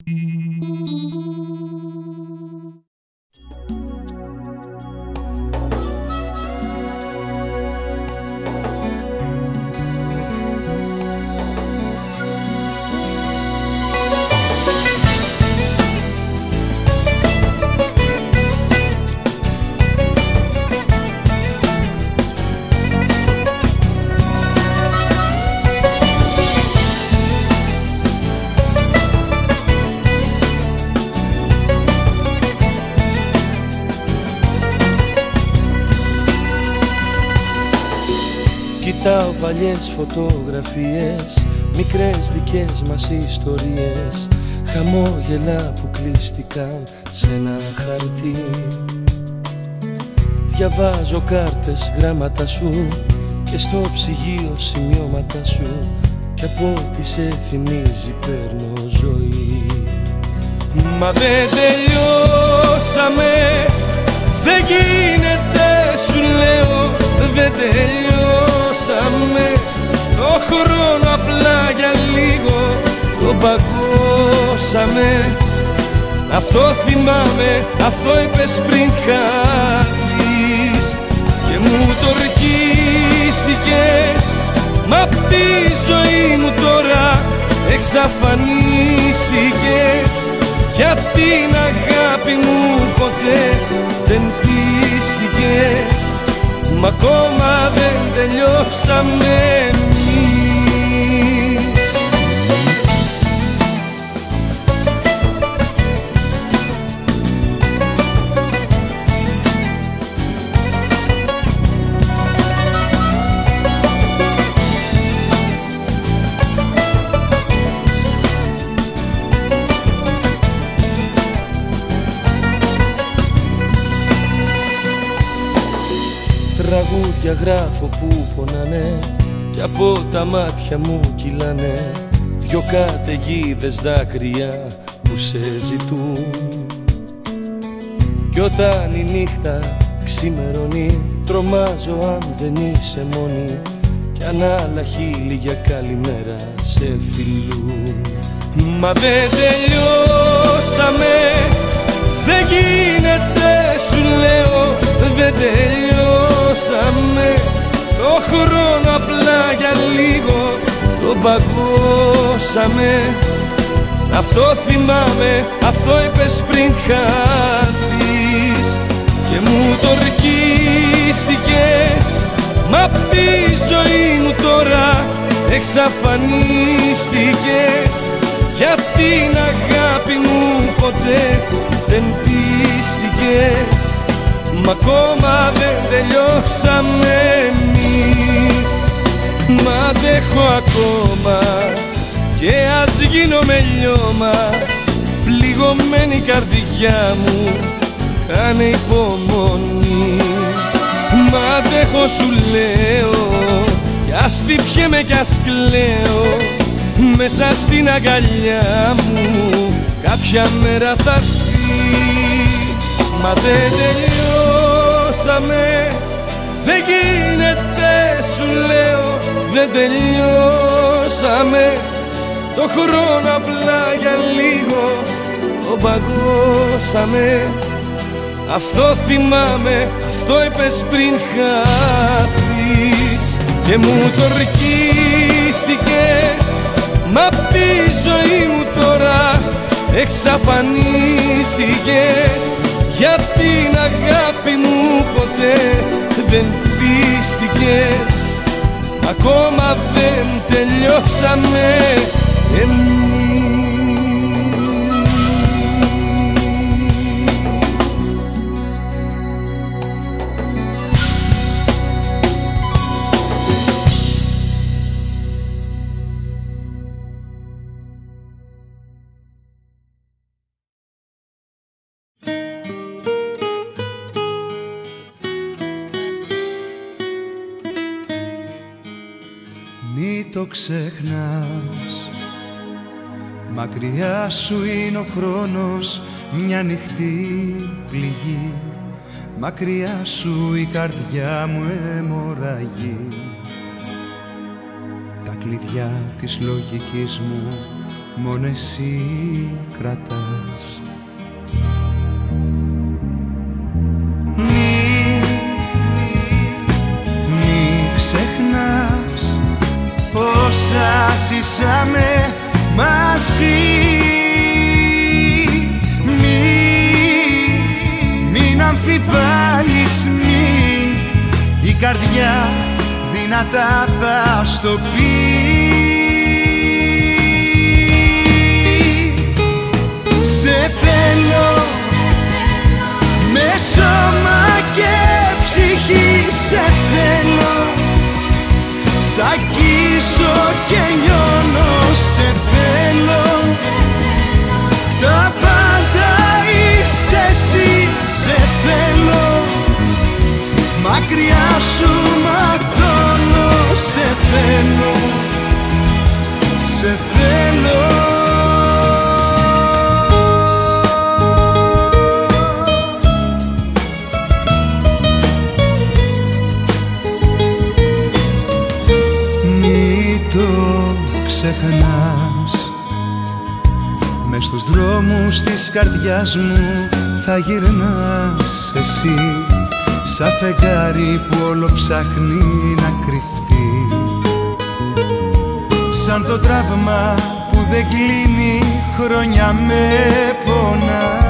Κοιτάω παλιές φωτογραφίες, μικρές δικές μας ιστορίες, χαμόγελα που κλείστηκαν σε ένα χαρτί. Διαβάζω κάρτες, γράμματα σου και στο ψυγείο σημειώματα σου, κι από ό,τι σε θυμίζει παίρνω ζωή. Μα δεν τελειώσαμε, δεν γίνεται σου λέω, δεν τελειώσαμε. Το χρόνο απλά για λίγο το παγώσαμε. Αυτό θυμάμαι, αυτό είπες πριν χάθεις και μου το ορκίστηκες. Μα απ' τη ζωή μου τώρα εξαφανίστηκες. Για την αγάπη μου ποτέ δεν πίστηκες. Μα ακόμα δεν τελειώσαμε εμείς. Τραγούδια γράφω που πονάνε κι από τα μάτια μου κυλάνε δυο καταιγίδες δάκρυα που σε ζητούν. Κι όταν η νύχτα ξημερώνει τρομάζω αν δεν είσαι μόνη, κι αν άλλα χείλη για καλημέρα σε φιλούν. Μα δεν τελειώσαμε, δεν γίνεται σου λέω, δεν τελειώσαμε. Το χρόνο απλά για λίγο το παγώσαμε. Αυτό θυμάμαι, αυτό είπες πριν χάθεις και μου το ορκίστηκες. Μα απ' τη ζωή μου τώρα εξαφανίστηκες. Για την αγάπη μου ποτέ δεν πίστηκες. Μα ακόμα δεν τελειώσαμε εμείς. Μα αντέχω ακόμα και ας γίνομαι λιώμα. Πληγωμένη καρδιά μου κάνε υπομονή. Μα αντέχω σου λέω κι ας χτυπιέμαι κι ας κλαίω. Μέσα στην αγκαλιά μου κάποια μέρα θα έρθει. Μα δεν τελειώσαμε, δεν γίνεται σου λέω, δεν τελειώσαμε. Το χρόνο απλά για λίγο το παγώσαμε. Αυτό θυμάμαι, αυτό είπες πριν χάθεις και μου το ορκίστηκες. Μα απ' τη ζωή μου τώρα εξαφανίστηκες. Για την αγάπη μου ποτέ δεν πίστηκες. Ακόμα δεν τελειώσαμε εμείς. Το ξεχνάς, μακριά σου είναι ο χρόνος, μια ανοιχτή πληγή. Μακριά σου η καρδιά μου αιμορραγεί. Τα κλειδιά της λογικής μου μόνο εσύ κρατάς. Μη ξεχνάς όσα ζήσαμε μαζί. Μην αμφιβάλλεις, η καρδιά δυνατά θα στο πει. Σε θέλω με σώμα και ψυχή, σε θέλω, σ' αγγίζω και νιώνω, σε θέλω, τα πάντα είσαι εσύ, σε θέλω, μακριά σου ματώνω, σε θέλω, σε θέλω. Ξεχνάς, μες στους δρόμους της καρδιάς μου θα γυρνάς εσύ, σαν φεγγάρι που όλο ψάχνει να κρυφτεί, σαν το τραύμα που δεν κλείνει, χρόνια με πονάς.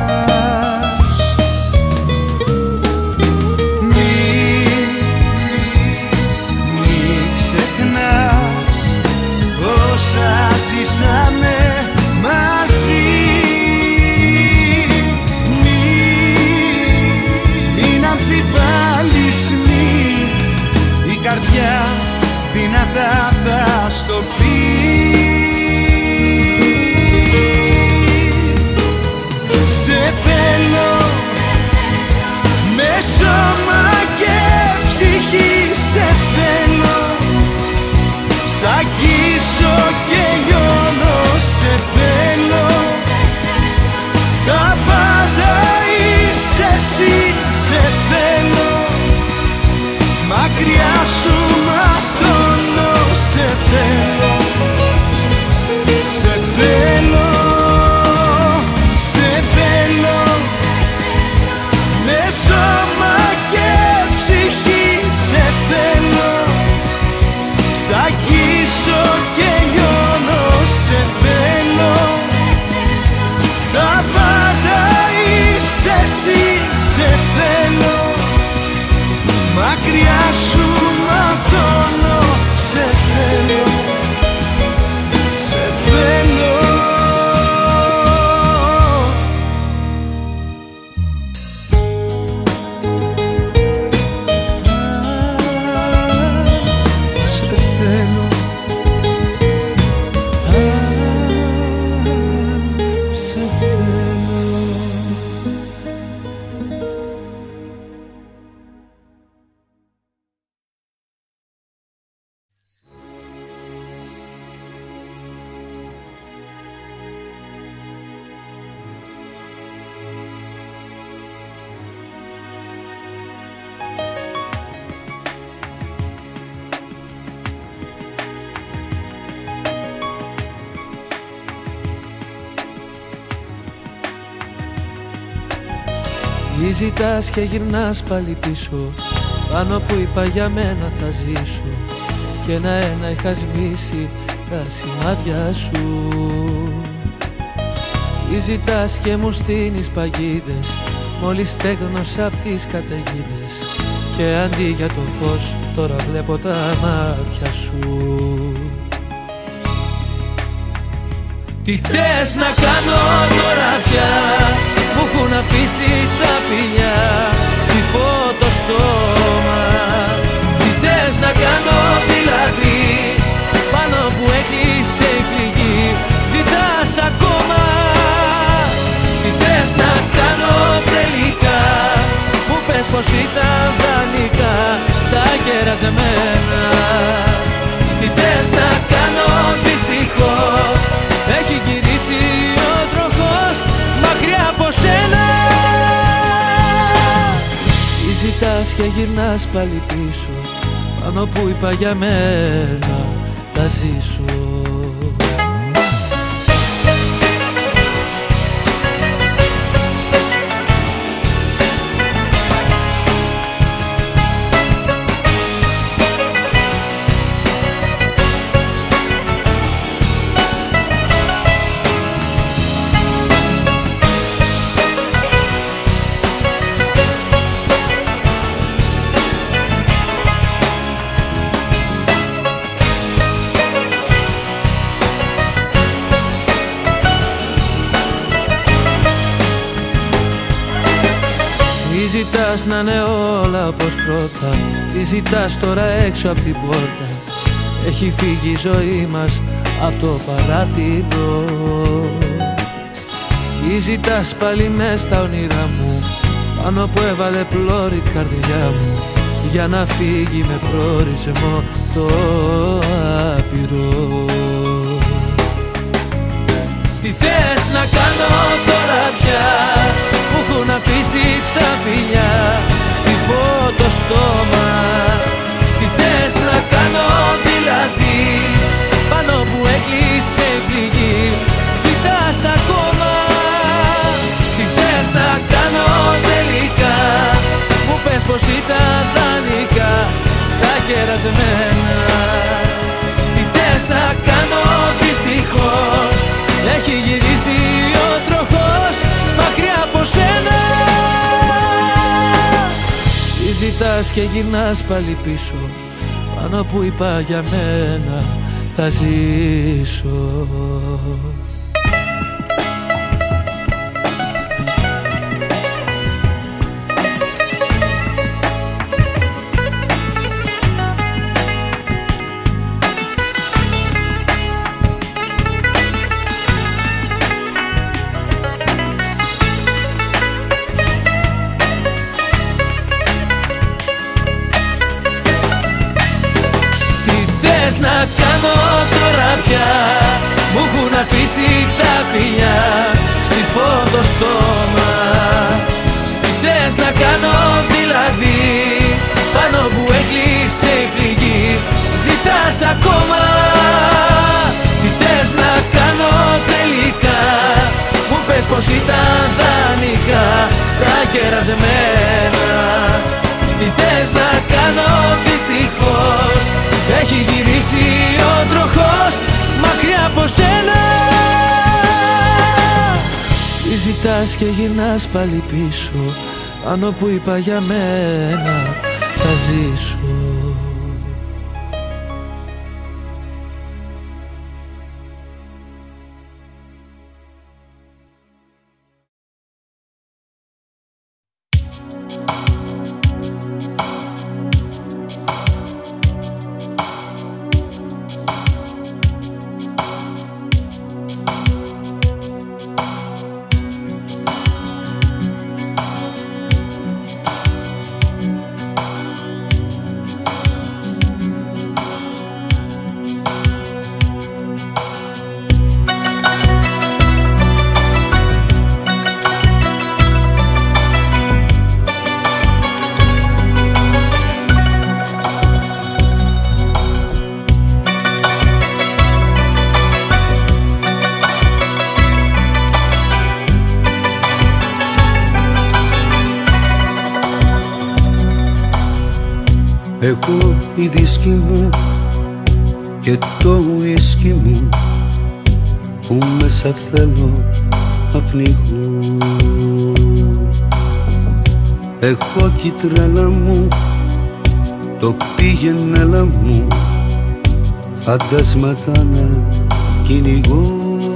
Μη ξεχνάς όσα ζήσαμε μαζί. Μην αμφιβάλλεις, η καρδιά δυνατά θα στο πει. Σε θέλω με σώμα και ψυχή, σε θέλω, σ' αγγίζω και νιώνω, σε θέλω, τα πάντα είσαι εσύ, σε θέλω, μακριά σου ματώνω, σε θέλω, σε θέλω, σε θέλω, με σώμα και ψυχή, σε θέλω, σ' αγγίζω και νιώνω, σε θέλω, τα πάντα είσαι εσύ, σε θέλω, μακριά σου ματώνω, σε θέλω, σε θέλω. Ζητάς και γυρνάς πάλι πίσω, πάνω που είπα για μένα θα ζήσω, και ένα-ένα είχα σβήσει τα σημάδια σου. Ζητάς και μου στείνεις παγίδες, μόλις στέγνωσα απ' τις καταιγίδες, και αντί για το φως τώρα βλέπω τα μάτια σου. Τι θες να κάνω τώρα πια, μου έχουν αφήσει τα φιλιά στη φωτοστόμα. Τι θες να κάνω δηλαδή, πάνω που έκλεισε η πληγή, ζητάς ακόμα. Τι θες να κάνω τελικά, μου πες πως ήταν δανεικά τα κερασμένα. Τι θες να κάνω δυστυχώς, έχει γυρίσει ο τροχός μακριά από σένα. Ζητάς και γυρνάς πάλι πίσω, πάνω που είπα για μένα θα ζήσω. ζητάς να είναι όλα όπως πρώτα, τι ζητάς τώρα έξω απ' την πόρτα. Έχει φύγει η ζωή μας απ' το παράθυρο. Τι ζητάς πάλι μες στα όνειρά μου, πάνω που έβαλε πλώρη η καρδιά μου, για να φύγει με προορισμό το άπειρο. Τι θες να κάνω τώρα πια, που έχουν αφήσει τα φιλιά στη φώτο στόμα. Τι θες να κάνω δηλαδή, πάνω που έκλεισε η πληγή, ζητάς ακόμα. Τι θες να κάνω τελικά, μου πες πως ήταν δανεικά τα κερασμένα. Τι θες να κάνω δυστυχώς, έχει γυρίσει ο τροχός μακριά από σένα. Τι ζητάς και γυρνάς πάλι πίσω, πάνω που είπα για μένα θα ζήσω. Να κάνω τώρα πια, μου έχουν αφήσει τα φιλιά στη φώτο στόμα. Τι θες να κάνω δηλαδή, πάνω που έκλεισε η πληγή, ζητάς ακόμα. Τι θες να κάνω τελικά, μου πες πως ήταν δανεικά τα κερασμένα. Τι θες να κάνω δυστυχώς, έχει γυρίσει ο τροχός μακριά από σένα. Τι ζητάς και γυρνάς πάλι πίσω, πάνω που είπα για μένα θα ζήσω. Εγώ η δίσκη μου και το ουίσκι μου, που μέσα θέλω να πνιγώ. Εγώ κι η τρέλα μου, το πήγαινέλα μου, φαντάσματα να κυνηγώ.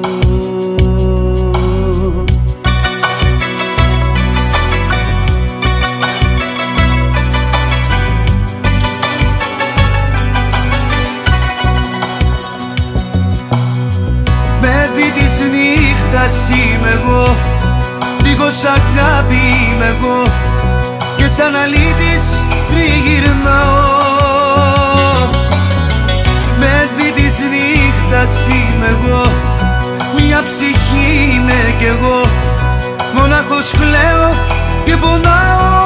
Είμαι εγώ, λίγος αγάπη είμαι εγώ, και σαν αλήτης τριγυρνάω. Με δι της νύχτας είμαι εγώ, μια ψυχή είμαι κι εγώ, μονάχος κλαίω και πονάω.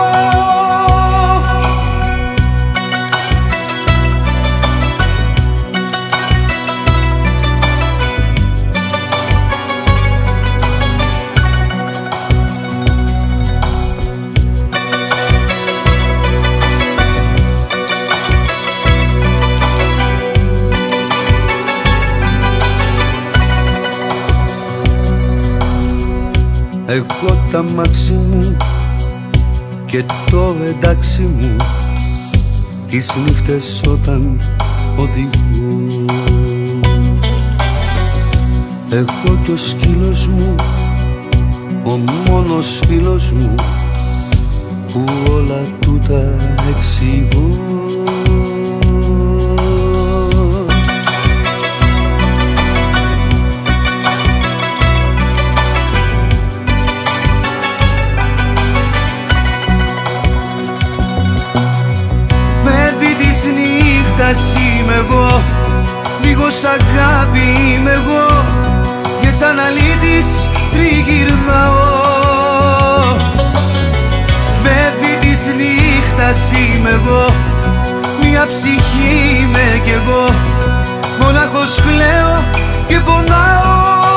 Εγώ τα μάξι μου και το εντάξει μου, τις νύχτες όταν οδηγώ. Εγώ κι ο σκύλος μου, ο μόνος φίλος μου, που όλα τούτα εξηγώ. Παιδί της νύχτας είμαι εγώ, λίγος αγάπη είμαι εγώ, και σαν αλήτης τριγυρνάω. Παιδί της νύχτας είμαι εγώ, μια ψυχή είμαι κι εγώ, μονάχος κλαίω και πονάω.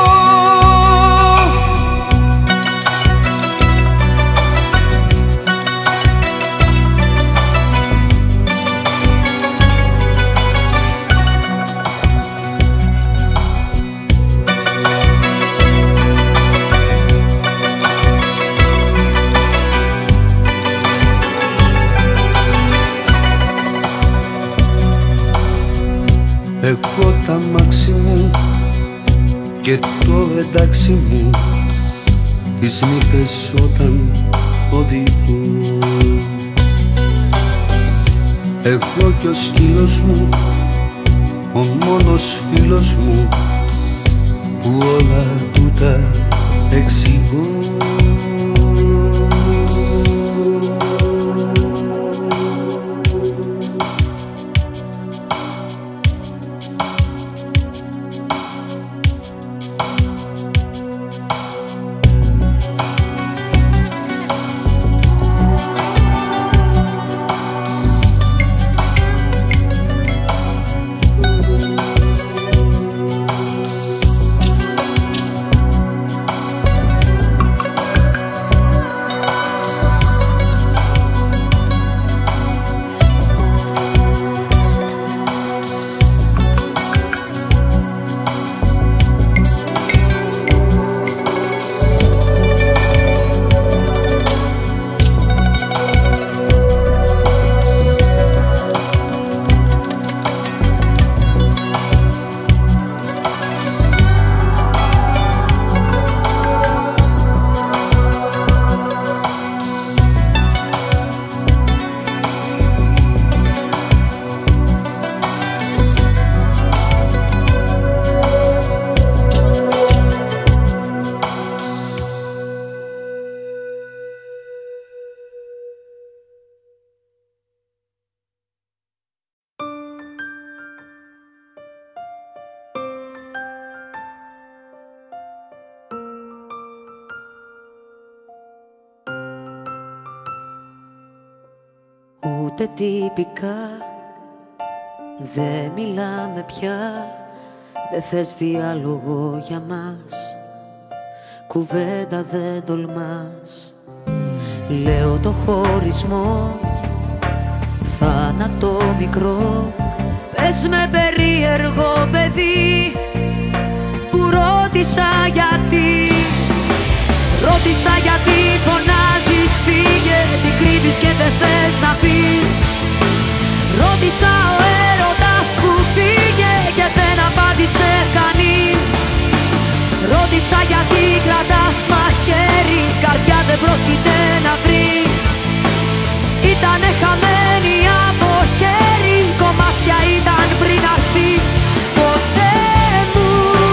Εγώ τα μάξι μου και το εντάξει μου, τις νύχτες όταν οδηγώ. Εγώ κι ο σκύλος μου, ο μόνος φίλος μου, που όλα τούτα εξηγώ. Ούτε τυπικά δεν μιλάμε πια, δεν θες διάλογο για μας, κουβέντα δεν τολμάς. Λέω το χωρισμό, θάνατο μικρό, πες με περίεργο παιδί, που ρώτησα γιατί. Ρώτησα γιατί φωνάζεις φύγε, τι κρύβεις και δεν θες να πεις. Ρώτησα ο έρωτας που φύγε και δεν απάντησε κανείς. Ρώτησα γιατί κρατάς μαχαίρι, καρδιά δεν πρόκειται να βρεις. Ήτανε χαμένη από χέρι, κομμάτια ήταν πριν αρθείς. Ποτέ μου,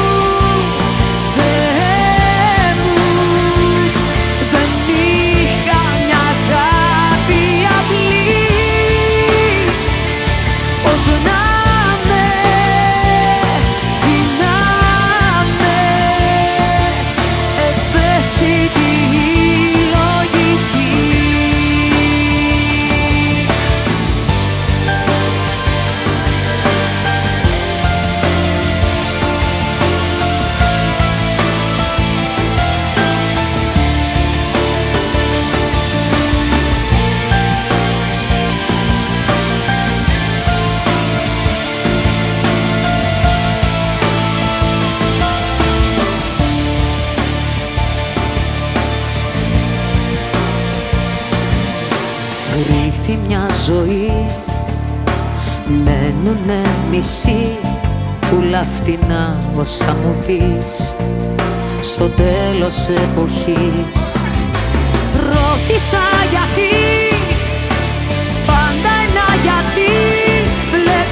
Θεέ μου, δεν είχα μια αγάπη απλή. Πώς να με, τι να με, ευαίσθητη λογική. Γράφει μια ζωή, μένουνε μισή, πουλά φτηνά όσα μου πεις, στο τέλος εποχής. Ρώτησα γιατί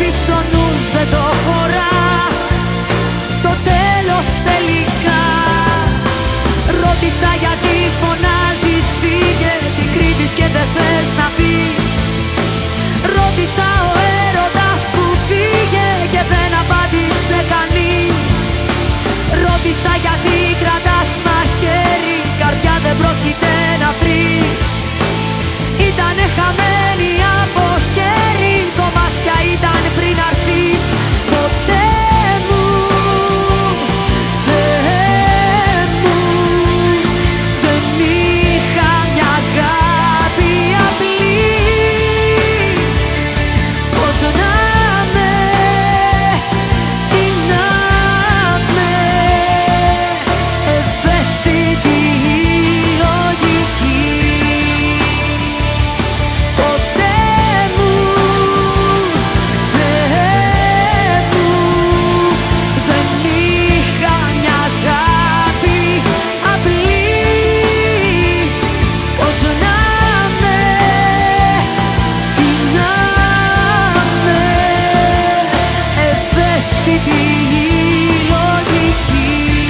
πεις ο νους δεν το χωρά το τέλος τελικά. Ρώτησα γιατί φωνάζεις φύγε, τι κρύβεις και δεν θες να πεις. Ρώτησα ο έρωτας που πήγε και δεν απάντησε κανείς. Ρώτησα γιατί κρατάς μαχαίρι, καρδιά δεν πρόκειται να βρεις. Ήτανε χαμένη από χέρι, κομμάτια ήταν πριν αρθείς. Ποτέ μου, Θεέ μου, δεν είχα μια αγάπη απλή. Πώς να με, τι να με, ευαίσθητη λογική. Ποτέ μου, Θεέ μου, δεν είχα μια αγάπη απλή. Πώς να με, τι να με, ευαίσθητη λογική.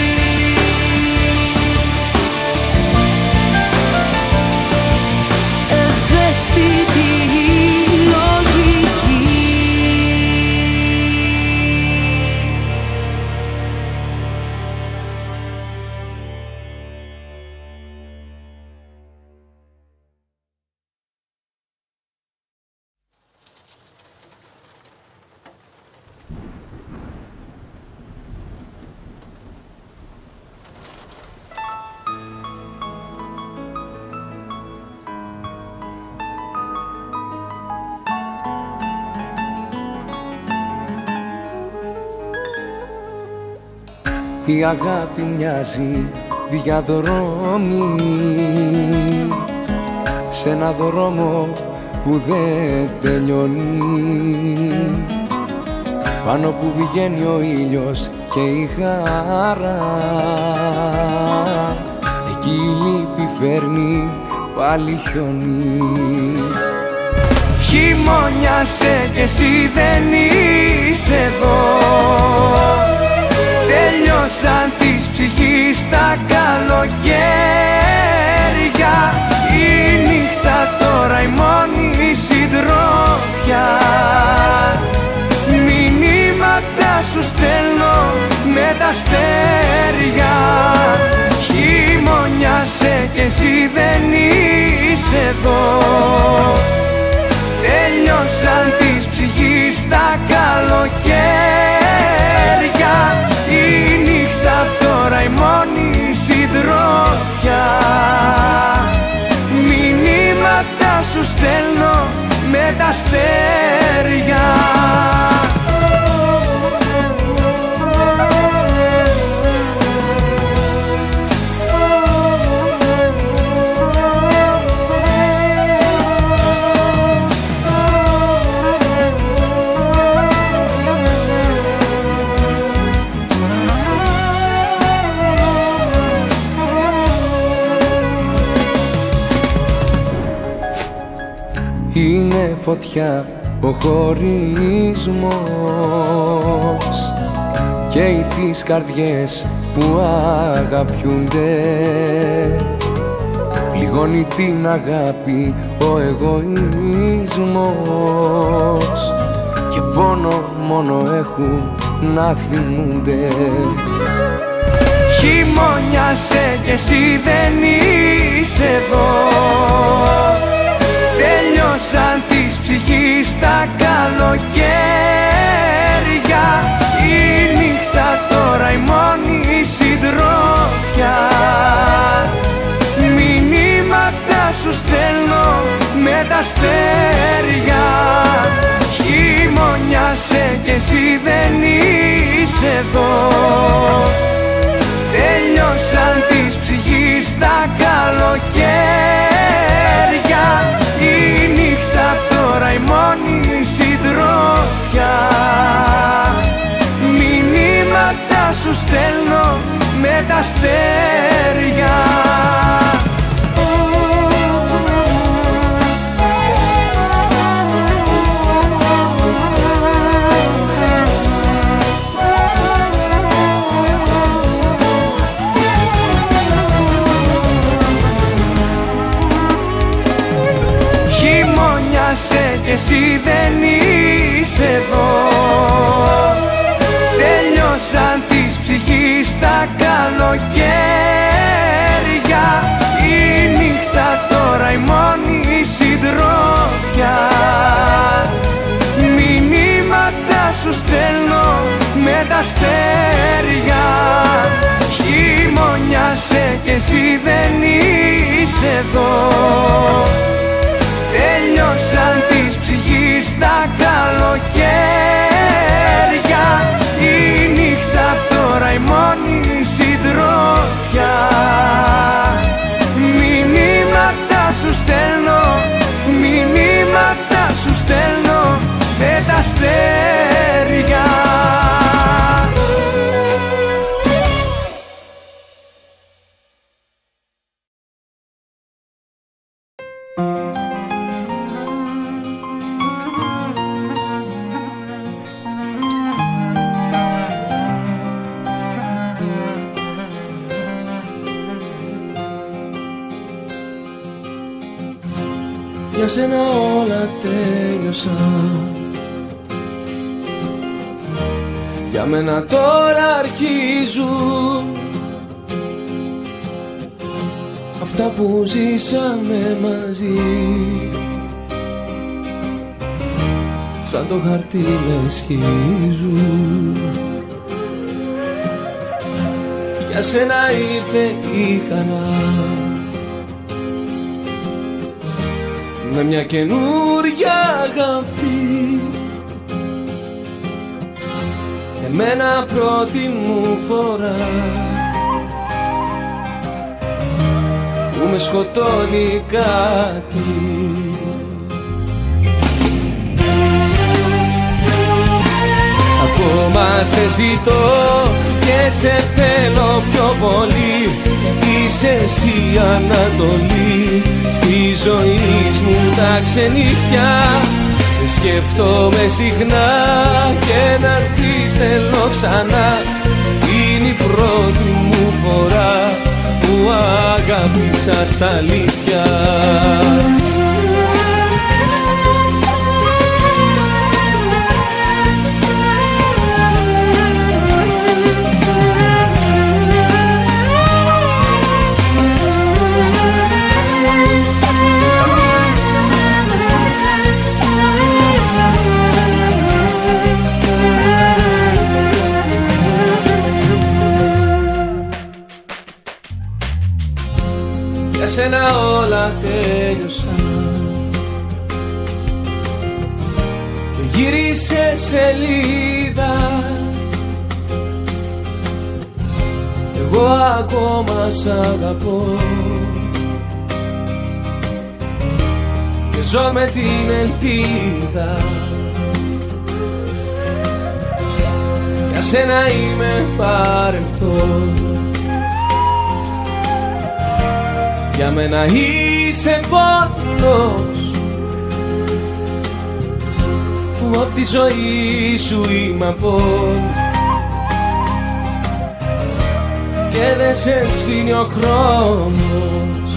Ευαίσθητη λογική. Η αγάπη μοιάζει διαδρόμη σε ένα δρόμο που δεν τελειώνει, πάνω που βγαίνει ο ήλιος και η χαρά, εκεί η λύπη φέρνει πάλι χιόνι. Χειμώνιασε κι εσύ δεν είσαι εδώ, τελειώσαν της ψυχής τα καλοκαίρια. Η νύχτα τώρα η μόνη συντρόφια. Μηνύματα σου στέλνω με τα αστέρια. Χειμώνιασε κι εσύ δεν είσαι εδώ, τελειώσαν της ψυχής τα καλοκαίρια. Η νύχτα τώρα η μόνη συντρόφια. Μηνύματα σου στέλνω με τα αστέρια. Είναι φωτιά ο χωρισμός και οι τις καρδιές που αγαπιούνται. Πληγώνει την αγάπη ο εγωισμός και πόνο μόνο έχουν να θυμούνται. Χειμώνιασε κι εσύ δεν είσαι εδώ, τελειώσαν της ψυχής τα καλοκαίρια. Η νύχτα τώρα η μόνη συντρόφια. Μηνύματα σου στέλνω με τα αστέρια. Χειμώνιασε κι εσύ δεν είσαι εδώ, τελειώσαν της ψυχής τα καλοκαίρια. Η νύχτα τώρα η μόνη συντρόφια. Μηνύματα σου στέλνω με τα αστέρια. Χειμώνιασε κι εσύ δεν είσαι εδώ. Τέλειωσαν της ψυχής τα καλοκαίρια. Η νύχτα τώρα η μόνη συντρόφια. Μηνύματα σου στέλνω με τα αστέρια. Χειμώνιασε κι εσύ δεν είσαι εδώ. Τέλειωσαν της ψυχής τα καλοκαίρια. Η νύχτα τώρα η μόνη συντρόφια. Μηνύματα σου στέλνω, μηνύματα σου στέλνω με τα αστέρια. Για σένα όλα τέλειωσαν. Για μένα τώρα αρχίζουν αυτά που ζήσαμε μαζί. Σαν το χαρτί με σχίζουν. Για σένα ήρθε η χαρά με μια καινούρια αγάπη. Εμένα πρώτη μου φορά που με σκοτώνει κάτι. Ακόμα σε ζητώ και σε θέλω πιο πολύ. Είσαι εσύ Ανατολή στη ζωή μου τα ξενύχια. Σε σκέφτομαι συχνά και να έρθεις θέλω ξανά. Είναι η πρώτη μου φορά που αγάπησα στα αλήθεια. Για σένα όλα τέλειωσαν και γύρισε σελίδα. Εγώ ακόμα σ' αγαπώ και ζω με την ελπίδα. Για σένα είμαι παρελθόν. Για μένα είσαι πόνος που απ' τη ζωή σου είμαι απόν. Και δεν σε σφήνει ο χρόνος.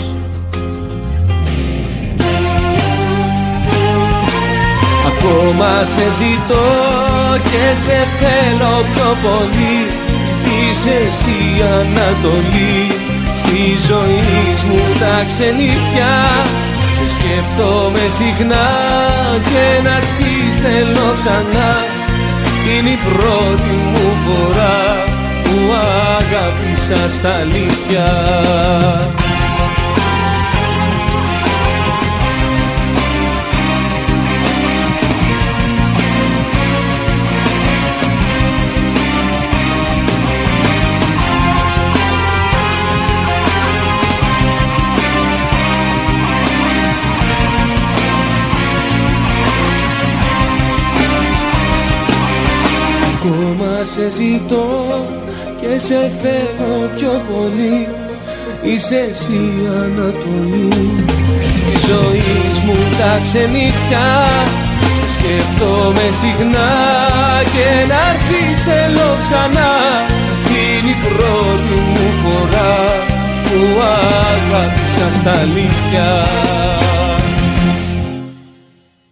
Ακόμα σε ζητώ και σε θέλω πιο πολύ. Είσαι εσύ Ανατολή στη ζωή μου τα ξενύχια. Σε σκέφτομαι συχνά και να έρθεις θέλω ξανά. Είναι η πρώτη μου φορά που αγάπησα στα αλήθεια. Ακόμα σε ζητώ και σε θέλω πιο πολύ. Είσαι εσύ Ανατολή στη ζωή μου τα ξενύχια. Σε σκέφτομαι συχνά και να έρθεις θέλω ξανά. Είναι η πρώτη μου φορά που αγάπησα στα αλήθεια.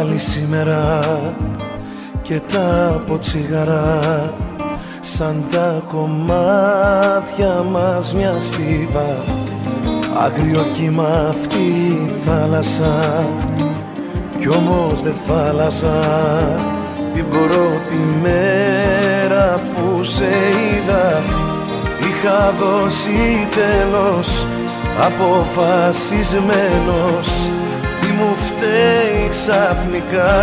πάλι σήμερα και τα ποτσίγαρα σαν τα κομμάτια μας μια στίβα. Άγριο κύμα αυτή η θάλασσα κι όμως δεν θάλασσα την πρώτη μέρα που σε είδα. Είχα δώσει τέλος αποφασισμένος, τι μου φταίει ξαφνικά.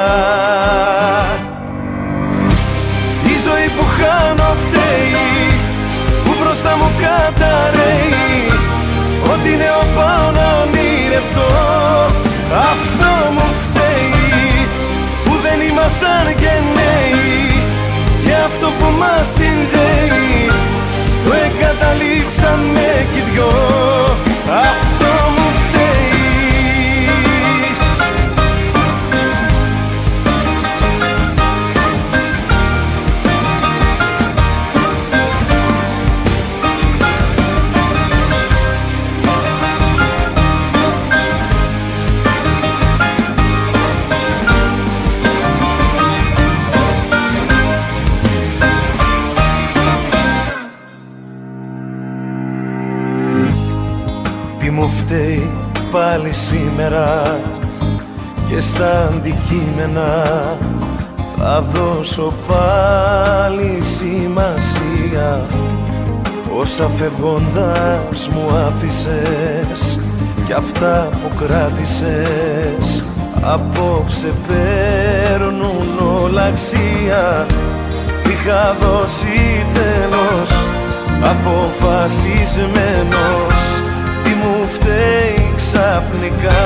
Η ζωή που χάνω φταίει, που μπροστά μου καταραίει. Ό,τι νέο πάω να ονειρευτώ, αυτό μου φταίει. Που δεν ήμασταν γενναίοι και αυτό που μας συνδέει το εγκαταλείψαμε κι οι δυο, αυτό μου φταίει. Τι μου φταίει πάλι σήμερα και στα αντικείμενα θα δώσω πάλι σημασία. Όσα φεύγοντας μου άφησες κι αυτά που κράτησες απόψε παίρνουν όλα αξία. Είχα δώσει τέλος αποφασισμένος, τι μου φταίει ξαφνικά.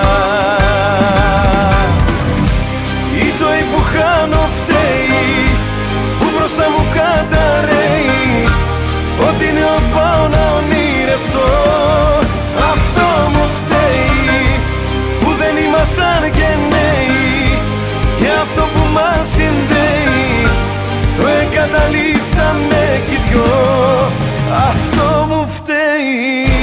Η ζωή που χάνω φταίει, που μπροστά μου καταραίει. Ό,τι νέο πάω να ονειρευτώ, αυτό μου φταίει. Που δεν ήμασταν γενναίοι και αυτό που μας συνδέει το εγκαταλείψαμε κι οι δυο, αυτό μου φταίει.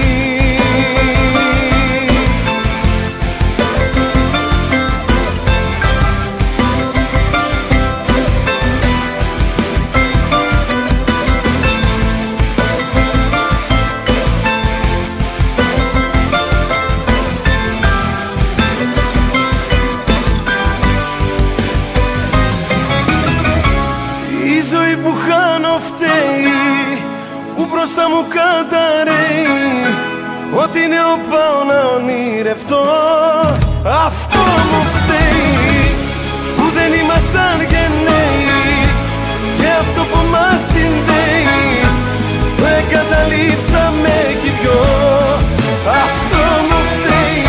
Μπροστά μου καταραίει. Ό,τι νέο πάω να ονειρευτώ, αυτό μου φταίει. Που δεν ήμασταν γενναίοι και αυτό που μας συνδέει το εγκαταλείψαμε κι οι δυο, αυτό μου φταίει.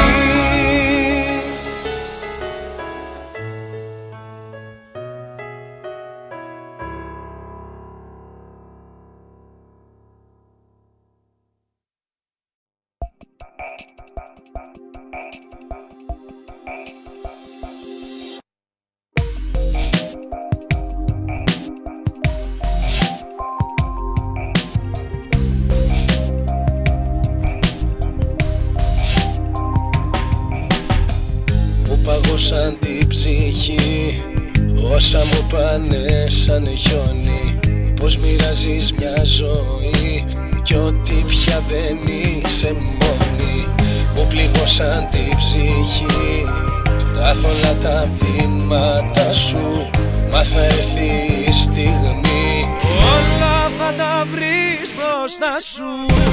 Σαν την ψυχή, όσα μου πάνε σαν χιόνι. Πως μοιράζεις μια ζωή κι ότι πια δεν είσαι μόνη. Μου πληγώσαν την ψυχή τα θολά τα βήματα σου, μα θα έρθει η στιγμή όλα θα τα βρεις μπροστά σου.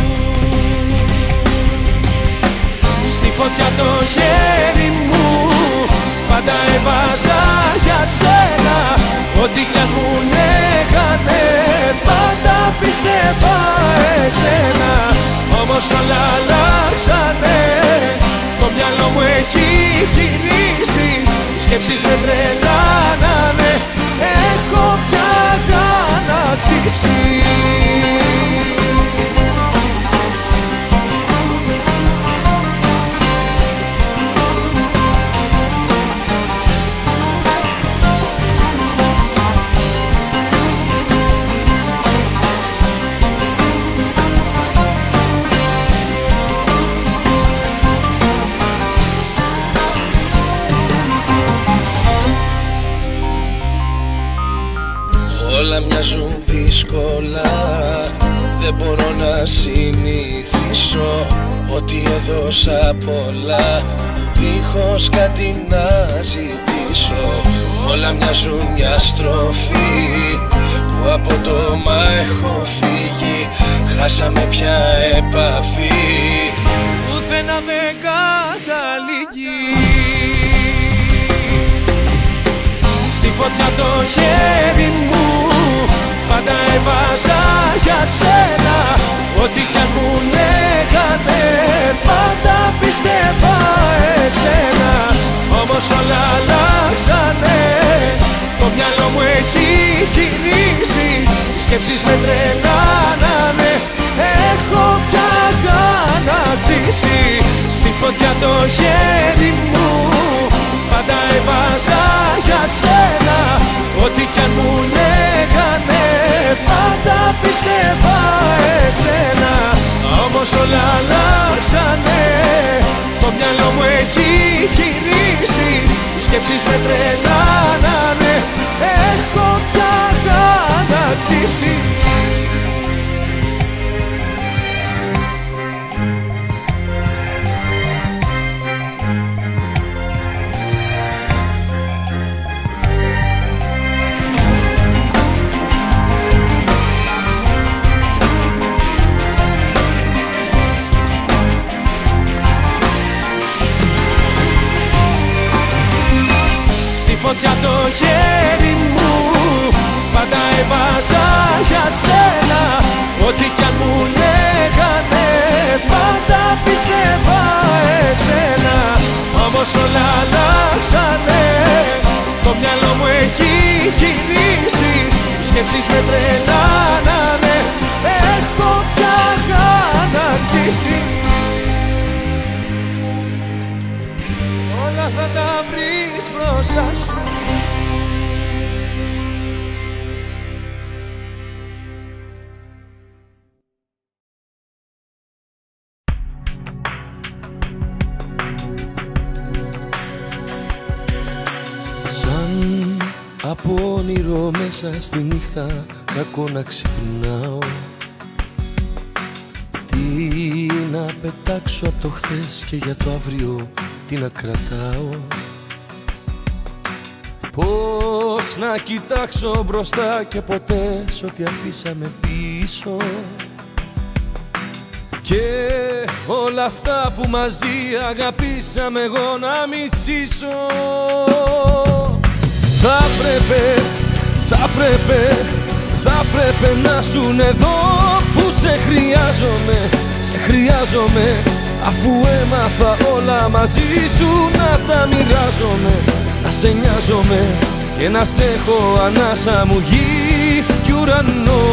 Στη φωτιά το χέρι μου πάντα έβαζα για σένα. Ό,τι κι αν μου λέγανε πάντα πίστευα εσένα. Όμως όλα αλλάξανε, το μυαλό μου έχει γυρίσει, οι σκέψεις με τρελάνανε, έχω πια γανατίσει. δεν μπορώ να συνηθίσω ότι έδωσα πολλά δίχως κάτι να ζητήσω. Όλα μοιάζουν μια στροφή που από το μα έχω φύγει. Χάσαμε πια επαφή, πουθενά δεν καταλήγει. Στη φωτιά το χέρι μου πάντα έβαζα για σένα. Ό,τι κι αν μου λέγανε πάντα πίστευα εσένα. Όμως όλα αλλάξανε, το μυαλό μου έχει γυρίσει, οι σκέψεις με τρελάνανε, έχω πια γανακτήσει. Στη φωτιά το χέρι μου πάντα έβαζα για σένα. Ό,τι κι αν μου λέγανε πάντα πίστευα εσένα. Όμως όλα αλλάξανε, το μυαλό μου έχει γυρίσει, οι σκέψεις με τρελάνανε, έχω πια γανακτήσει. Φωτιά το χέρι μου πάντα έβαζα για σένα. Ό,τι κι αν μου λέγανε πάντα πίστευα εσένα. Όμως όλα αλλάξανε, το μυαλό μου έχει γυρίσει, οι σκέψεις με τρελάνανε, έχω πια γανακτήσει. Όλα θα τα βρεις μπροστά σου. Σαν από όνειρο μέσα στη νύχτα κακό να ξυπνάω. Τι να πετάξω από το χθες και για το αύριο τι να κρατάω. Πώς να κοιτάξω μπροστά και ποτέ σ' ό,τι αφήσαμε πίσω. Και όλα αυτά που μαζί αγαπήσαμε εγώ να μισήσω. Θα πρέπει να σουν εδώ που σε χρειάζομαι, αφού έμαθα όλα μαζί σου να τα μοιράζομαι, να σε νοιάζομαι και να σ' έχω ανάσα μου γη κι ουρανό.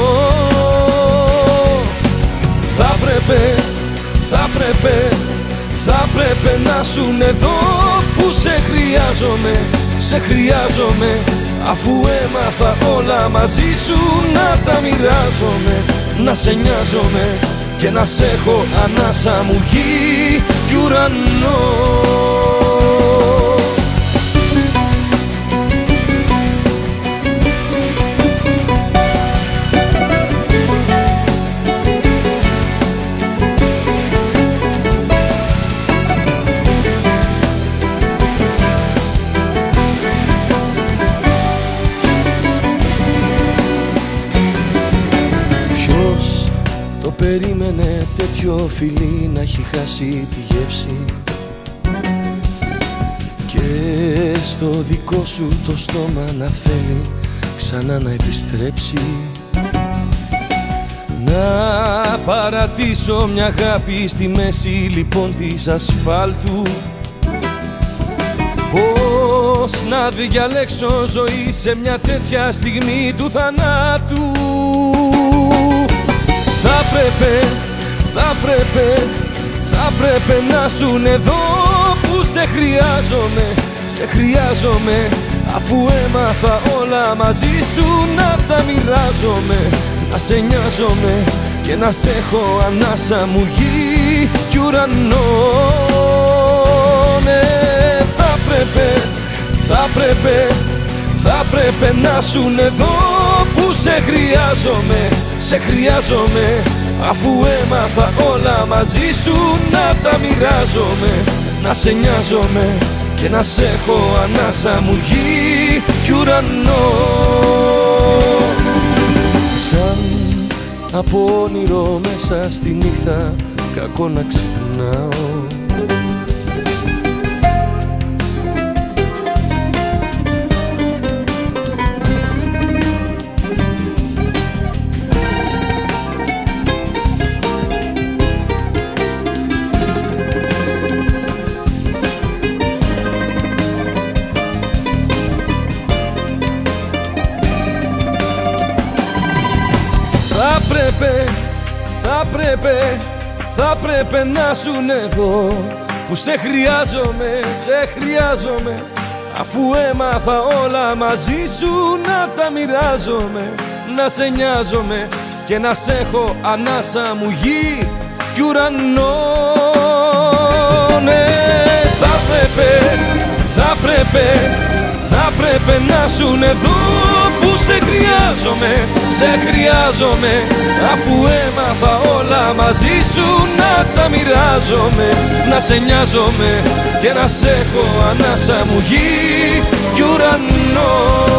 Θα πρέπει να σουν εδώ που σε χρειάζομαι, αφού έμαθα όλα μαζί σου να τα μοιράζομαι, να σε νοιάζομαι και να σ' έχω ανάσα μου γη κι ουρανό. Περίμενε τέτοιο φιλί να έχει χάσει τη γεύση και στο δικό σου το στόμα να θέλει ξανά να επιστρέψει. Να παρατήσω μια αγάπη στη μέση λοιπόν της ασφάλτου. Πώς να διαλέξω ζωή σε μια τέτοια στιγμή του θανάτου. Θα πρέπει να σουν εδώ που σε χρειάζομαι, αφού έμαθα όλα μαζί σου να τα μοιράζομαι, να σε νοιάζομαι και να σ' έχω ανάσα μου γη κι ουρανό. Ναι, θα πρέπει να σουν εδώ που σε χρειάζομαι, αφού έμαθα όλα μαζί σου να τα μοιράζομαι, να σε νοιάζομαι και να σ' έχω ανάσα μου γη κι ουρανό. Σαν από όνειρο μέσα στη νύχτα κακό να ξυπνάω, θα πρέπει να σουν εδώ που σε χρειάζομαι αφού έμαθα όλα μαζί σου να τα μοιράζομαι, να σε νοιάζομαι και να σ' έχω ανάσα μου γη κι ουρανό. Ναι, θα πρέπει να σουν εδώ που σε χρειάζομαι αφού έμαθα όλα μαζί σου να τα μοιράζομαι, να σε νοιάζομαι και να σ' έχω ανάσα μου γη κι ουρανό.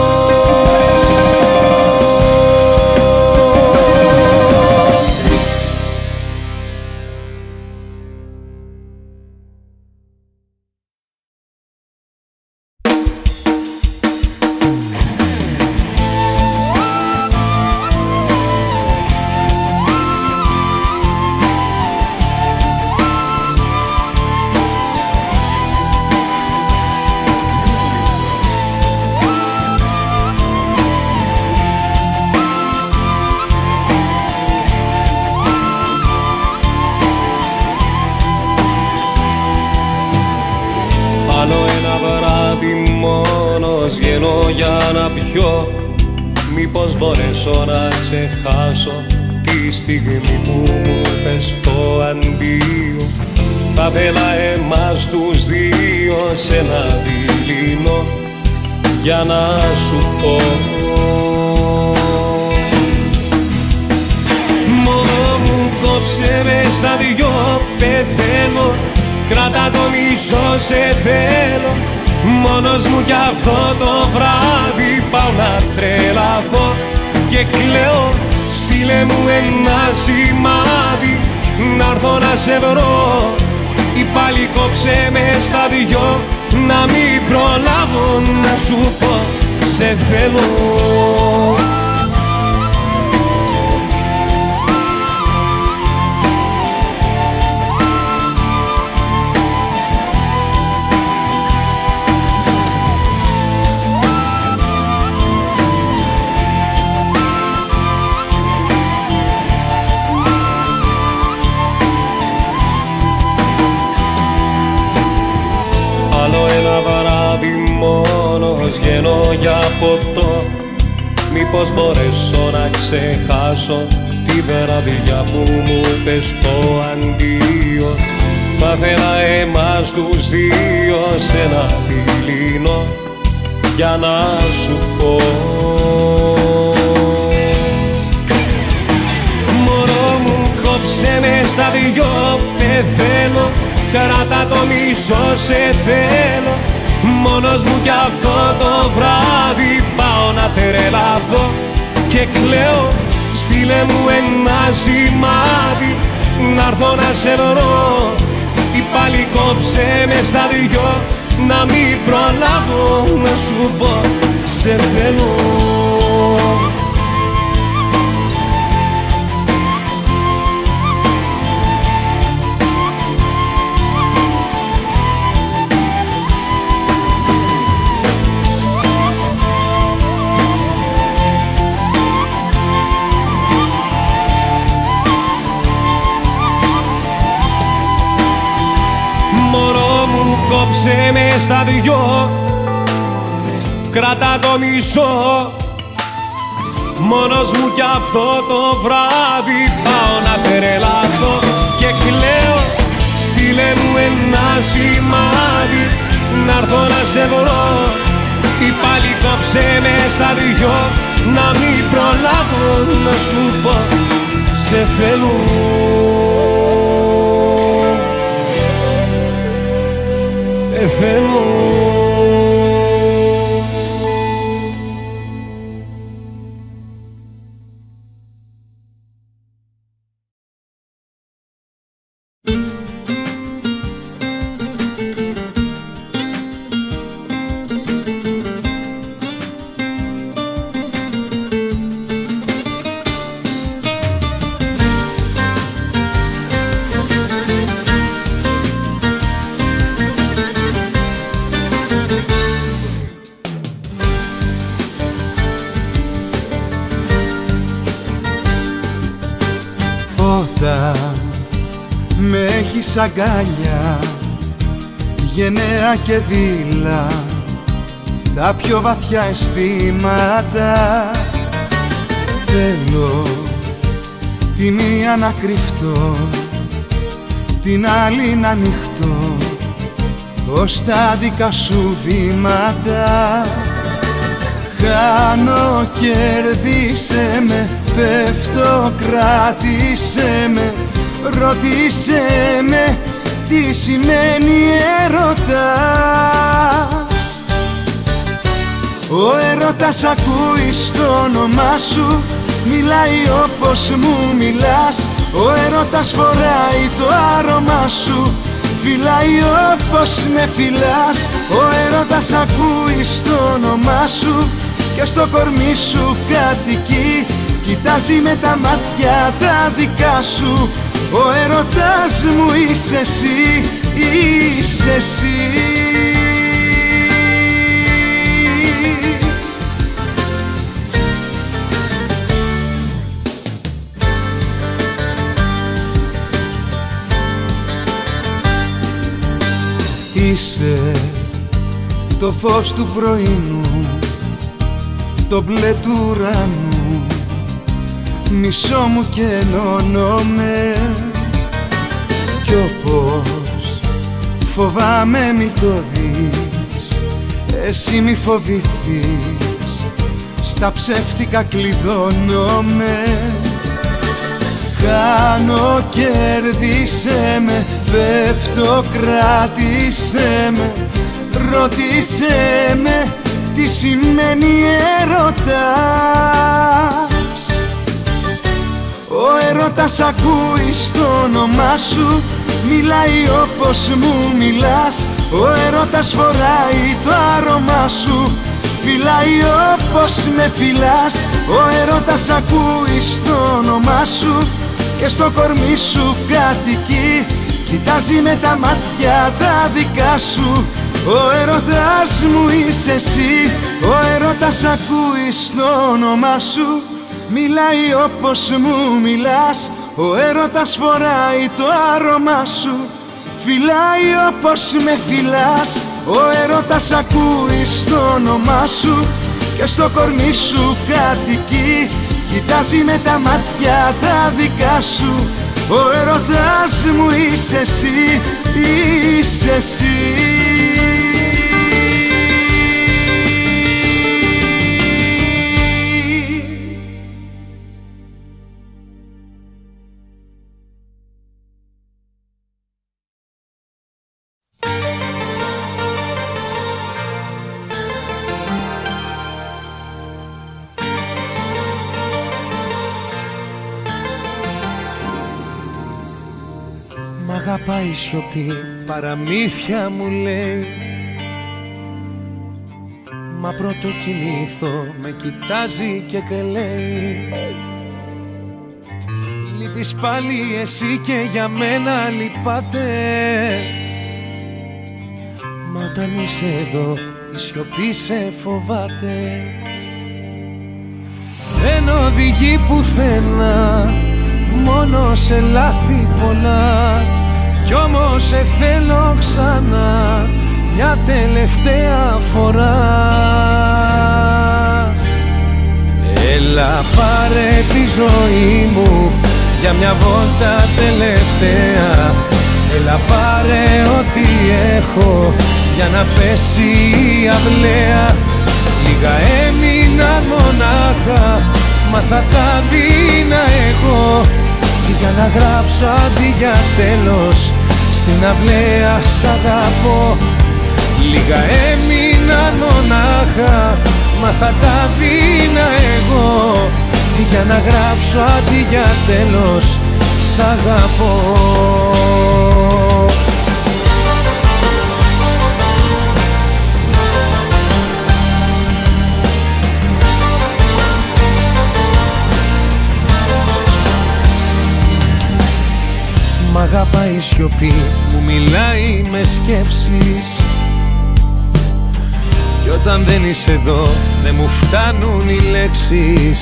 Μήπως μπορέσω να ξεχάσω τη στιγμή που μου πες το αντίο. Θα θέλα εμάς τους δύο σε ένα δειλινό για να σου πω. Μόνο μου κόψε με στα δυο, πεθαίνω, κράτα το μισό, σε θέλω. Μόνος μου κι αυτό το βράδυ πάω να τρελαθώ και κλαίω. Στείλε μου ένα σημάδι να'ρθω να σε βρω, ή πάλι κόψε με στα δυο να μην προλάβω να σου πω σε θέλω. Βγαίνω για ποτό, μήπως μπορέσω να ξεχάσω τη βραδιά που μου πες το αντίο. Θα θέλα εμάς τους δύο σε ένα δειλινό για να σου πω. Μωρό μου κόψε με στα δυο, πεθαίνω, κράτα το μισό, σε θέλω. Μόνος μου κι αυτό το βράδυ πάω να τρελαθώ και κλαίω. Στείλε μου ένα σημάδι να'ρθω να σε βρω, ή πάλι κόψε με στα δυο να μην προλάβω να σου πω σε θέλω. Κόψε με στα δυο, κράτα το μισό. Μόνος μου κι αυτό το βράδυ πάω να τρελαθώ και κλαίω. Στείλε μου ένα σημάδι να'ρθω να σε βρω, ή πάλι κόψε με στα δυο να μην προλάβω να σου πω σε θέλουν, πεθαίνουν. Με έχεις αγκάλια, γενναία και δειλά, τα πιο βαθιά αισθήματα. Θέλω τη μία να κρυφτώ, την άλλη να ανοιχτώ ως τα δικά σου βήματα. Χάνω, κέρδισε με, πέφτω, κράτησε με, ρώτησε με τι σημαίνει έρωτας. Ο έρωτας ακούει στο όνομά σου, μιλάει όπως μου μιλάς. Ο έρωτας φοράει το άρωμά σου, φυλάει όπως με φυλάς. Ο έρωτας ακούει στο όνομά σου και στο κορμί σου κατοικεί, κοιτάζει με τα μάτια τα δικά σου. Ο έρωτας μου είσαι εσύ, είσαι εσύ. Είσαι το φως του πρωινού, το μπλε του ουρανού, μισό μου και ενώνομαι. Κι όπως φοβάμαι μη το δεις, εσύ μη φοβηθείς, στα ψεύτικα κλειδώνομαι. Χάνω, κέρδισε με, πέφτω, κράτησε με, ρώτησε με τι σημαίνει έρωτας. Ο έρωτας ακούει στο όνομά σου, μιλάει όπως μου μιλάς. Ο έρωτας φοράει το άρωμά σου, φυλάει όπως με φυλάς. Ο έρωτας ακούει στο όνομά σου και στο κορμί σου κατοικεί, κοιτάζει με τα μάτια τα δικά σου. Ο έρωτας μου είσαι εσύ, ο έρωτας ακούει στο όνομά σου, μιλάει όπως μου μιλάς. Ο έρωτας φοράει το άρωμά σου, φυλάει όπως με φυλάς. Ο έρωτας ακούει στο όνομά σου και στο κορμί σου κατοικεί, κοιτάζει με τα μάτια τα δικά σου. Ο έρωτας μου είσαι εσύ, είσαι εσύ. Μ' αγαπάει η σιωπή, παραμύθια μου λέει. Μα πρώτο κοιμήθω, με κοιτάζει και κλαίει. Λείπεις πάλι εσύ και για μένα λυπάται. Μα όταν είσαι εδώ, η σιωπή σε φοβάται. Δεν οδηγεί πουθενά, μόνο σε λάθη πολλά. Κι όμως σε θέλω ξανά, μια τελευταία φορά. Έλα πάρε τη ζωή μου για μια βόλτα τελευταία. Έλα πάρε ό,τι έχω για να πέσει η αυλαία. Λίγα έμειναν μονάχα, μα θα τα δίνα εγώ. για να γράψω αντί για τέλος στην αυλαία σ' αγαπώ. Λίγα έμειναν μονάχα, μα θα τα δίνα εγώ για να γράψω αντί για τέλος σ' αγαπώ. Μ' αγαπάει η σιωπή, μου μιλάει με σκέψεις. Κι όταν δεν είσαι εδώ, δεν μου φτάνουν οι λέξεις.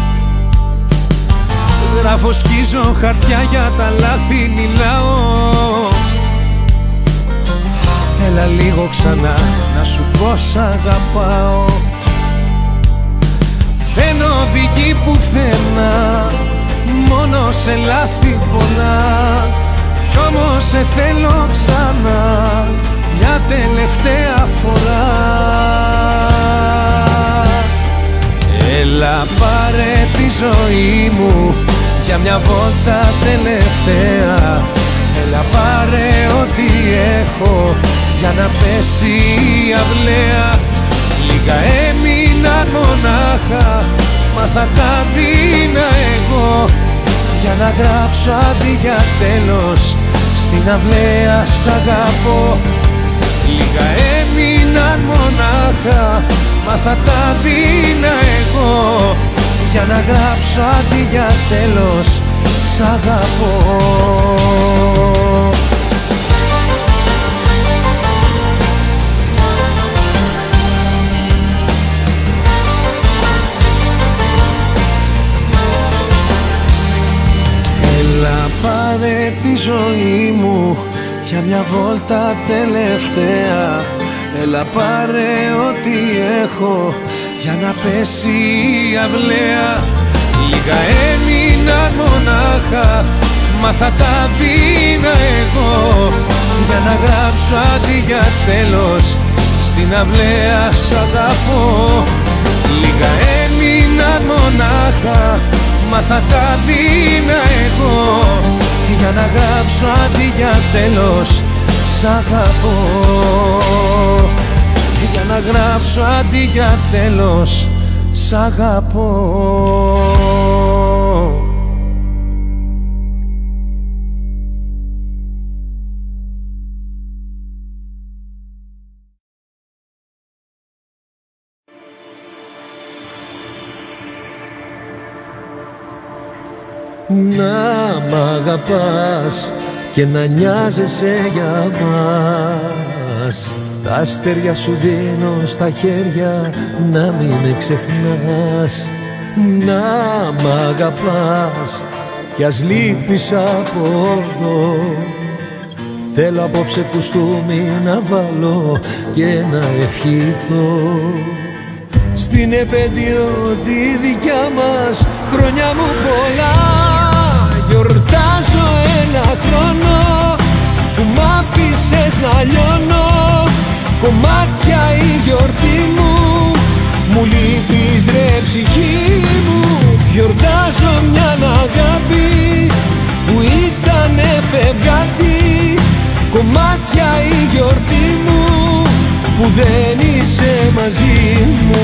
Γράφω, σκίζω χαρτιά για τα λάθη, μιλάω. Έλα λίγο ξανά, να σου πω σ' αγαπάω. Δεν οδηγεί πουθενά, μόνο σε λάθη πολλά. Κι όμως σε θέλω ξανά, μια τελευταία φορά. Έλα πάρε τη ζωή μου για μια βόλτα τελευταία. Έλα πάρε ό,τι έχω για να πέσει η αυλαία. Λίγα έμειναν μονάχα, μα θα τα δίνα εγώ για να γράψω αντί για τέλος στην αυλαία σ' αγαπώ. Λίγα έμειναν μονάχα, μα θα τα δίνα εγώ για να γράψω αντί για τέλος σ' αγαπώ. Έλα πάρε τη ζωή μου για μια βόλτα τελευταία. Έλα πάρε ό,τι έχω για να πέσει η αυλαία. Λίγα έμειναν μονάχα, μα θα τα δίνα εγώ για να γράψω αντί για τέλος στην αυλαία σ' αγαπώ. Λίγα έμειναν μονάχα, μα θα τα δίνα εγώ για να γράψω αντί για τέλος σ' αγαπώ. Για να γράψω αντί για τέλος σ' αγαπώ. Να μ' αγαπάς και να νοιάζεσαι για μας. Τα αστέρια σου δίνω στα χέρια, να μην με ξεχνάς. Να μ' αγαπάς κι ας λείπεις από εδώ. Θέλω απόψε κουστούμι να βάλω και να ευχηθώ. Στην επέτειο τη δικιά μας, χρόνια μου πολλά, γιορτάζω ένα χρόνο που μ' άφησες να λιώνω. Κομμάτια η γιορτή μου, μου λείπεις ρε ψυχή μου. Γιορτάζω μια αγάπη που ήταν φευγάτη. Κομμάτια η γιορτή μου που δεν είσαι μαζί μου.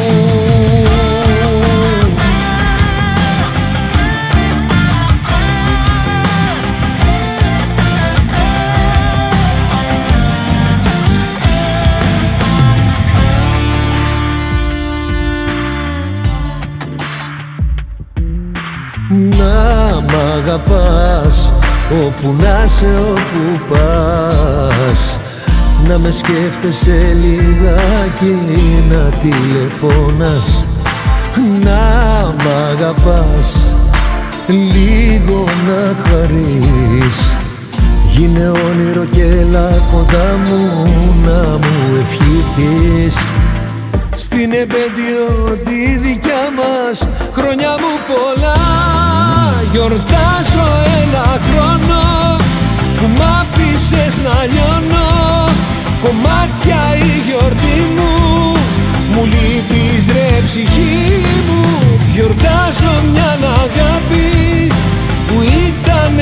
Να μ' αγαπάς όπου να σε, όπου πας. Να με σκέφτεσαι λιγάκι, να τηλεφώνας. Να μ' αγαπάς, λίγο να χαρείς. Γίνε όνειρο και έλα κοντά μου, να μου ευχηθείς. Στην επέτειο τη δικιά μας, χρόνια μου πολλά, γιορτάζω ένα χρόνο που μ' άφησες να λιώνω. Κομμάτια η γιορτή μου, μου λείπεις ρε ψυχή μου. Γιορτάζω μια αγάπη που ήταν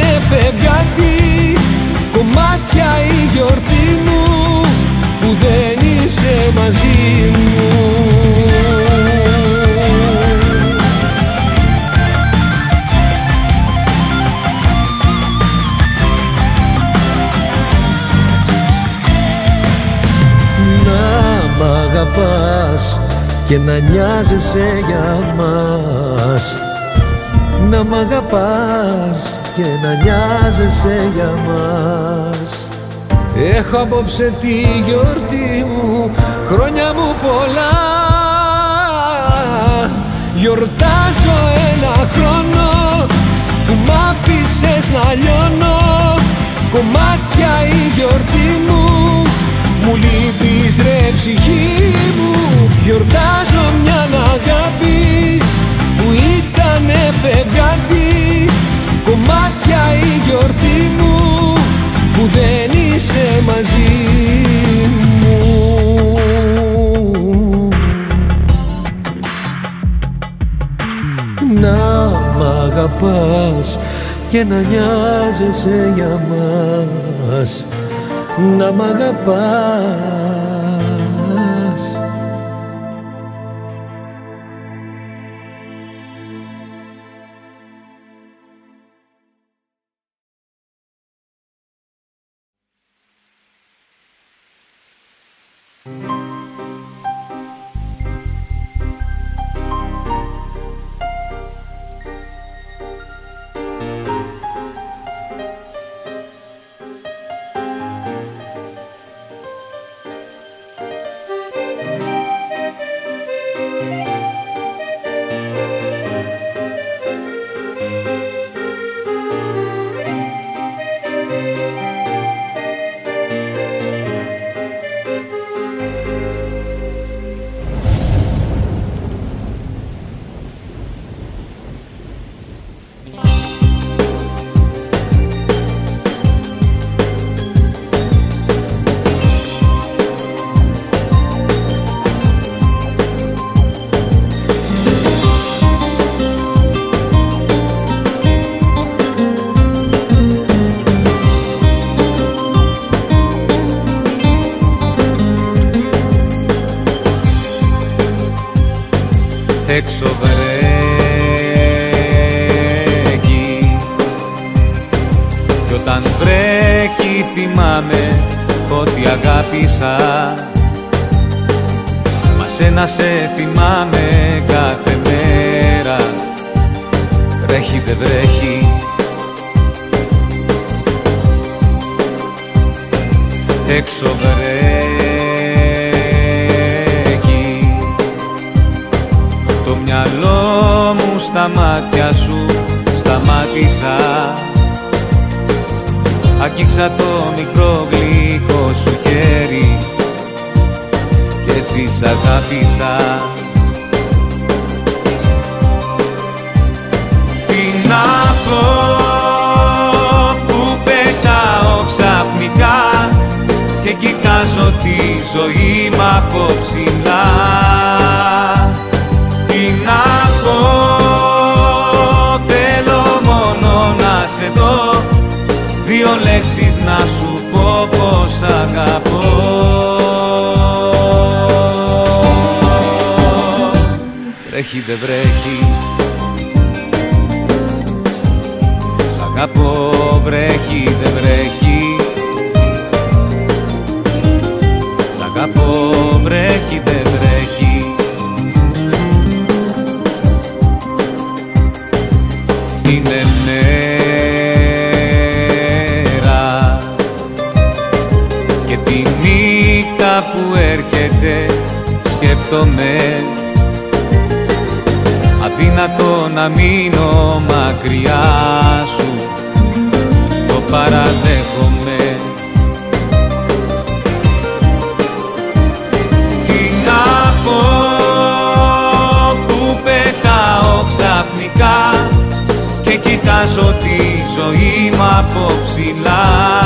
και να νοιάζεσαι για μας. Να μ' αγαπάς και να νοιάζεσαι για μας. Έχω απόψε τη γιορτή μου, χρόνια μου πολλά. Γιορτάζω ένα χρόνο που μ' άφησες να λιώνω. Κομμάτια η γιορτή μου, μου λείπεις ρε ψυχή μου. Γιορτάζω μια αγάπη που ήτανε φευγάτη. Κομμάτια η γιορτή μου που δεν είσαι μαζί μου. Να μ' αγαπάς και να νοιάζεσαι για μας. Να μ' αγαπάς. Έξω βρέχει κι όταν βρέχει θυμάμαι ότι αγάπησα. Μα σένα σε θυμάμαι κάθε μέρα. Βρέχει δεν βρέχει, έξω βρέχει. Το μυαλό μου στα μάτια σου σταμάτησα. Άγγιξα το μικρό γλυκό σου χέρι κι έτσι σ' αγάπησα. Τι να πω που πετάω ξαφνικά και κοιτάζω τη ζωή μ' από ψηλά. Τι να πω, θέλω μόνο να σε δω, δύο λέξεις να σου πω πως αγαπώ. Βρέχει δεν βρέχει, σ' αγαπώ. Βρέχει δεν βρέχει, σ' αγαπώ. Βρέχει δεν βρέχει, είναι μέρα και τη νύχτα που έρχεται σκέφτομαι. Αδύνατο να μείνω μακριά σου, το παραδέχομαι. Τι να πω που πετάω ξαφνικά και κοιτάζω τη ζωή μ' από ψηλά.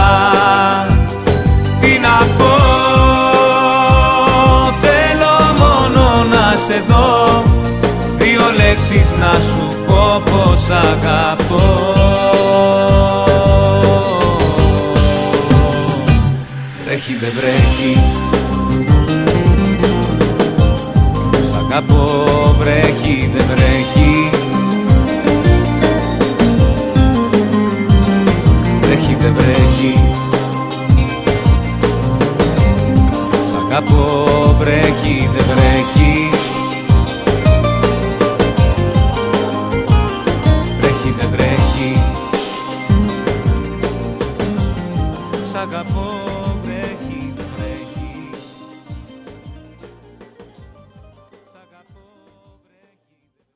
Τι να πω, θέλω μόνο να σε δω, δύο λέξεις να σου πω πως αγαπώ. Βρέχει δεν βρέχει, σ' αγαπώ. Βρέχει δεν βρέχει, βρέχει δεν βρέχει, σ' αγαπώ. Βρέχει δεν βρέχει, αγαπώ, βρέχει, δεν βρέχει. Σ' αγαπώ, βρέχει, δεν βρέχει.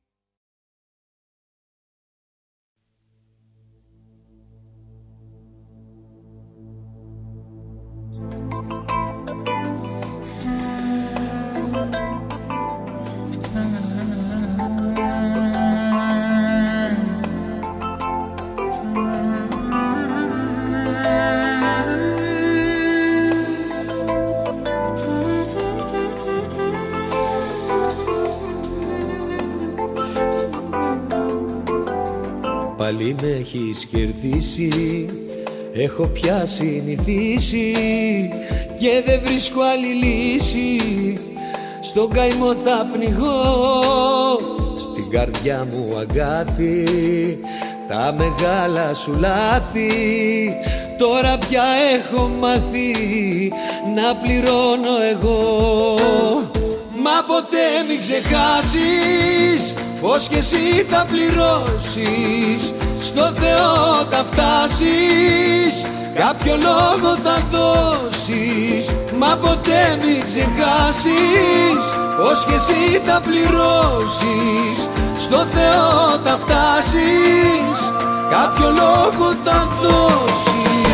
Πάλι με έχεις κερδίσει, έχω πια συνηθίσει και δεν βρίσκω άλλη λύση. Στον καημό θα πνιγώ, στην καρδιά μου αγκάθι, τα μεγάλα σου λάθη τώρα πια έχω μάθει να πληρώνω εγώ. Μα ποτέ μην ξεχάσεις πως κι εσύ θα πληρώσεις, στο Θεό θα φτάσεις, κάποιο λόγο θα δώσεις. Μα ποτέ μην ξεχάσεις πως κι εσύ θα πληρώσεις, στο Θεό θα φτάσεις, κάποιο λόγο θα δώσεις.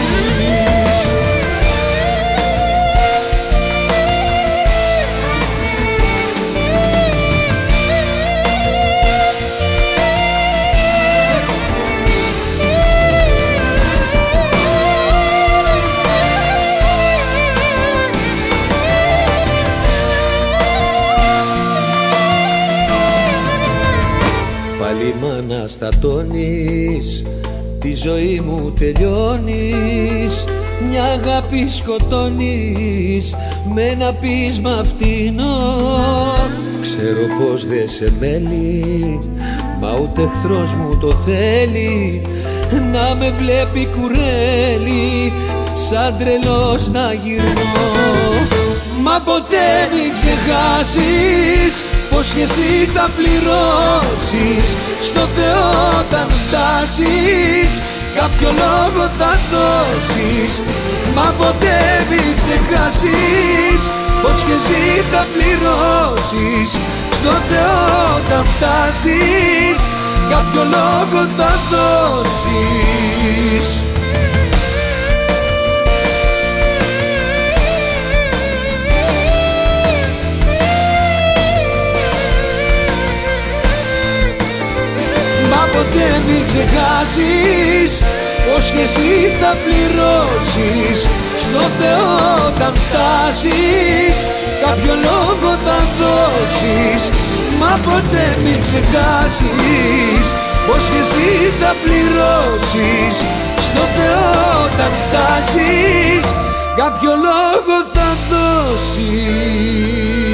Μ' αναστατώνεις, τη ζωή μου τελειώνεις, μια αγάπη σκοτώνεις με ένα πείσμα φτηνό. Ξέρω πως δεν σε μέλει, μα ούτε εχθρός μου το θέλει, να με βλέπει κουρέλι, σαν τρελός να γυρνώ. Μα ποτέ μην ξεχάσεις πως κι εσύ θα πληρώσεις, στο Θεό όταν φτάσεις, κάποιο λόγο θα δώσεις. Μα ποτέ μην ξεχάσεις πως κι εσύ θα πληρώσεις, στο Θεό όταν φτάσεις, κάποιο λόγο θα δώσεις. Ποτέ μην ξεχάσεις πως κι εσύ θα πληρώσεις, στο Θεό όταν φτάσεις, κάποιο λόγο θα δώσεις. Μα ποτέ μην ξεχάσεις πως κι εσύ θα πληρώσεις, στο Θεό όταν φτάσεις, κάποιο λόγο θα δώσεις.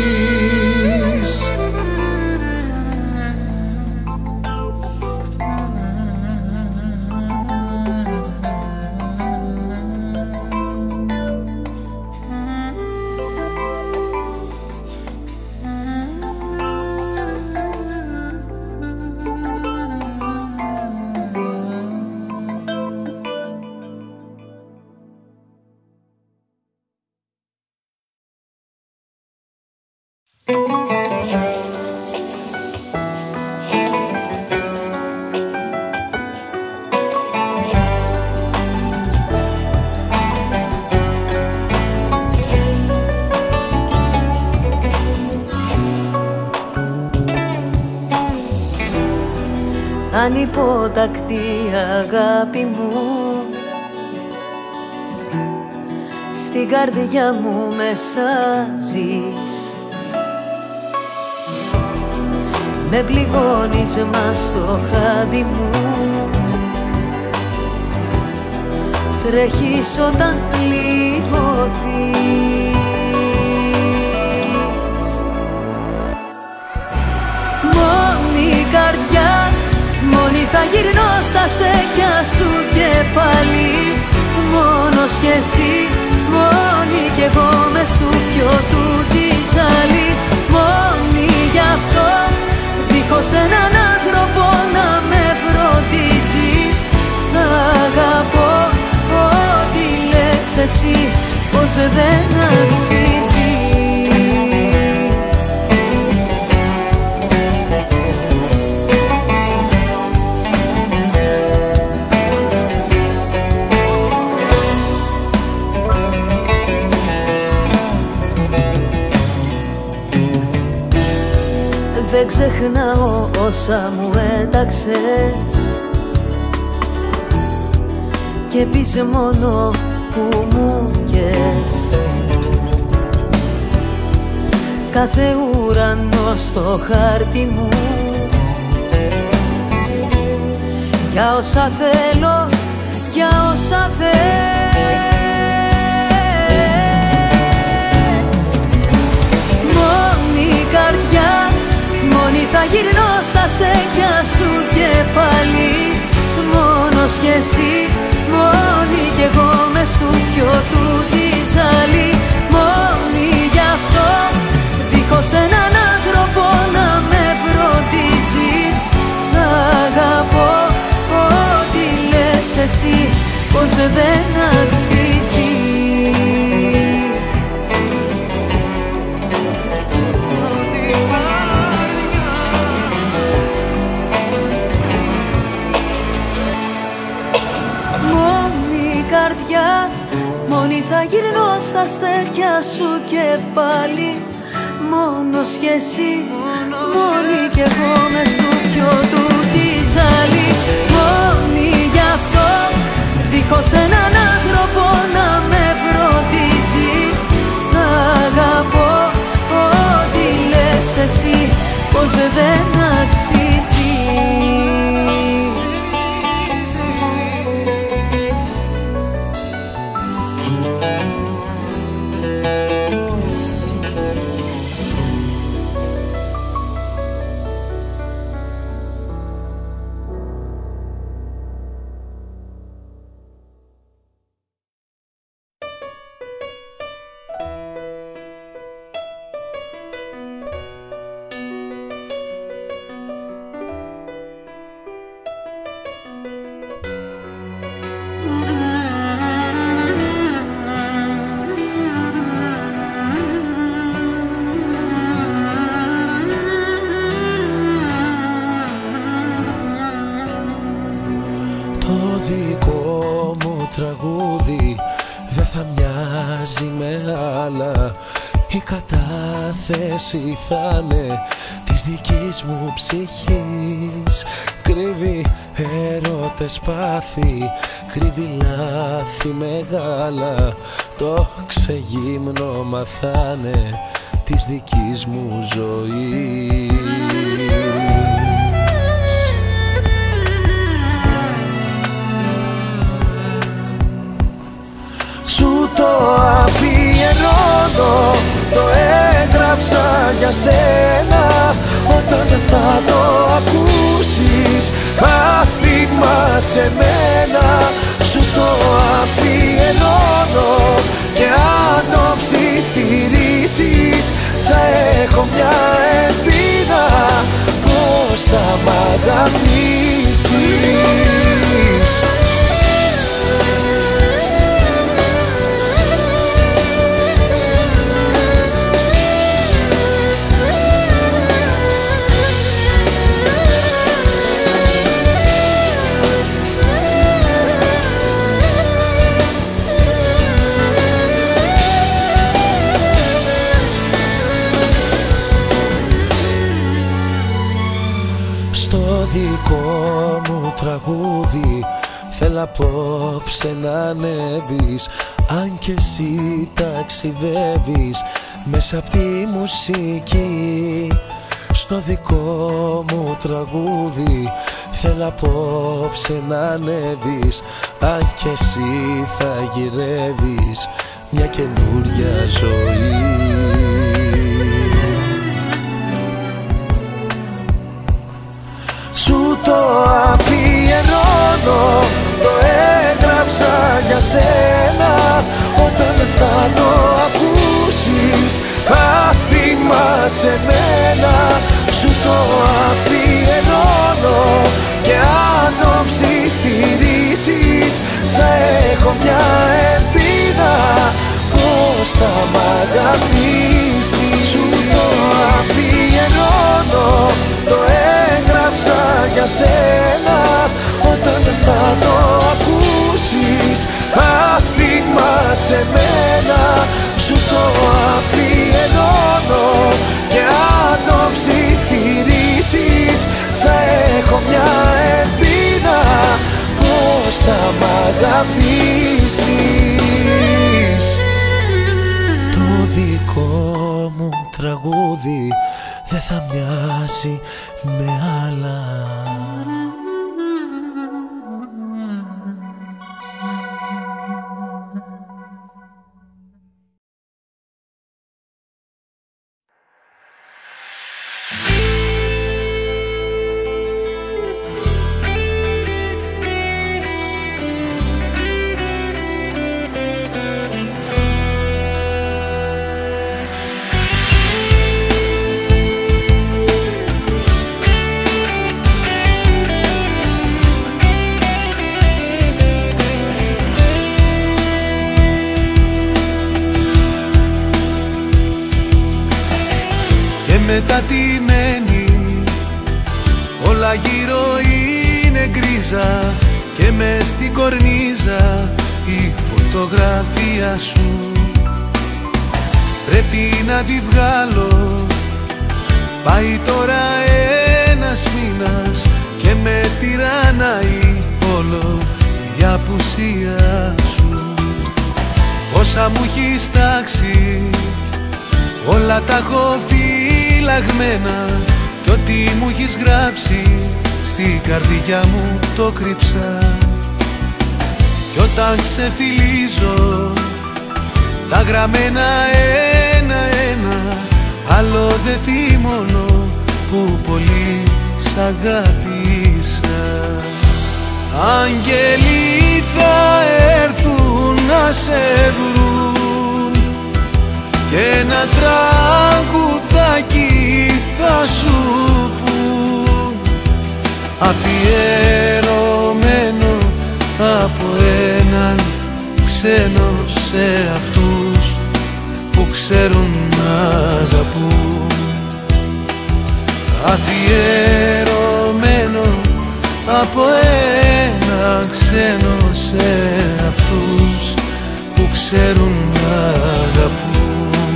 Ανυπότακτη αγάπη μου, στην καρδιά μου μέσα ζεις. Με πληγώνεις μα στο χάδι μου, τρέχεις όταν πληγωθείς. Μόνη καρδιά, μόνη θα γυρνώ στα στέκια σου και πάλι. Μόνος κι εσύ, μόνη κι εγώ μες στου πιωτού τη ζάλη. Μόνη γι' αυτό, δίχως έναν άνθρωπο να με φροντίζει. Θα αγαπώ ό,τι λέει εσύ πως δεν αξίζει. Δεν ξεχνάω όσα μου έταξες και πεις μόνο που μου κες. Κάθε ουρανό στο χάρτη μου για όσα θέλω, για όσα θες. Μόνη η καρδιά, μόνη θα γυρνώ στα στέκια σου και πάλι. Μόνος κι εσύ, μόνη κι εγώ μες στου πιο του τη ζάλη. Μόνη γι' αυτό, δίχως έναν άνθρωπο να με φροντίζει. Θα αγαπώ ό,τι λες εσύ πως δεν αξίζει. Καρδιά, μόνη θα γυρνώ στα στέκια σου και πάλι. Μόνος κι εσύ, μόνη κι εγώ μες στο πιο του τη ζάλη. Μόνη γι' αυτό, δίχως έναν άνθρωπο να με φροντίζει. Θα αγαπώ ό,τι λες εσύ πως δεν αξίζει. Τραγούδι δεν θα μοιάζει με άλλα. Η κατάθεση θα είναι της δικής μου ψυχής. Κρύβει έρωτες πάθη, κρύβει λάθη μεγάλα. Το ξεγύμνομα θα είναι της δικής μου ζωής. Σου το αφιερώνω, το έγραψα για σένα. Όταν θα το ακούσεις, αφήγμα σε μένα. Σου το αφιερώνω και αν το ψιθυρίσεις, θα έχω μια ελπίδα πως θα μ' αγαπήσεις. Δικό μου τραγούδι θέλω απόψε να ανέβεις. Αν κι εσύ ταξιδεύεις μέσα απ' τη μουσική. Στο δικό μου τραγούδι θέλω απόψε να ανέβεις. Αν κι εσύ θα γυρεύεις μια καινούρια ζωή. Σου το αφιερώνω, το έγραψα για σένα. Όταν θα το ακούσεις, αφήγμα σε μένα. Σου το αφιερώνω και αν το ψιθυρίσεις, θα έχω μια ελπίδα πως θα μ' αγαπήσεις. Σου το αφιερώνω, το έγραψα για σένα. Όταν θα το ακούσεις αφήγμα σε μένα. Σου το αφιερώνω και αν το ψιθυρίσεις θα έχω μια ελπίδα πως θα μ' αγαπήσεις. Το δικό μου τραγούδι δεν θα μοιάζει με άλλα. Μετατιμένη, όλα γύρω είναι γκρίζα και μες στην κορνίζα η φωτογραφία σου. Πρέπει να τη βγάλω, πάει τώρα ένας μήνας και με τυραννάει όλο η απουσία σου. Όσα μου έχεις τάξει όλα τα έχω φυλαγμένα κι ό,τι μου έχεις γράψει στην καρδιά μου το κρύψα. Κι όταν σε φιλίζω τα γραμμένα ένα-ένα, άλλο δεν θυμώνω που πολύ σ' αγάπησα. Άγγελοι θα έρθουν να σε βρουν και ένα τραγουδάκι θα σου πουν, αφιερωμένο από έναν ξένο σε αυτούς που ξέρουν να αγαπούν. Αφιερωμένο από έναν ξένο σε αυτούς που ξέρουν να αγαπούν.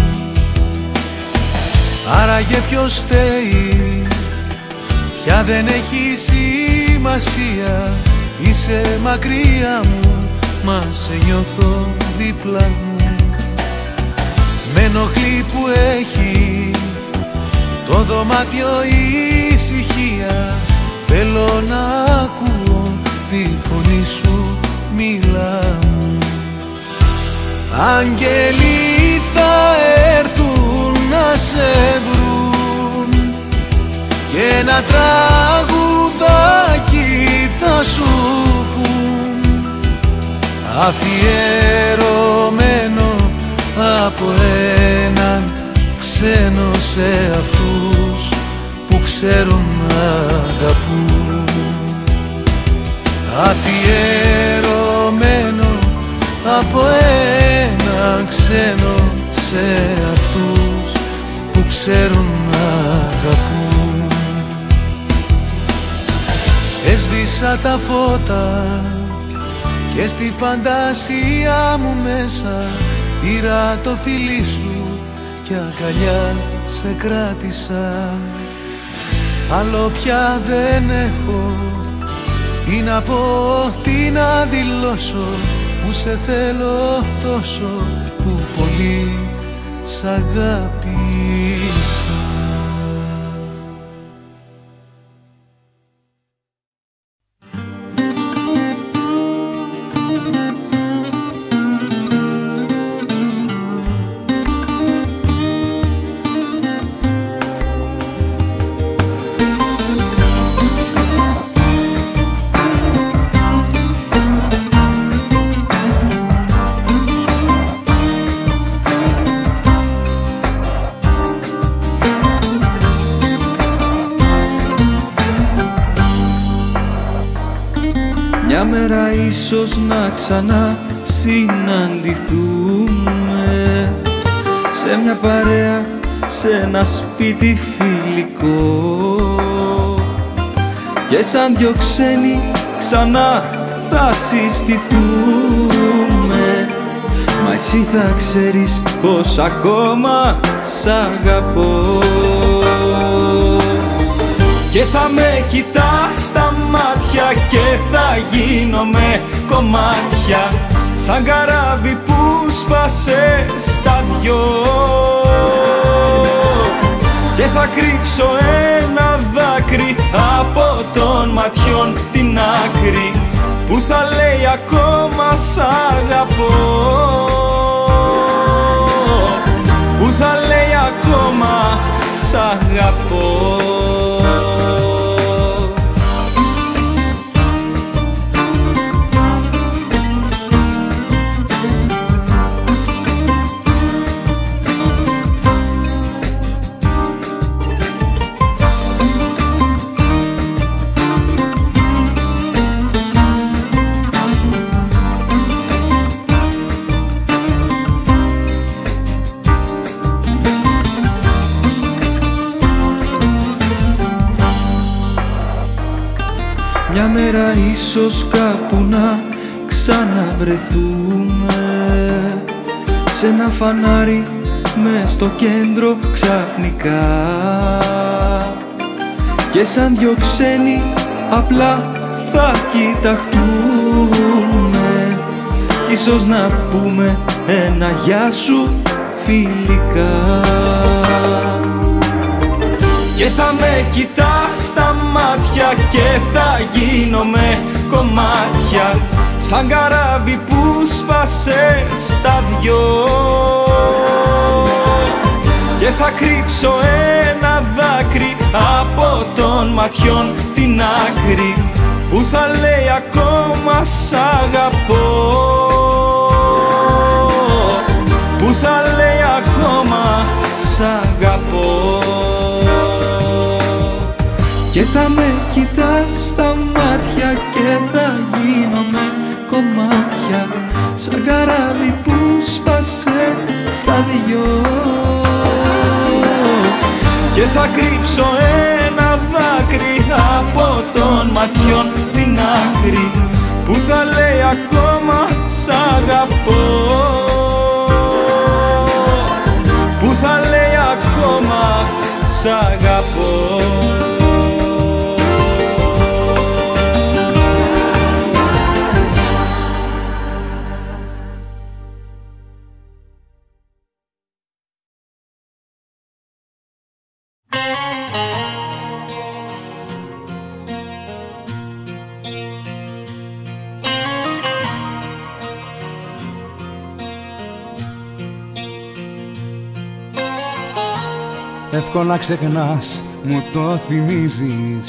Άραγε ποιος φταίει, πια δεν έχει σημασία. Είσαι μακριά μου, μα σε νιώθω δίπλα μου. Μ' ενοχλεί που έχει το δωμάτιο ησυχία. Θέλω να ακούω τη φωνή σου, μίλα μου. Άγγελοι θα έρθουν να σε βρουν και ένα τραγουδάκι θα σου πουν, αφιερωμένο από έναν ξένο σε αυτούς που ξέρουν να αγαπούν. Αφιερωμένο από έναν ξένο σε αυτούς που ξέρουν να αγαπούν. Έσβησα τα φώτα και στη φαντασία μου μέσα πήρα το φιλί σου και αγκαλιά σε κράτησα. Άλλο πια δεν έχω τι να πω, τι να δηλώσω, που σε θέλω τόσο, που πολύ σ' αγάπησα. Μια μέρα ίσως να ξανά συναντηθούμε, σε μια παρέα, σε ένα σπίτι φιλικό, και σαν δυο ξένοι ξανά θα συστηθούμε. Μα εσύ θα ξέρεις πως ακόμα σ' αγαπώ. Και θα με κοιτάς στα μάτια και θα γίνομαι κομμάτια, σαν καράβι που σπάσε στα δυο. Και θα κρύψω ένα δάκρυ από των ματιών την άκρη, που θα λέει ακόμα σ' αγαπώ, που θα λέει ακόμα σ' αγαπώ. Μια μέρα ίσως κάπου να ξαναβρεθούμε, σε ένα φανάρι μες στο κέντρο ξαφνικά, και σαν δυο ξένοι απλά θα κοιταχτούμε, κι ίσως να πούμε ένα γεια σου φιλικά. Και θα με κοιτάς στα μάτια και θα γίνομαι κομμάτια, σαν καράβι που σπάσε στα δυο. Και θα κρύψω ένα δάκρυ από των ματιών την άκρη, που θα λέει ακόμα σ' αγαπώ, που θα λέει ακόμα σ' αγαπώ. Και θα με κοιτάς στα μάτια και θα γίνομαι κομμάτια, σαν καράβι που σπάσε στα δυο. Και θα κρύψω ένα δάκρυ από των ματιών την άκρη, που θα λέει ακόμα σ' αγαπώ, που θα λέει ακόμα σ' αγαπώ. Εύκολα ξεχνάς, μου το θυμίζεις,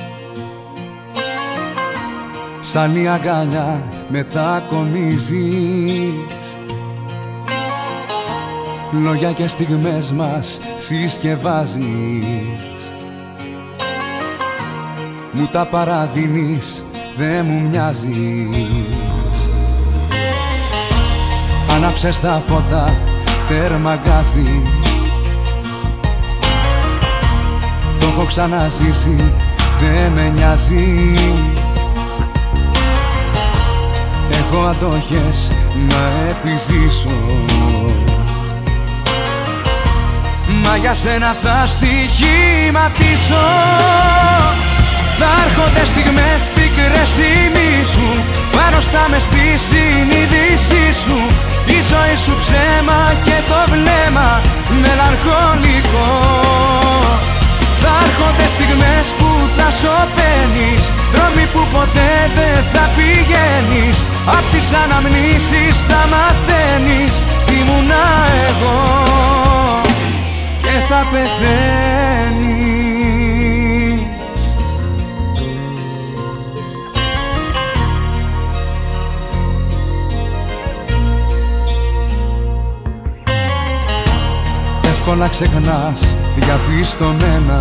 σαν η αγκαλιά μετακομίζεις. Λόγια και στιγμές μας συσκευάζεις, μου τα παραδίνεις, δε μου μοιάζεις. Άναψες τα φώτα, τέρμα γκάζι, το έχω ξαναζήσει, δε με νοιάζει. Έχω αντοχές να επιζήσω, μα για σένα θα στοιχηματίσω. Θα έρχονται στιγμές πικρές θυμίσου, πάνω στα μες στη συνείδησή σου. Η ζωή σου ψέμα και το βλέμμα μελαγχολικό. Θα έρχονται στιγμές που θα σωπαίνεις, δρόμοι που ποτέ δεν θα πηγαίνεις. Απ' τις αναμνήσεις θα μαθαίνεις τι ήμουνα εγώ και θα πεθαίνεις. Εύκολα ξεχνάς διαπιστωμένα,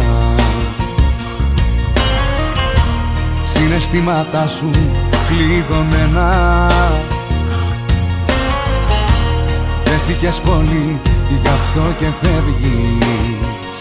συναισθήματά σου κλειδωμένα. χάθηκες πολύ, γι' αυτό και φεύγεις.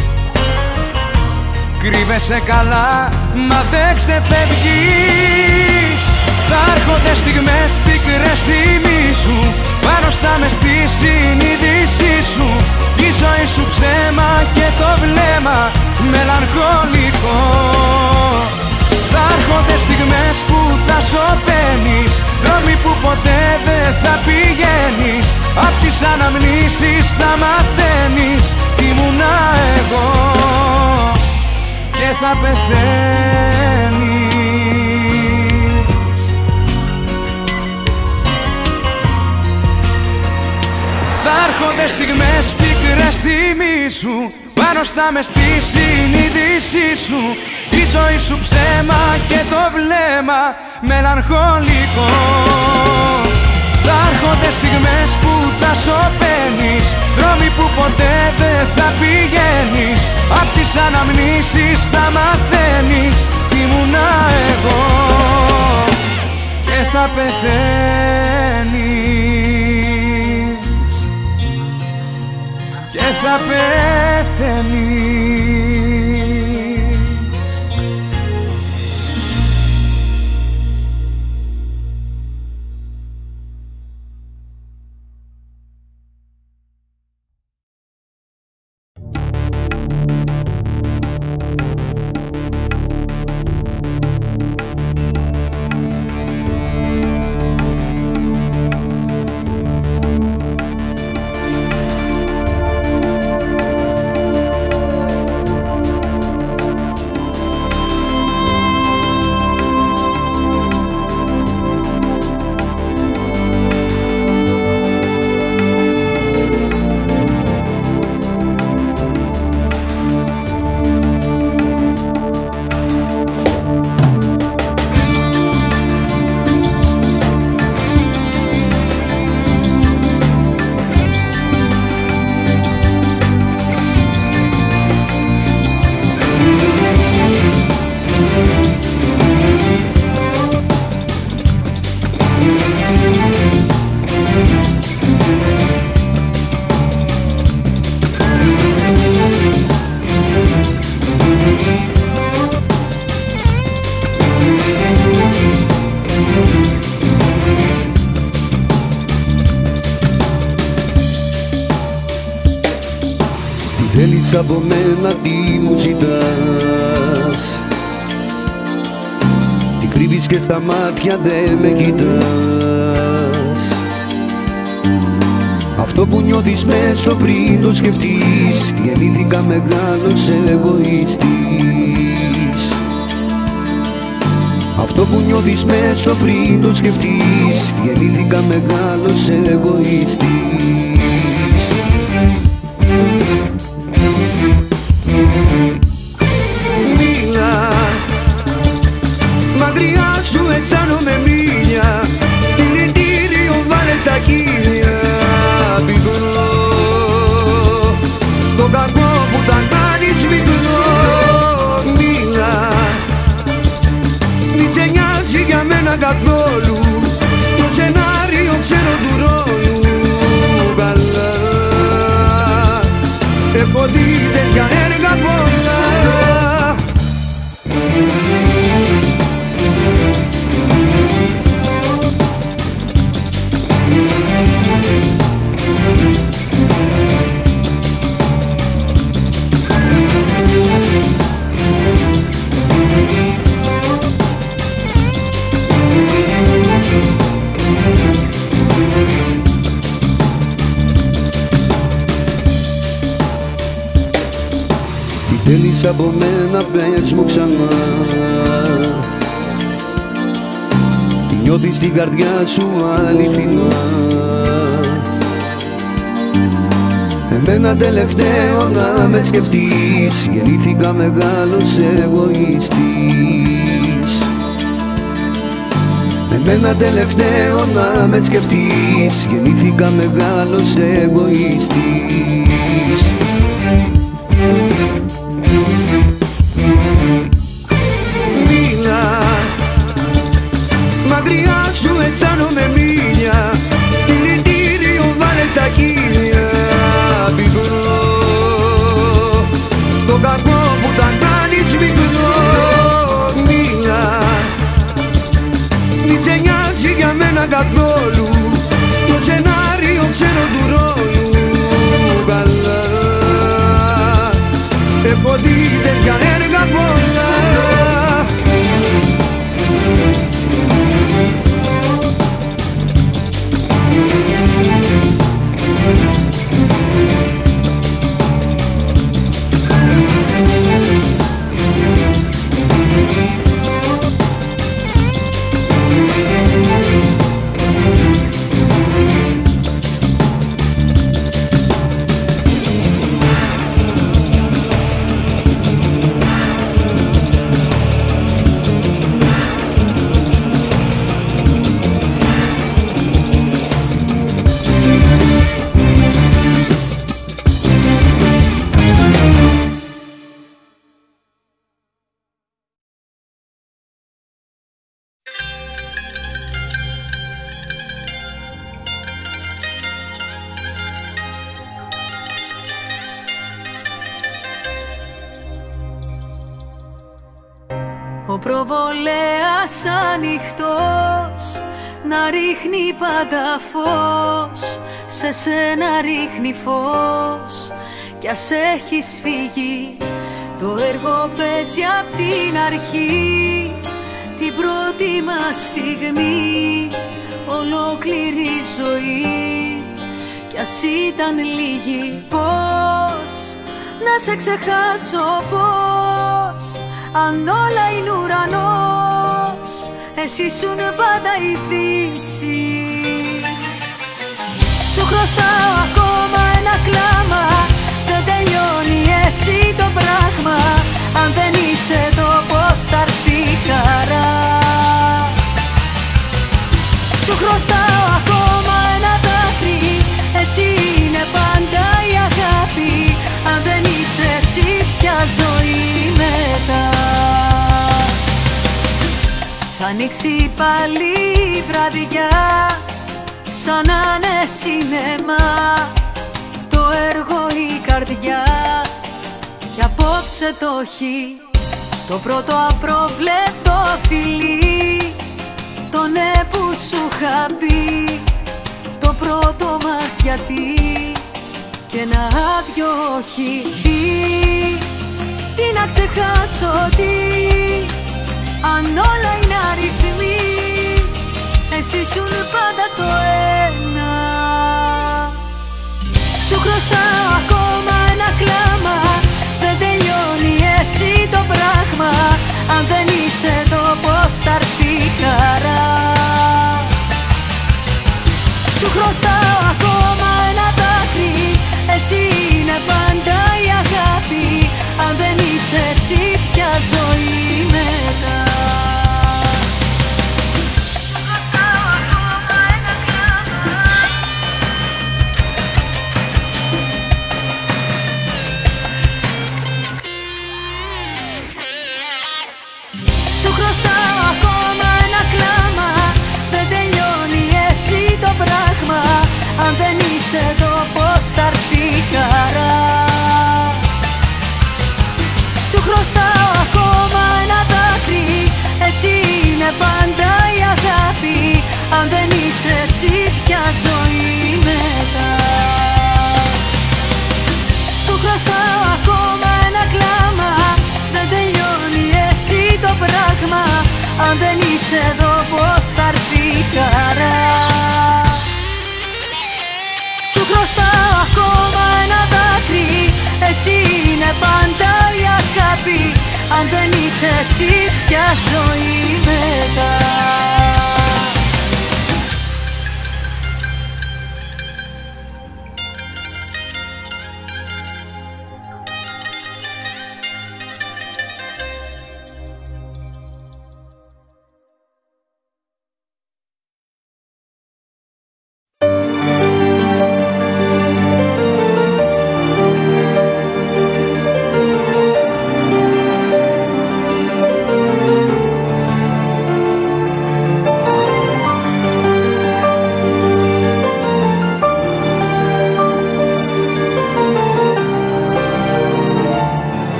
Κρύβεσαι καλά, μα δεν ξεφεύγεις. Θα έρχονται στιγμές πικρές θυμίσου, πάνω στα μες στη συνείδησή σου. Η ζωή σου ψέμα και το βλέμμα μελαγχολικό. Θα έρχονται στιγμές που θα σωπαίνεις, δρόμοι που ποτέ δεν θα πηγαίνεις. Απ' τις αναμνήσεις θα μαθαίνεις τι ήμουνα εγώ και θα πεθαίνεις. Θα έρχονται στιγμές πικρές θυμίσου, πάνω στα μες στη συνείδησή σου. Η ζωή σου ψέμα και το βλέμμα μελαγχολικό. Θα έρχονται στιγμές που θα σωπαίνεις, δρόμοι που ποτέ δεν θα πηγαίνεις. Απ' τις αναμνήσεις θα μαθαίνεις τι ήμουνα εγώ και θα πεθαίνεις, και θα πεθαίνεις. Θέλεις από μένα τι μου ζητάς, τι κρύβεις και στα μάτια δεν με κοιτάς. Αυτό που νιώθεις μες στο πριν το σκεφτείς, γεννήθηκα μεγάλος εγωιστής. Αυτό που νιώθεις μες στο πριν το σκεφτείς, γεννήθηκα μεγάλος εγωιστής. Μίλα, μακριά σου αισθάνομαι μίλια, δηλητήριο βάλε στα κύλια. Πικρό, το κακό που τα κάνεις μικρό. Μίλα, μη σε νοιάζει για μένα καθόλου, το σενάριο ξέρω του ρόλου. Καλά, έχω δει τέτοια έργα πολλά. Θέλεις από μένα πες μου ξανά, τι νιώθεις στην καρδιά σου αληθινά. Εμένα τελευταίο να με σκεφτείς, γεννήθηκα μεγάλος εγωιστής. Εμένα τελευταίο να με σκεφτείς, γεννήθηκα μεγάλος εγωιστής. Μίλα, μακριά σου αισθάνομαι μίλια, δηλητήριο βάλε στα κύλια. καθόλου, το σενάριο ξέρω του ρόλου καλά. Έχω δει τέτοια έργα πολλά. Ο προβολέας ανοιχτός να ρίχνει πάντα φως, σε σένα ρίχνει φως κι ας έχεις φύγει. Το έργο παίζει απ' την αρχή, την πρώτη μας στιγμή, ολόκληρη ζωή κι ας ήταν λίγη. Πώς να σε ξεχάσω, πώς, αν όλα είναι ουρανός, εσύ ήσουν πάντα η δύση. Σου χρωστάω ακόμα ένα κλάμα, δεν τελειώνει έτσι το πράγμα. Αν δεν είσαι εδώ πώς θα έρθει η χαρά. Σου χρωστάω ακόμα ένα δάκρυ, έτσι είναι πάντα η αγάπη. Αν δεν είσαι εσύ ποια ζωή μετά. Θα ανοίξει πάλι η βραδιά, σαν να είναι σινεμά, το έργο η καρδιά κι απόψε το έχει. Το πρώτο απροβλέπτο φιλί, το ναι που σου είχα πει, το πρώτο μας γιατί και ένα άδειο όχι. Τι να ξεχάσω, τι, αν όλα είναι αριθμοί, εσύ ήσουν πάντα το ένα. Σου χρωστάω ακόμα ένα κλάμα, δεν τελειώνει έτσι το πράγμα. Αν δεν είσαι εδώ πώς θα έρθει η χαρά. Σου χρωστάω ακόμα ένα δάκρυ, έτσι είναι πάντα η αγάπη. Αν δεν είσαι εσύ ποια ζωή μετά. Σου χρωστάω ακόμα ένα κλάμα, δεν τελειώνει έτσι το πράγμα. Αν δεν είσαι εδώ πώς θα έρθει η χαρά. Σου χρωστάω ακόμα ένα δάκρυ, έτσι είναι πάντα η αγάπη. Αν δεν είσαι εσύ ποια ζωή μετά. Σου χρωστάω ακόμα ένα κλάμα, δεν τελειώνει έτσι το πράγμα. Αν δεν είσαι εδώ πώς θα έρθει η χαρά. Σου χρωστάω ακόμα ένα δάκρυ, έτσι είναι πάντα η αγάπη. Αν δεν είσαι εσύ ποια ζωή μετά.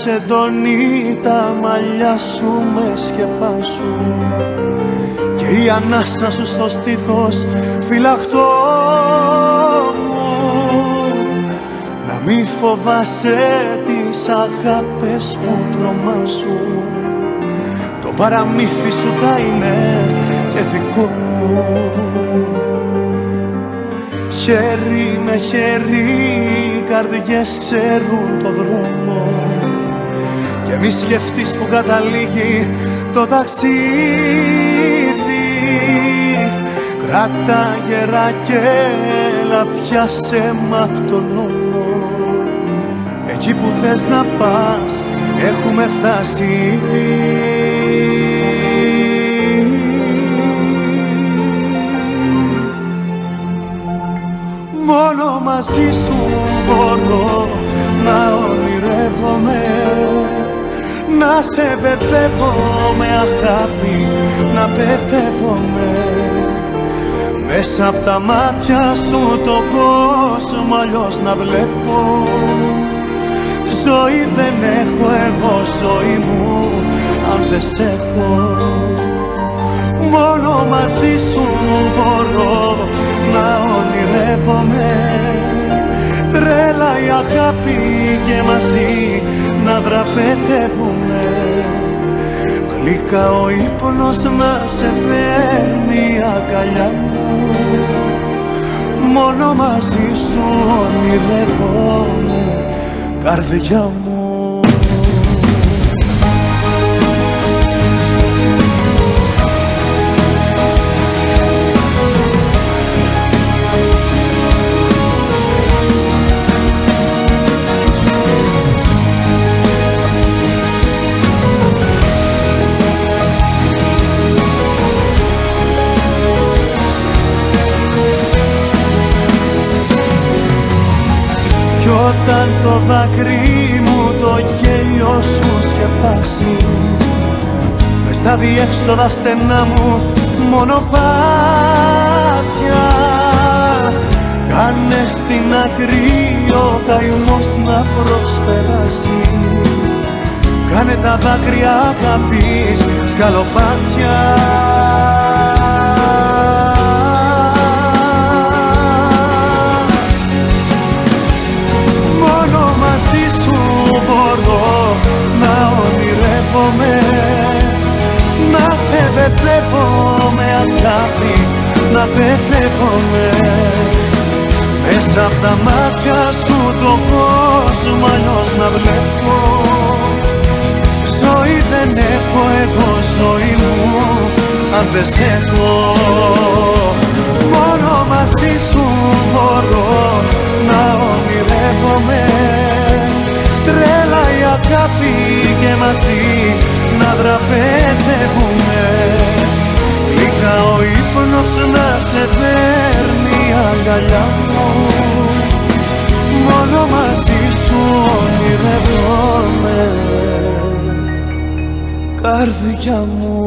εντονή τα μαλλιά σου με σκεπάζουν και η ανάσα σου στο στήθος φυλαχτό μου. Να μη φοβάσαι τις αγάπες που τρομάζουν, το παραμύθι σου θα είναι και δικό μου. Χέρι με χέρι οι καρδιές ξέρουν το δρόμο και μη σκεφτείς που καταλήγει το ταξίδι. Κράτα γερά και έλα πιάσε μ' απ' τον νόμο. Εκεί που θες να πας έχουμε φτάσει ήδη. Μόνο μαζί σου μπορώ να ονειρεύομαι, να σε παιδεύω με αγάπη, να παιδεύομαι. Μέσα απ' τα μάτια σου τον κόσμο αλλιώς να βλέπω. Ζωή δεν έχω εγώ, ζωή μου αν δεν σ' έχω. Μόνο μαζί σου μπορώ να ονειρεύομαι, τρέλα η αγάπη και μαζί να δραπετεύουμε. Γλυκά ο ύπνος να σε παίρνει η αγκαλιά μου, μόνο μαζί σου ονειρεύομαι, καρδιά μου. Όταν το δάκρυ μου το γέλιο σου σκεπάσει, μες στα διέξοδα στενά μου μονοπάτια, κάνε στην άκρη ο καημός να προσπεράσει, κάνε τα δάκρυα αγάπης σκαλοπάτια. Να ονειρεύομαι, να σε παιδεύω με αγάπη, να παιδεύομαι. Μέσα απ' τα μάτια σου τον κόσμο αλλιώς να βλέπω. Ζωή δεν έχω εγώ, ζωή μου αν δεν σ' έχω. Μόνο μαζί σου μπορώ να ονειρεύομαι, τρέλα η αγάπη και μαζί να δραπετεύουμε. Γλυκά ο ύπνος να σε παίρνει η αγκαλιά μου, μόνο μαζί σου ονειρεύομαι, καρδιά μου.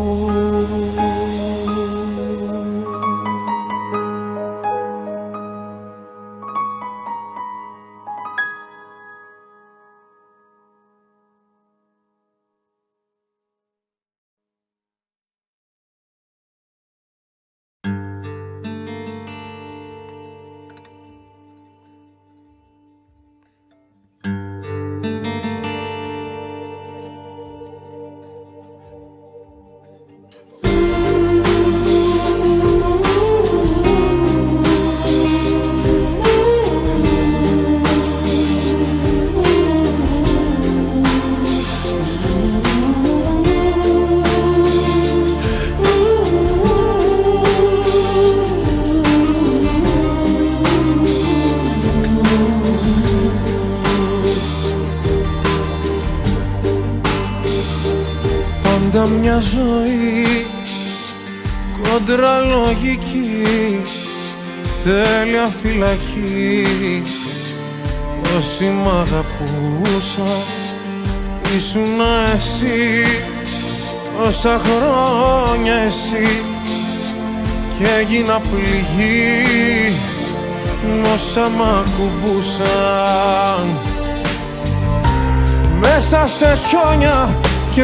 Μια ζωή κόντρα λογική, τέλεια φυλακή. Όσοι μ' αγαπούσα ήσουνα εσύ, τόσα χρόνια εσύ, και έγινα πληγή όσα μ' ακουμπούσαν. μέσα σε χιόνια και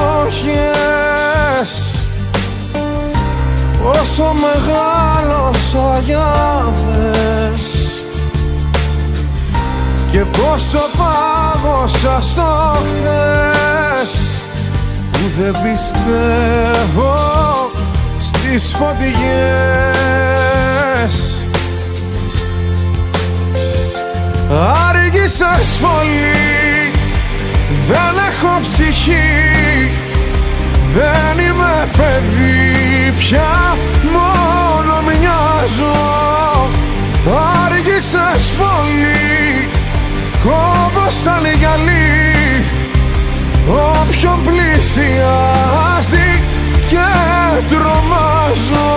βροχές. Όσο μεγάλωσα για δες και πόσο πάγωσα στο χθες, που δεν πιστεύω στις φωτιές. Άργησες πολύ, δεν έχω ψυχή, δεν είμαι παιδί πια, μόνο μοιάζω. Άργησες πολύ, κόβω σαν γυαλί, όποιον πλησιάζει και τρομάζω.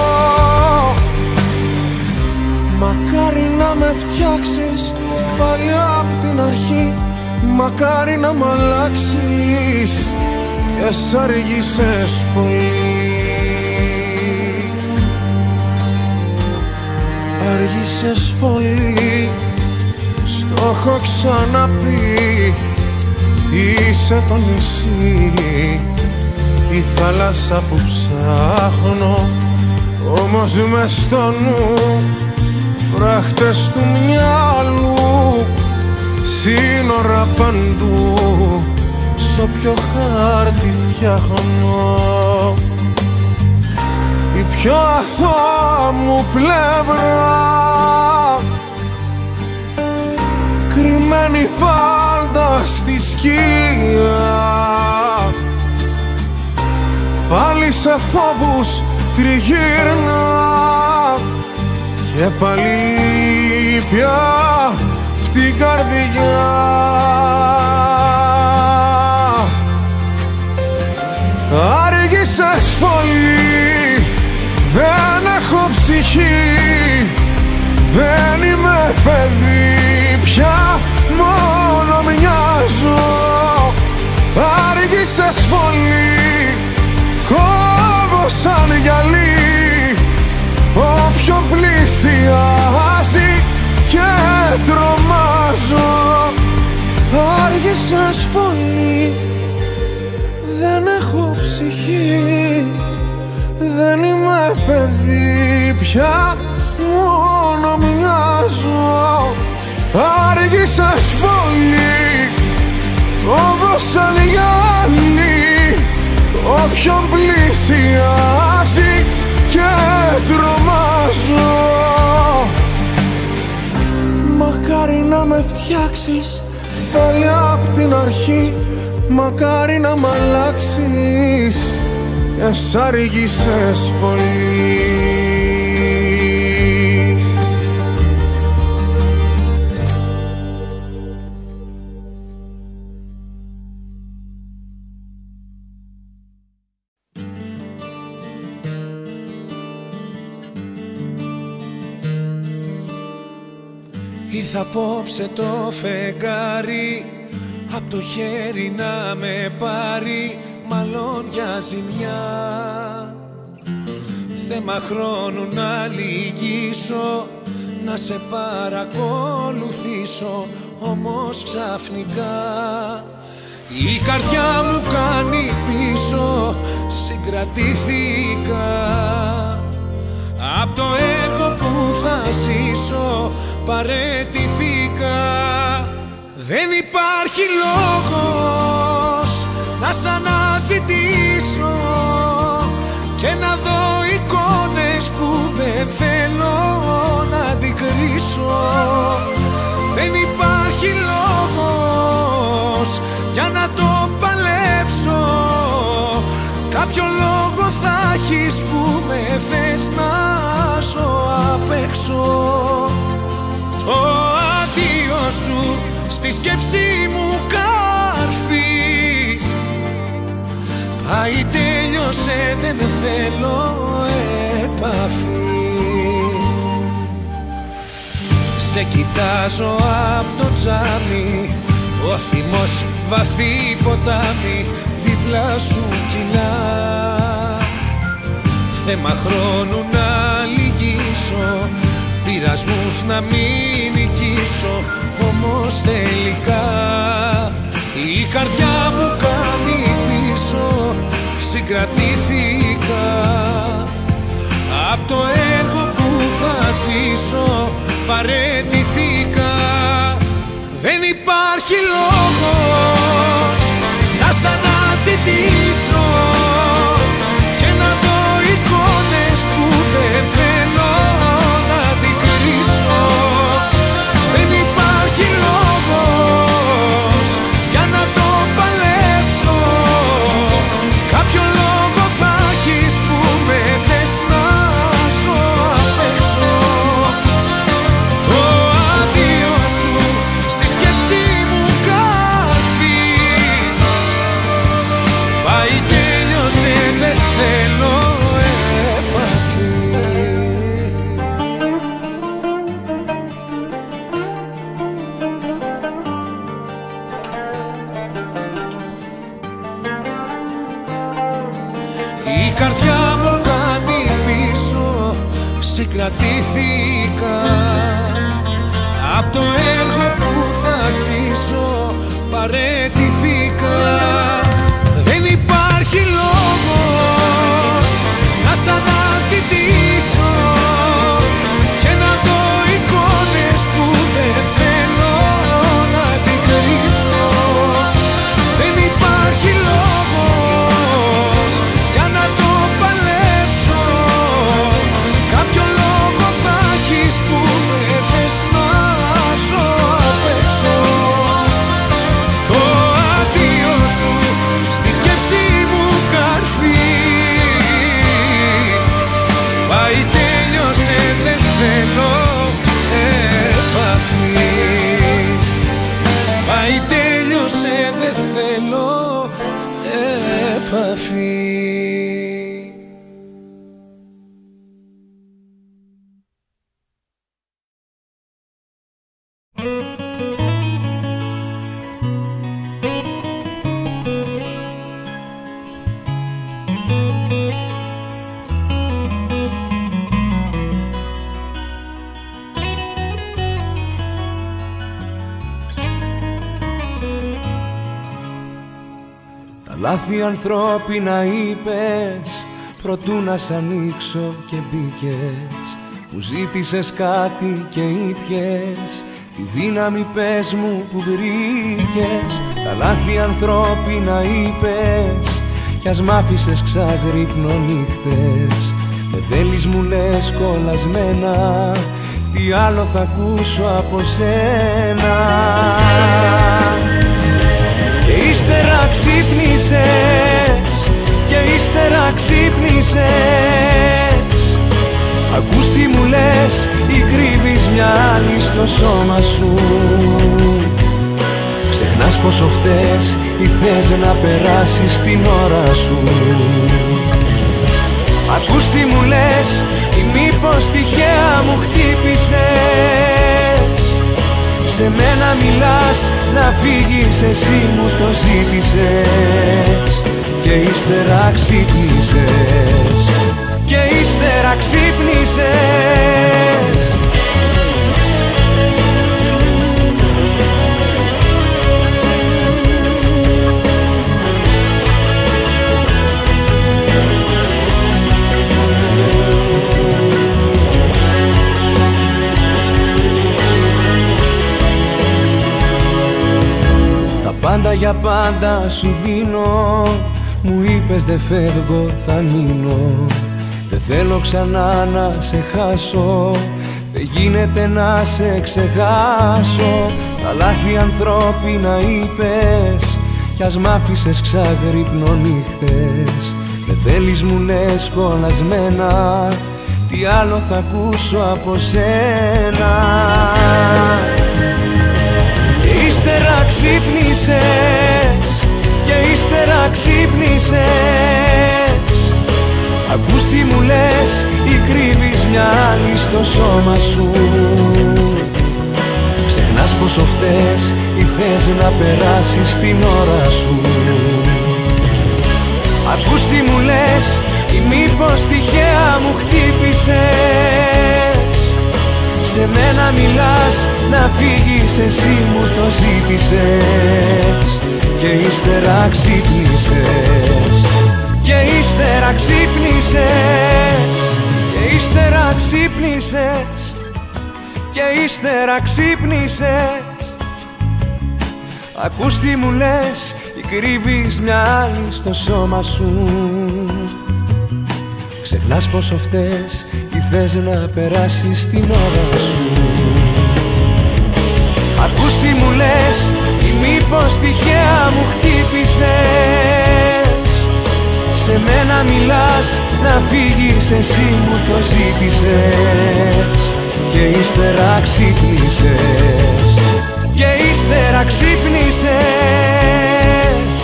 Μακάρι να με φτιάξεις πάλι απ' την αρχή, μακάρι να μ' αλλάξεις και σ' αργήσες πολύ. Αργήσες πολύ, στο έχω ξαναπεί, είσαι το νησί, η θάλασσα που ψάχνω, όμως μες στο νου φράχτες του μυαλού, σύνορα παντού, σ' όποιο χάρτη φτιάχνω. Η πιο αθώα μου πλευρά, κρυμμένη πάντα στη σκιά, πάλι σε φόβους τριγύρνα και πάλι πια την καρδιά. Άργησες πολύ, δεν έχω ψυχή, δεν είμαι παιδί πια, μόνο μοιάζω. Άργησες πολύ, κόβω σαν γυαλί, όποιον πλησιάζει και τρομάζω. Άργησες πολύ, δεν έχω ψυχή, δεν είμαι παιδί πια, μόνο μοιάζω. Άργησες πολύ, κόβω σαν γυαλί, όποιον πλησιάζει και τρομάζω. Μακάρι να με φτιάξεις πάλι απ' την αρχή, μακάρι να μ' αλλάξεις και σ' αργήσες πολύ. Ήρθα απόψε το φεγγάρι, απ' το χέρι να με πάρει, μάλλον για ζημιά. Θέμα χρόνου να λυγίσω, να σε παρακολουθήσω, όμως ξαφνικά η καρδιά μου κάνει πίσω, συγκρατήθηκα. Απ' το έργο που θα ζήσω παραιτηθήκα. Δεν υπάρχει λόγος να σ' αναζητήσω και να δω εικόνες που δεν θέλω να αντικρίσω. Δεν υπάρχει λόγος για να το παλέψω, κάποιο λόγο θα έχεις που με θες να ζω απ' έξω. Το αντίο σου στη σκέψη μου καρφί, πάει τέλειωσε, δεν θέλω επαφή. Σε κοιτάζω απ' το τζάμι, ο θυμός βαθύ ποτάμι δίπλα σου κυλά. Θέμα χρόνου να λυγίσω, πειρασμούς να μην νικήσω, όμως τελικά Η καρδιά μου κάνει πίσω, συγκρατήθηκα. Απ' το έργο που θα ζήσω παραιτηθήκα. Δεν υπάρχει λόγος να σ' αναζητήσω και να δω εικόνες που δεν θέλω να αντικρίσω. Δεν υπάρχει λόγος για να το παλέψω. Κάποιο λόγο θα έχεις που με θες να ζω απ' έξω. Το αδείο σου στη σκέψη μου καρφί. Πάει, τέλειωσε, δεν θέλω επαφή. Η καρδιά μου κάνει πίσω, συγκρατήθηκα. Απ' το έργο που θα ζήσω παραιτηθήκα. Δεν υπάρχει λόγος να σ' αναζητήσω και να δω εικόνες που δεν θέλω να αντικρίσω. Δεν υπάρχει λόγος για να το παλέψω. Κάποιο λόγο θα έχεις που με θες να ζω απ' έξω. Το αδείο σου στη σκέψη μου καρφί. Πάει, τέλειωσε, δεν θέλω επαφή. Πάει, τέλειωσε, δεν θέλω επαφή. Λάθη ανθρώπινα είπες προτού να σ' ανοίξω και μπήκες. Μου ζήτησες κάτι και ήπιες τη δύναμη, πες μου, που βρήκες. Τα λάθη ανθρώπινα είπες κι ας μ' άφησες ξαγρύπνο νύχτες. Με θέλεις, μου λες κολλασμένα, τι άλλο θα ακούσω από σένα. Και ύστερα ξύπνησες, και ύστερα ξύπνησες. Ακούς τι μου λες ή κρύβεις μια άλλη στο σώμα σου. Ξεχνάς πόσο φταίς ή θες να περάσεις την ώρα σου. Ακούς τι μου λες ή μήπως τυχαία μου χτύπησες. Σε μένα μιλάς, να φύγεις, εσύ μου το ζήτησες. Και ύστερα ξύπνησες, και ύστερα ξύπνησες. Πάντα για πάντα σου δίνω, μου είπες δεν φεύγω, θα μείνω. Δεν θέλω ξανά να σε χάσω, δεν γίνεται να σε ξεχάσω. Τα λάθη ανθρώπινα είπες κι ας μ' άφησες ξαγρύπνο νύχτες. Δεν θέλεις, μου λες κολλασμένα, τι άλλο θα ακούσω από σένα. Ύστερα ξύπνησες, και ύστερα ξύπνησες. Ακούς τι μου λες ή κρύβεις μια άλλη στο σώμα σου. Ξεχνάς πόσο φταίς ή θες να περάσεις την ώρα σου. Ακούς τι μου λες ή μήπως τυχαία μου χτύπησες. Σε μένα μιλάς, να φύγεις, εσύ μου το ζήτησες. και ύστερα ξύπνησες. Και ύστερα ξύπνησες. Και ύστερα ξύπνησες. Και ύστερα ξύπνησες. Ακούς τι μου λες, κρύβεις μια άλλη στο σώμα σου. Ξεχνάς πόσο φταίς ή θες να περάσεις την ώρα σου. Ακούς τι μου λες ή μήπως τυχαία μου χτύπησες. Σε μένα μιλάς, να φύγεις εσύ μου το ζήτησες. Και ύστερα ξύπνησες. Και ύστερα ξύπνησες.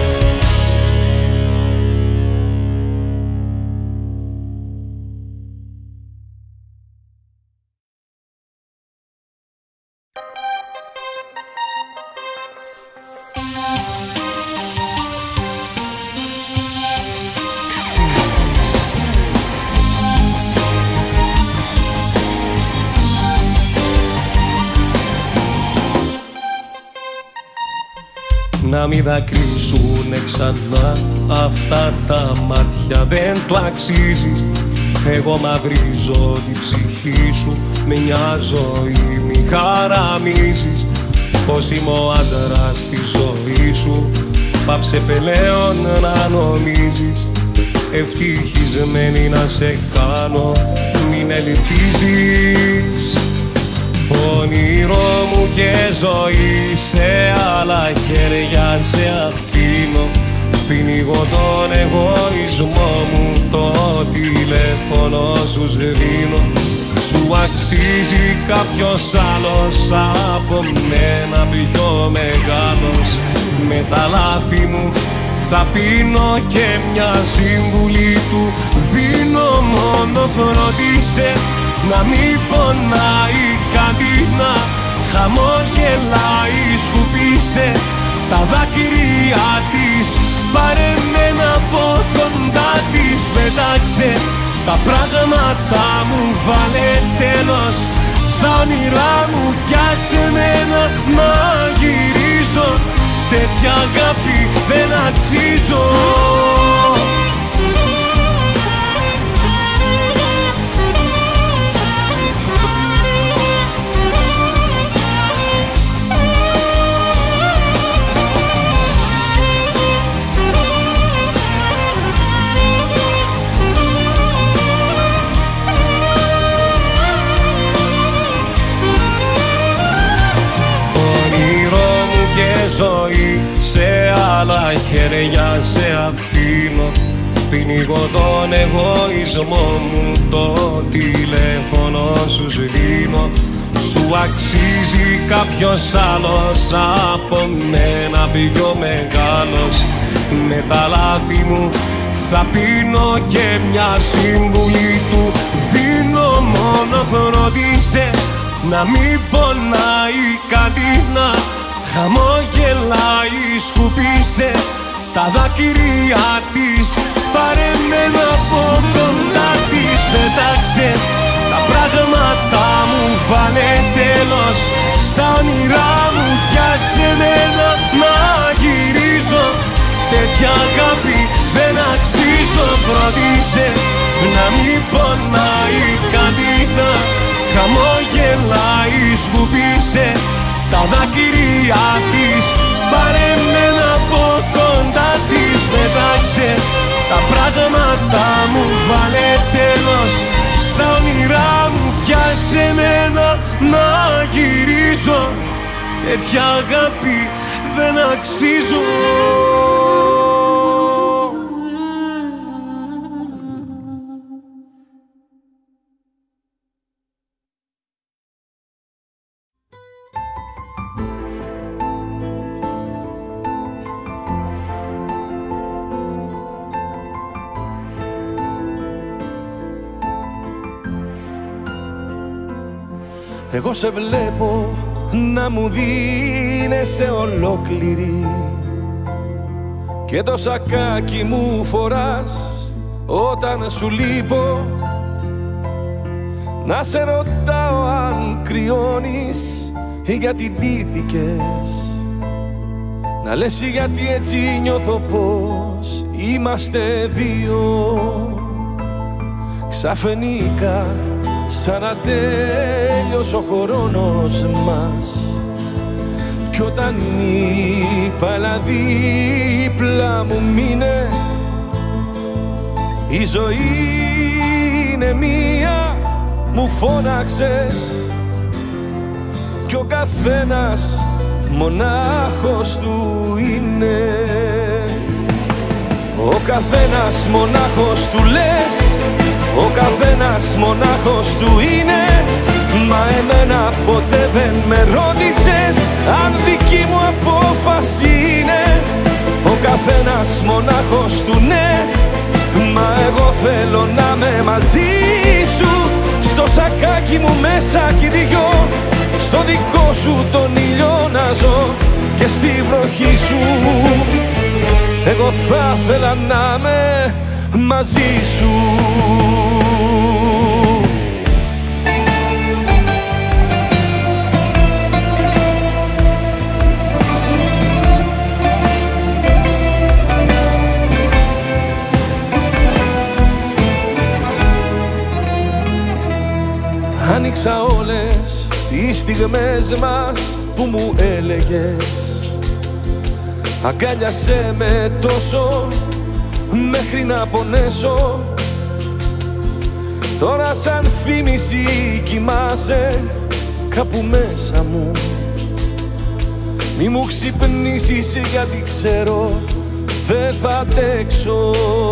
Να μην δακρύσουνε ξανά αυτά τα μάτια, δεν το αξίζεις. Εγώ μαυρίζω την ψυχή σου, με μια ζωή μη χαραμίζεις. Πως είμαι ο άντρας στη ζωή σου, πάψε πλέον να νομίζεις. Ευτυχισμένη να σε κάνω, μην ελπίζεις. Όνειρό μου και ζωή, σε άλλα χέρια σε αφήνω. Πνίγω τον εγωισμό μου, το τηλέφωνο σου σβήνω. Σου αξίζει κάποιος άλλος από μένα πιο μεγάλος. Με τα λάθη μου θα πίνω και μια σύμβουλη του δίνω. Μόνο φροντίσε να μην πονάει κανένα, χαμόγελάει, σκουπίσε τα δάκρυα της. Πάρε μένα από κοντά της, πετάξε τα πράγματα μου, βάλε τέλος στα όνειρά μου. Κι άσε μένα να γυρίζω, τέτοια αγάπη δεν αξίζω. Ζωή σε άλλα χέρια σε αφήνω. Πνίγω τον εγωισμό μου, το τηλέφωνο σου σβήνω. Σου αξίζει κάποιος άλλος από μένα πιο μεγάλος. Με τα λάθη μου θα πίνω και μια σύμβουλη του δίνω. Μόνο φροντίσε να μην πονάει κανένα, χαμόγελάει, σκουπίσε τα δάκρυα της. Πάρε μένα από κοντά της, πετάξε τα πράγματα μου, βάλε τέλος στα όνειρά μου. Κι άσε μένα να γυρίζω, τέτοια αγάπη δεν αξίζω. Φροντίσε να μην πονάει κανένα, χαμόγελάει, σκουπίσε τα δάκρυα της. Πάρε μένα από κοντά της, πετάξε τα πράγματα μου, βάλε τέλος στα όνειρά μου. Κι άσε μένα να γυρίζω, τέτοια αγάπη δεν αξίζω. Εγώ σε βλέπω να μου δίνεσαι ολόκληρη και το σακάκι μου φοράς όταν σου λείπω. Να σε ρωτάω αν κρυώνεις ή γιατί ντύθηκες να λες γιατί έτσι νιώθω πως είμαστε δύο. Ξαφνικά σαν να τέλειωσε ο χρόνος μας, κι όταν είπα έλα δίπλα μου μείνε, η ζωή είναι μία μου φώναξες, κι ο καθένας μονάχος του είναι. Ο καθένας μονάχος του λες, ο καθένας μονάχος του είναι. Μα εμένα ποτέ δεν με ρώτησες αν δική μου απόφαση είναι. Ο καθένας μονάχος του ναι, μα εγώ θέλω να είμαι μαζί σου. Στο σακάκι μου μέσα κι οι δυο, στο δικό σου τον ήλιο να ζω και στη βροχή σου. Εγώ θα ήθελα να είμαι μαζί σου. Άνοιξα όλες τις στιγμές μας που μου έλεγες, αγκάλιασέ με τόσο μέχρι να πονέσω. Τώρα σαν θύμηση κοιμάσαι κάπου μέσα μου. Μη μου ξυπνήσεις γιατί ξέρω δεν θα αντέξω.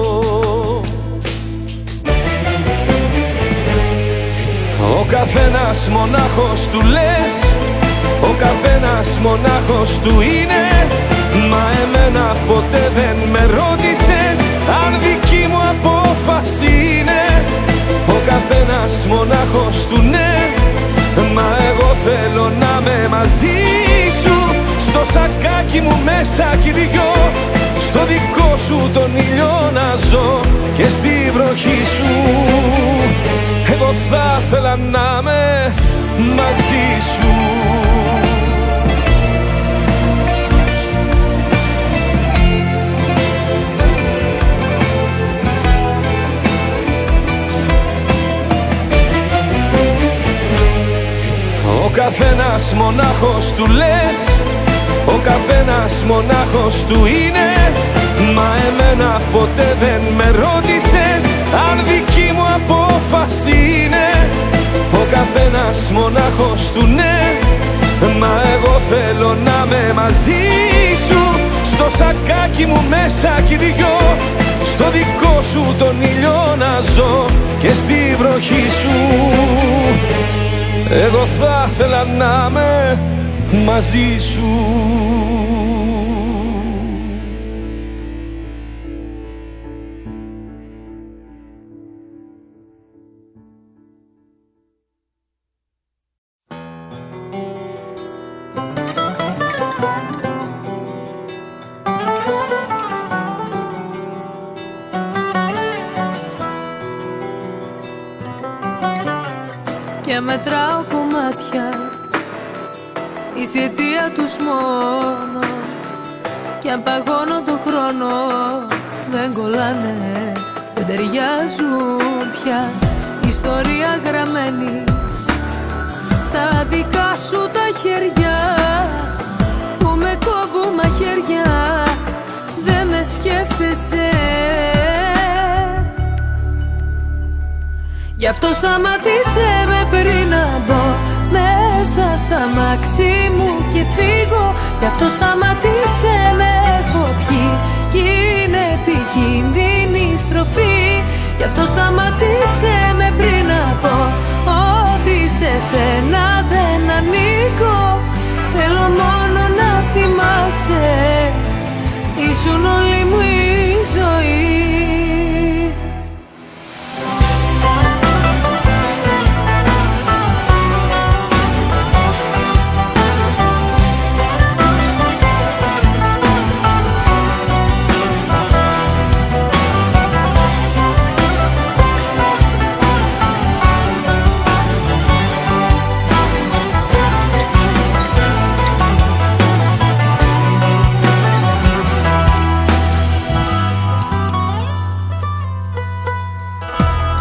Ο καθένας μονάχος του λες, ο καθένας μονάχος του είναι. Μα εμένα ποτέ δεν με ρώτησες αν δική μου απόφαση είναι. Ο καθένας μονάχος του ναι, μα εγώ θέλω να είμαι μαζί σου. Στο σακάκι μου μέσα κι οι δυο, στο δικό σου τον ήλιο να ζω και στη βροχή σου. Εγώ θα ήθελα να είμαι μαζί σου. Ο καθένας μονάχος του λες, ο καθένας μονάχος του είναι. Μα εμένα ποτέ δεν με ρώτησες αν δική μου απόφαση είναι. Ο καθένας μονάχος του ναι, μα εγώ θέλω να είμαι μαζί σου. Στο σακάκι μου μέσα κι οι δυο, στο δικό σου τον ήλιο να ζω και στη βροχή σου. Εγώ θα ήθελα να είμαι μαζί σου. Και μετράω κομμάτια εις η αιτία τους μόνο, κι αν παγώνω το χρόνο δεν κολλάνε, δεν ταιριάζουν πια. Ιστορία γραμμένη στα δικά σου τα χέρια, που με κόβουν μαχαίρια, δεν με σκέφτεσαι. Γι' αυτό σταματήσε με πριν να μπω μέσα στα μάξι μου και φύγω. Γι' αυτό σταματήσε με, έχω πιει κι είναι επικίνδυνη στροφή. Γι' αυτό σταματήσε με πριν να πω ότι σε σένα δεν ανήκω. Θέλω μόνο να θυμάσαι, ήσουν όλη μου η ζωή.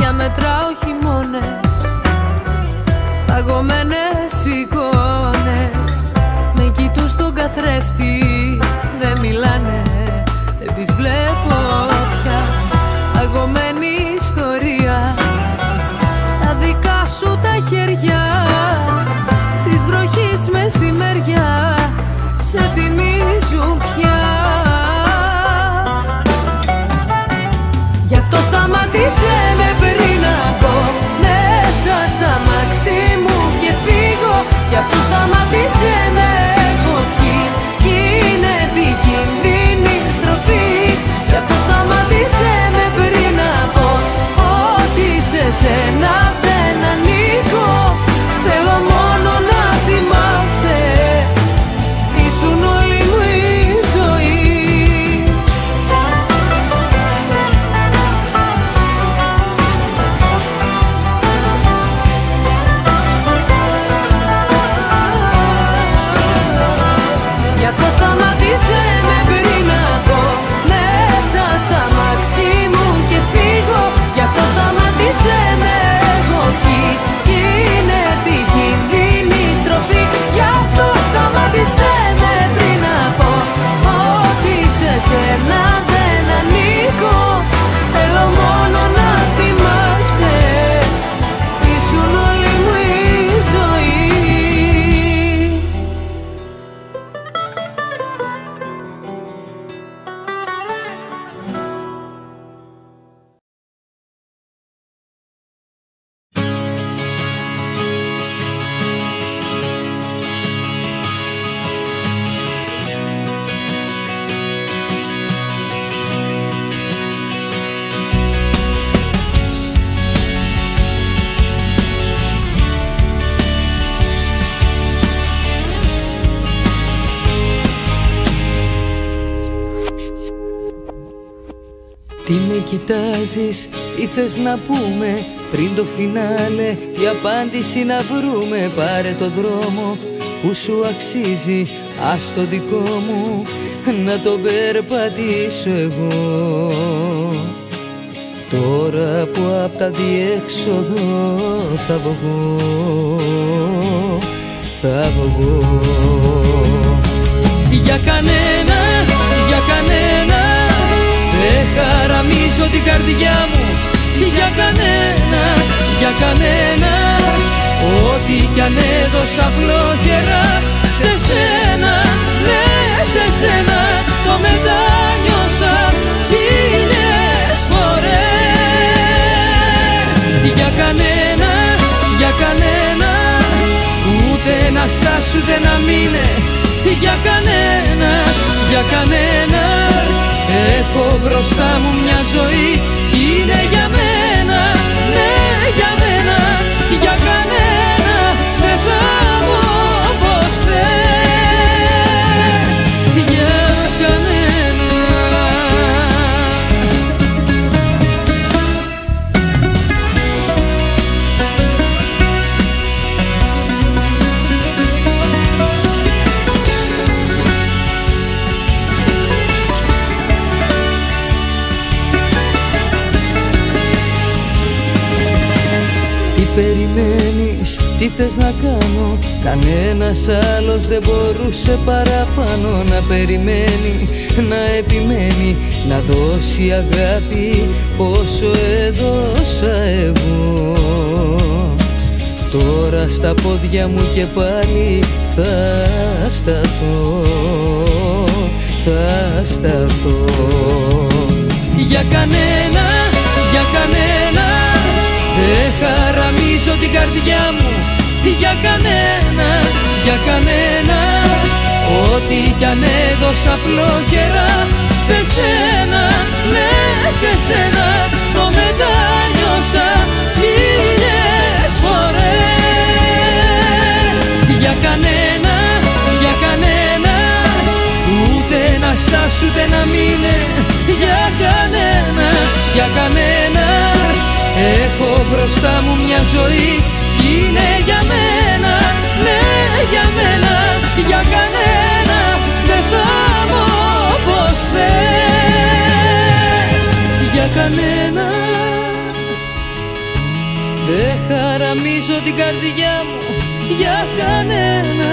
μάτια μετράω χειμώνες, παγωμένες εικόνες. Με κοιτούν στον καθρέφτη, δεν μιλάνε, δεν τις βλέπω πια. Παγωμένη ιστορία στα δικά σου τα χέρια, της βροχής μεσημέρια σε θυμίζουν πια. Γι' αυτό σταμάτησε με πριν να πω μέσα στα μάξι μου και φύγω. Γι' αυτό σταμάτησε με έχω εκεί κι είναι επικίνδυνη στροφή. Γι' αυτό σταμάτησε με πριν να πω ότι σε σένα δεν ανήκω. Θέλω μόνο να θυμάσαι, ήσουν όλη μου η ζωή. Γι' αυτό σταματήσε με πριν να πω μέσα στα μάξι μου και φύγω. Γι' αυτό σταματήσε με έχω εκεί κι είναι επικίνδυνη στροφή. Γι' αυτό σταματήσε με πριν να πω ότι σε σένα δεν ανήκω. Θέλω μόνο να θυμάσαι, ήσουν όλη μου η ζωή. Τι με κοιτάζεις, τι θες να πούμε πριν το φινάλε, τι απάντηση να βρούμε. Πάρε το δρόμο που σου αξίζει, ας το δικό μου να το περπατήσω εγώ. Τώρα που απ' τα διέξοδο θα βγω, θα βγω. Για κανένα, για κανένα δεν χαραμίζω την καρδιά μου. Για κανένα, για κανένα, ό,τι κι αν έδωσα απλόχερα σε σένα, ναι σε σένα το μετάνιωσα χίλιες φορές. Για κανένα, για κανένα, ούτε να στάσου ούτε να μείνε. Για κανένα, για κανένα, έχω μπροστά μου μια ζωή, είναι για μένα, ναι για μένα. Για κανένα δεν θα πω όπως χθες. Για κανένα. Περιμένεις, τι θες να κάνω, κανένας άλλος δεν μπορούσε παραπάνω να περιμένει, να επιμένει, να δώσει αγάπη όσο έδωσα εγώ. Τώρα στα πόδια μου και πάλι θα σταθώ, θα σταθώ. Για κανένα, για κανένα, δεν χαραμίζω την καρδιά μου. Για κανένα, για κανένα, ό,τι κι αν έδωσα απλόχερα σε σένα, ναι σε σένα το μετάνιωσα χίλιες φορές. Για κανένα, για κανένα, ούτε να στάσου ούτε να μείνε. Για κανένα, για κανένα, έχω μπροστά μου μια ζωή, είναι για μένα, ναι για μένα. Για κανένα δεν θα πω όπως χθες. Για κανένα Δεν χαραμίζω την καρδιά μου για κανένα.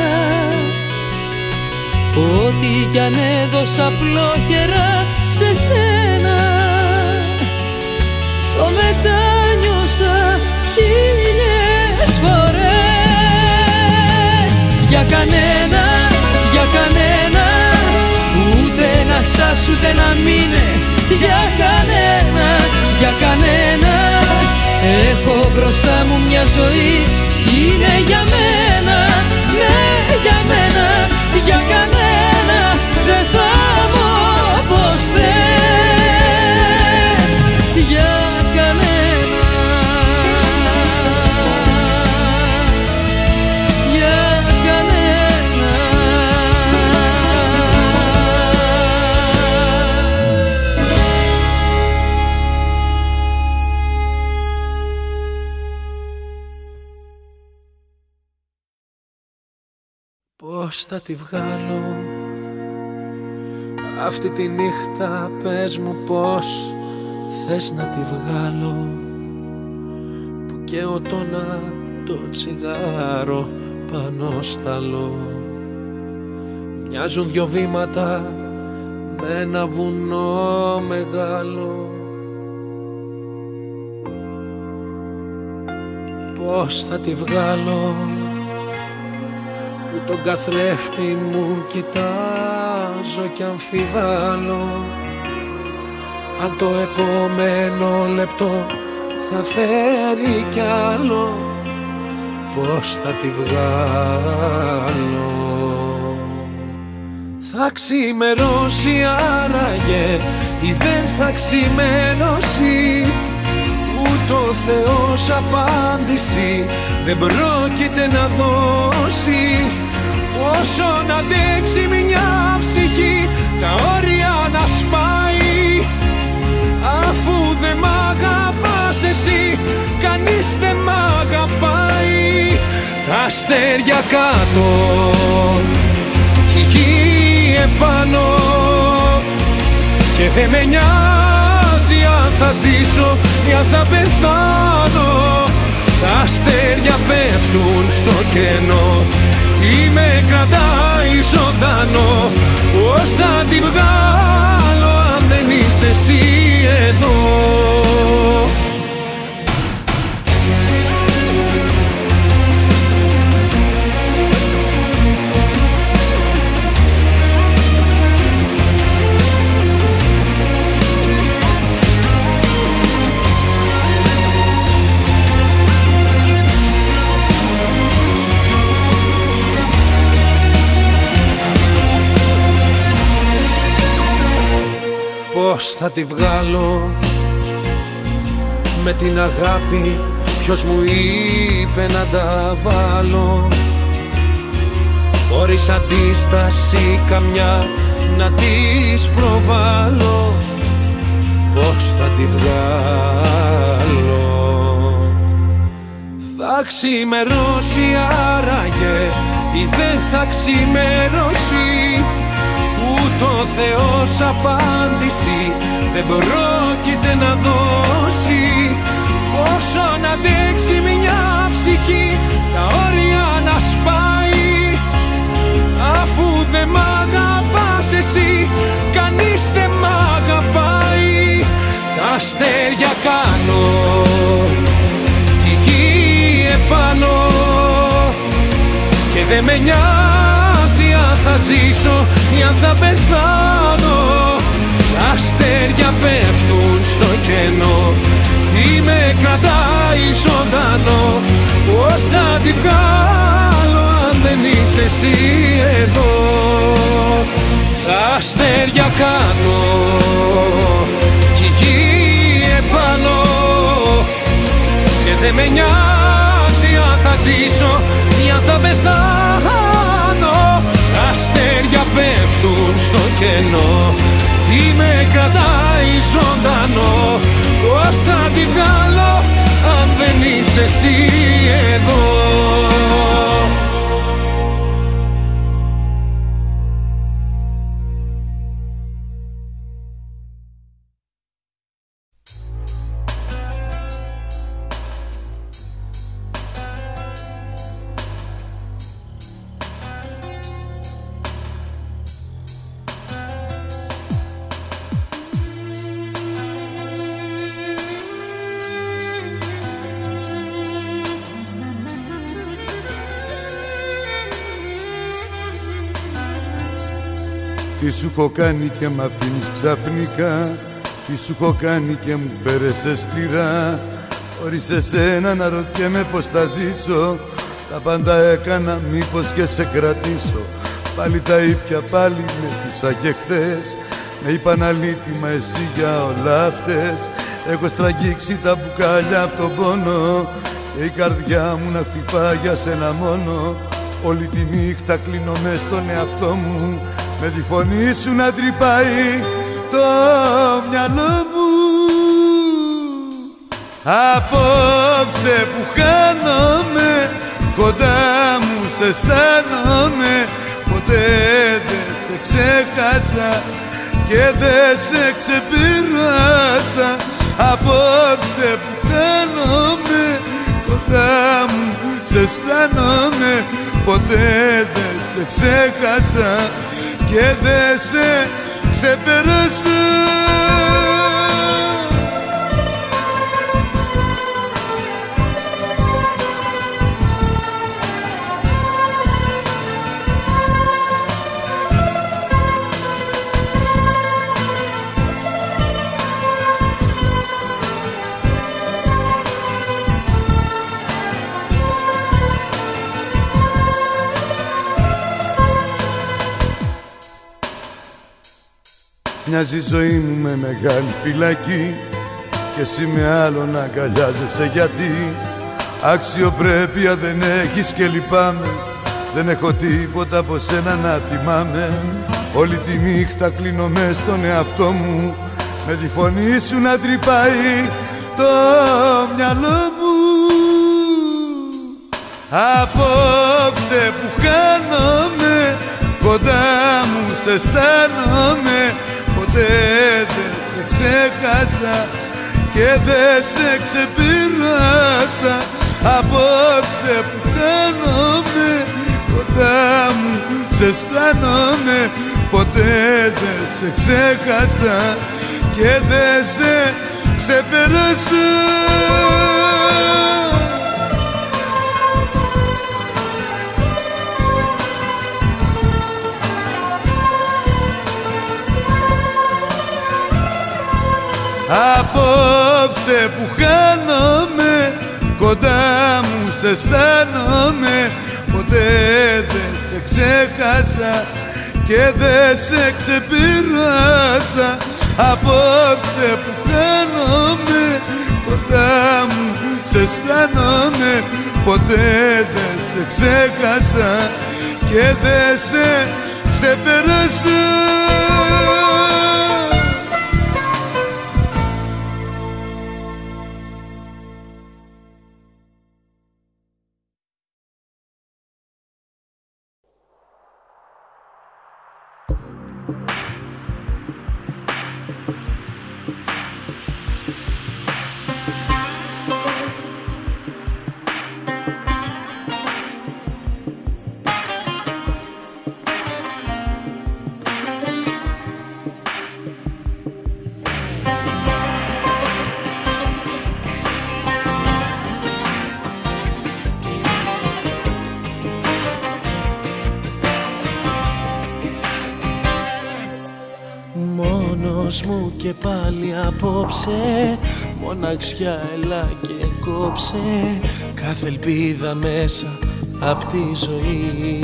Ό,τι κι αν έδωσα απλόχερα σε σένα, το μετάνιωσα χίλιες φορές. Για κανένα, για κανένα, ούτε να στάσου ούτε να μείνε. Για κανένα, για κανένα, έχω μπροστά μου μια ζωή, είναι για μένα, ναι για μένα. Για κανένα δεν θα μου όπως θες. Για κανένα, για κανένα. Πώς θα τη βγάλω αυτή τη νύχτα, πες μου πώς θες να τη βγάλω, που καίω το τσιγάρο πάνω σταλό. Μοιάζουν δυο βήματα με ένα βουνό μεγάλο. Πώς θα τη βγάλω που τον καθρέφτη μου κοιτάζω κι αμφιβάλλω αν το επόμενο λεπτό θα φέρει κι άλλο. Πώς θα τη βγάλω? Θα ξημερώσει άραγε ή δεν θα ξημερώσει? Ούτε ο Θεός απάντηση δεν πρόκειται να δώσει. Όσο να αντέξει μια ψυχή τα όρια να σπάει, αφού δεν μ' αγαπάς εσύ κανείς δεν μ' αγαπάει. Τα αστέρια κάτω κι η γη επάνω και δεν με νοιάζει αν θα ζήσω ή αν θα πεθάνω. Τα αστέρια πέφτουν στο κενό, τι με κρατάει ζωντανό. Πώς θα τη βγάλω αν δεν είσαι εσύ εδώ? Πώς θα τη βγάλω με την αγάπη, ποιος μου είπε να τα βάλω? Χωρίς αντίσταση καμιά να της προβάλλω. Πώς θα τη βγάλω? Θα ξημερώσει άραγε ή δεν θα ξημερώσει? Ούτε ο Θεός απάντηση δεν πρόκειται να δώσει. Όσο να αντέξει μια ψυχή τα όρια να σπάει, αφού δεν μ' αγαπάς εσύ κανείς δεν μ' αγαπάει. Τα αστέρια κάνω κι η γη επάνω και δεν με νοιάζει αν θα ζήσω ή αν θα πεθάνω. Τα αστέρια πέφτουν στο κενό, τι με κρατάει ζωντανό. Πώς θα τη βγάλω αν δεν είσαι εσύ εδώ? Τα αστέρια κάτω κι η γη επάνω και δεν με νοιάζει αν θα ζήσω ή αν θα πεθάνω. Τα αστέρια πέφτουν στο κενό, τι με κρατάει ζωντανό. Πώς θα τη βγάλω αν δεν είσαι εσύ εδώ? Τι σου έχω κάνει και μ' αφήνεις ξαφνικά, τι σου έχω κάνει και μου φέρεσαι σκληρά. Χωρίς εσένα αναρωτιέμαι πως θα ζήσω, τα πάντα έκανα μήπως και σε κρατήσω. Πάλι τα ήπια, πάλι με χτίσα και χθες, με είπαν αλήτημα εσύ για όλα αυτές. Έχω στραγγίξει τα μπουκάλια απ' τον πόνο και η καρδιά μου να χτυπά για σένα μόνο. Όλη τη νύχτα κλείνω μες στον εαυτό μου, με τη φωνή σου να τρυπάει το μυαλό μου. Απόψε που χάνομαι, κοντά μου σε αισθάνομαι. Ποτέ δεν σε ξέχασα και δεν σε ξεπεράσα. Απόψε που χάνομαι, κοντά μου σε αισθάνομαι. Ποτέ δεν σε ξέχασα και δεν σε ξεπεράσα. Μοιάζει η ζωή μου με μεγάλη φυλακή και εσύ με άλλον αγκαλιάζεσαι γιατί. Αξιοπρέπεια δεν έχεις και λυπάμαι, δεν έχω τίποτα από σένα να θυμάμαι. Όλη τη νύχτα κλείνω μες στον εαυτό μου, με τη φωνή σου να τρυπάει το μυαλό μου. Απόψε που χάνομαι, κοντά μου σε αισθάνομαι. Ποτέ δεν σε ξέχασα και δεν σε ξεπεράσα. Απόψε που χάνομαι, κοντά μου σε αισθάνομαι. Ποτέ δεν σε ξέχασα και δεν σε ξεπεράσα. Απόψε που χάνομαι, κοντά μου σε αισθάνομαι. Ποτέ δεν σε ξέχασα και δεν σε ξεπεράσα. Απόψε που χάνομαι, κοντά μου σε αισθάνομαι. Ποτέ δεν σε ξέχασα και δεν σε ξεπεράσα. Μου και πάλι απόψε, μοναξιά έλα και κόψε κάθε ελπίδα μέσα απ' τη ζωή.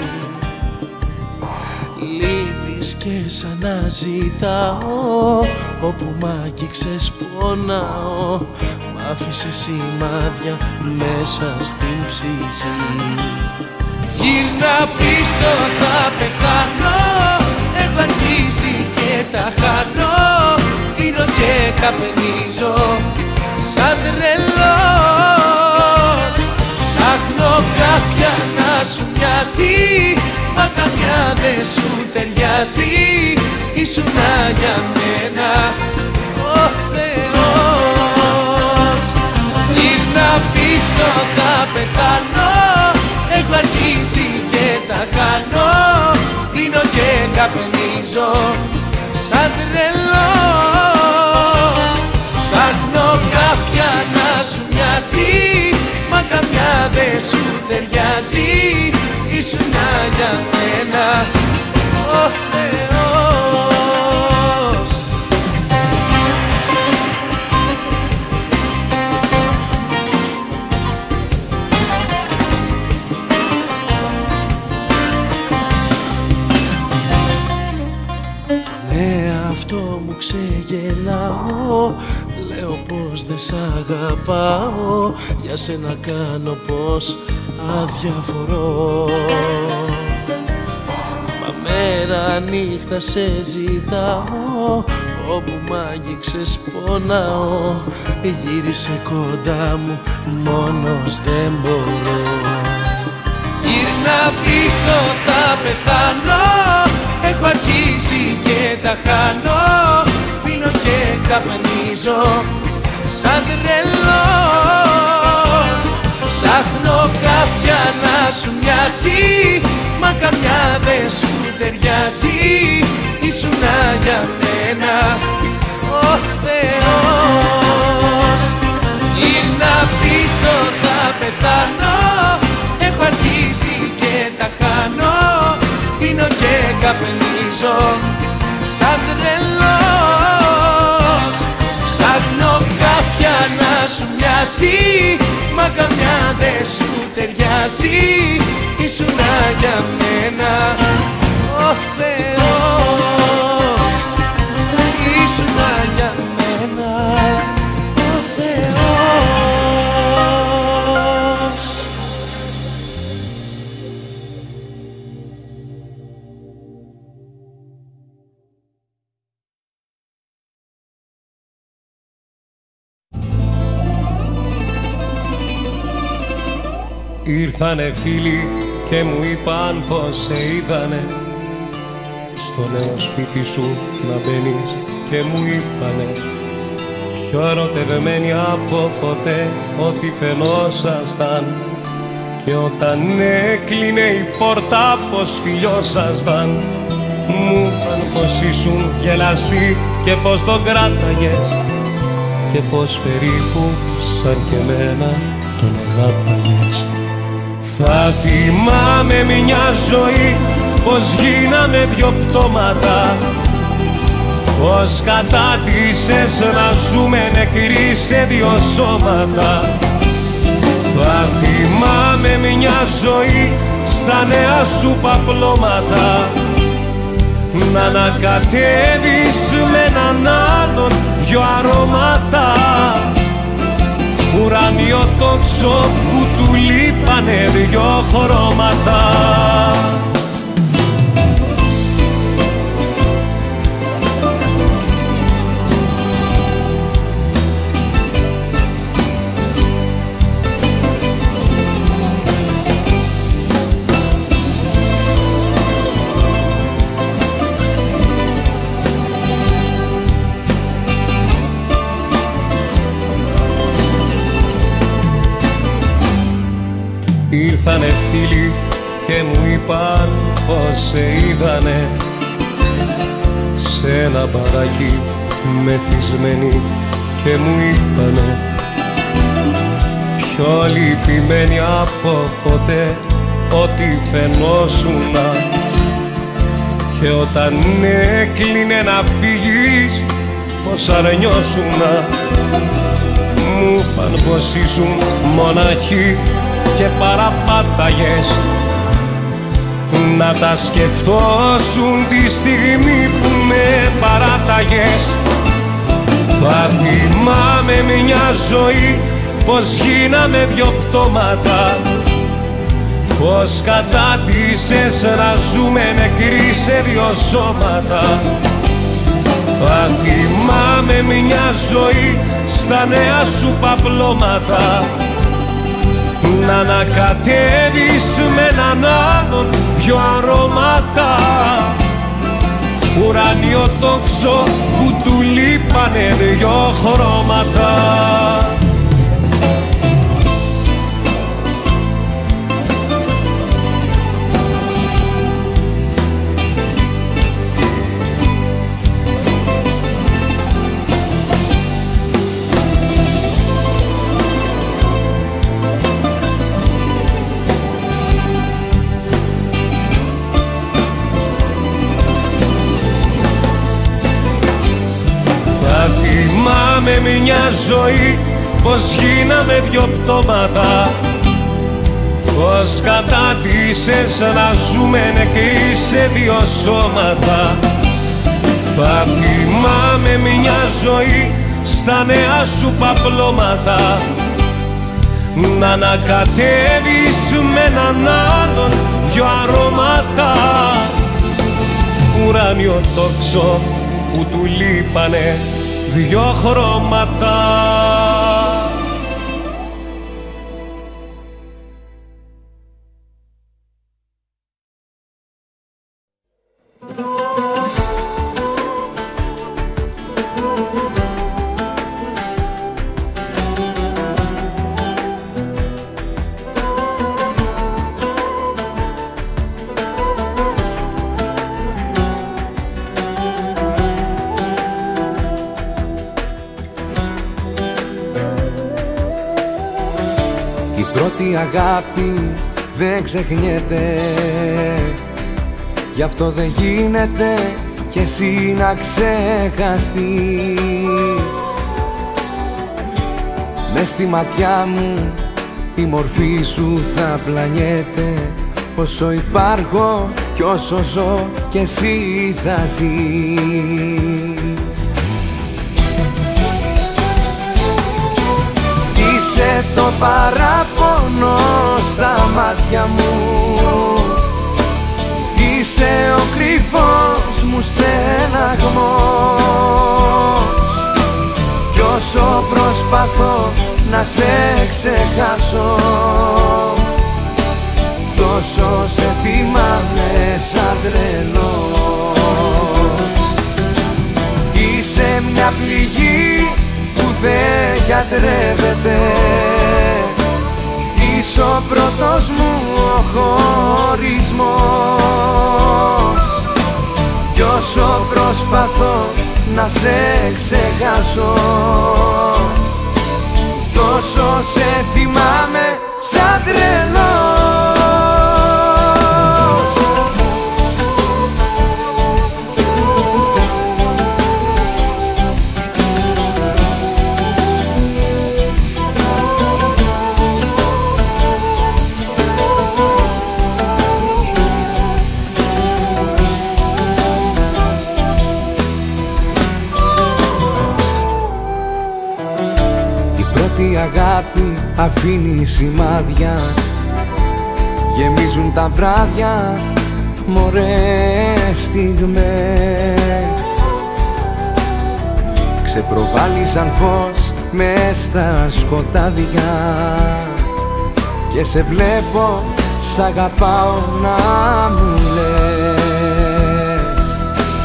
Λείπεις και σαν να ζητάω, όπου μ' άγγιξες πονάω. Μ' άφησες σημάδια μέσα στην ψυχή. Γύρνα πίσω θα πεθάνω, έχω αρχίσει και τα χάνω. Πίνω και καπνίζω σαν τρελός. Ψάχνω κάποια να σου μοιάζει, μα καμιά δεν σου ταιριάζει. Ήσουνα για μένα ο Θεός. Γύρνα πίσω θα πεθάνω, έχω αρχίσει και τα χάνω. Πίνω και καπνίζω σαν τρελός. Ψάχνω κάποια να σου μοιάζει, μα καμιά δεν σου ταιριάζει. Ήσουνα για μένα ο Θεός. νύχτες αγαπάω, για σένα κάνω πως αδιαφορώ. Μα μέρα νύχτα σε ζητάω, όπου μ' άγγιξες πονάω. Γύρισε κοντά μου, μόνος δεν μπορώ. Γύρνα πίσω, θα πεθάνω, έχω αρχίσει και τα χάνω. Πίνω και καπνίζω σαν τρελός. Ψάχνω κάποια να σου μοιάζει, μα καμιά δεν σου ταιριάζει. Ήσουνα για μένα ο Θεός. Γύρνα πίσω, θα πεθάνω, έχω αρχίσει και τα χάνω. Πίνω και καπνίζω σαν τρελός. Ψάχνω κάποια να σου μοιάζει, μα καμιά δεν σου ταιριάζει. Ήσουνα για μένα ο Θεός. Ήσουνα για μένα ο Θεός. Ήρθανε φίλοι και μου είπαν πως σε είδανε στο νέο σπίτι σου να μπαίνεις, και μου είπανε πιο ερωτευμένοι από ποτέ ότι φαινόσασταν, και όταν έκλεινε η πόρτα πως φιλιόσασταν. Μου είπαν πως ήσουν γελαστή και πως τον κράταγες, και πως περίπου σαν και εμένα τον αγάπαγες. Θα θυμάμαι μια ζωή πως γίναμε δυο πτώματα, πως κατάτησες να ζούμε νεκροί σε δυο σώματα. Θα θυμάμαι μια ζωή στα νέα σου παπλώματα, να ανακατεύεις με έναν άλλον δυο αρώματα. Ουράνιο τόξο που του λείπανε δυο χρώματα. Ήρθανε φίλοι και μου είπαν πως σε είδανε σε ένα μπαράκι μεθυσμένοι, και μου είπανε πιο λυπημένοι από ποτέ ότι φαινόσουνα, και όταν έκλεινε να φύγεις πως αρνιώσουνα. Μου είπαν πως ήσουν μοναχοί και παραπάταγες, να τα σκεφτώσουν τη στιγμή που με παράταγες. Θα θυμάμαι μια ζωή πως γίναμε δυο πτώματα, πως κατάτησες να ζούμε νεκροί σε δυο σώματα. Θα θυμάμαι μια ζωή στα νέα σου παπλώματα, να ανακατεύεις με έναν άλλον δυο αρώματα. Ουράνιο τόξο που του λείπανε δυο χρώματα. Θυμάμαι μια ζωή πως γίναμε δυο πτώματα, πως κατάτησες να ζούμε νεκροί σε δυο σώματα. Θα θυμάμαι μια ζωή στα νέα σου παπλώματα να ανακατεύεις με έναν άλλον δυο αρώματα. Ουράνιο τόξο που του λείπανε δυο χρώματα. Η αγάπη δεν ξεχνιέται, γι' αυτό δεν γίνεται κι εσύ να ξεχαστείς. Μες στη ματιά μου η μορφή σου θα πλανιέται, όσο υπάρχω κι όσο ζω κι εσύ θα ζεις. Είσαι το παράπονο στα μάτια μου, είσαι ο κρυφός μου στεναγμός, κι όσο προσπαθώ να σε ξεχάσω, τόσο σε θυμάμαι σαν τρελός. Είσαι μια πληγή που δεν γιατρεύεται, είσαι ο πρώτος μου ο χωρισμός, κι όσο προσπαθώ να σε ξεχάσω, τόσο σε θυμάμαι σαν τρελός. Η αγάπη αφήνει σημάδια, γεμίζουν τα βράδια μ' ωραίες στιγμές. Ξεπροβάλλει σαν φως μες στα σκοτάδια και σε βλέπω, σ' αγαπάω να μου λες.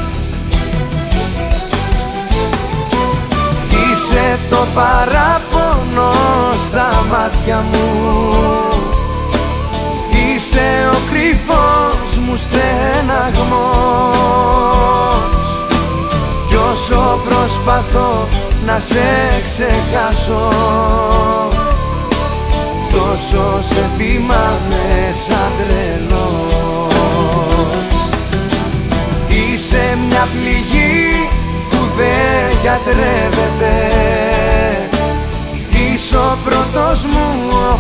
Είσαι το παράπονο στα μάτια μου, είσαι ο κρυφός μου στεναγμός, κι όσο προσπαθώ να σε ξεχάσω, τόσο σε θυμάμαι σαν τρελός. Είσαι μια πληγή που δεν γιατρεύεται, είσαι ο πρώτος μου ο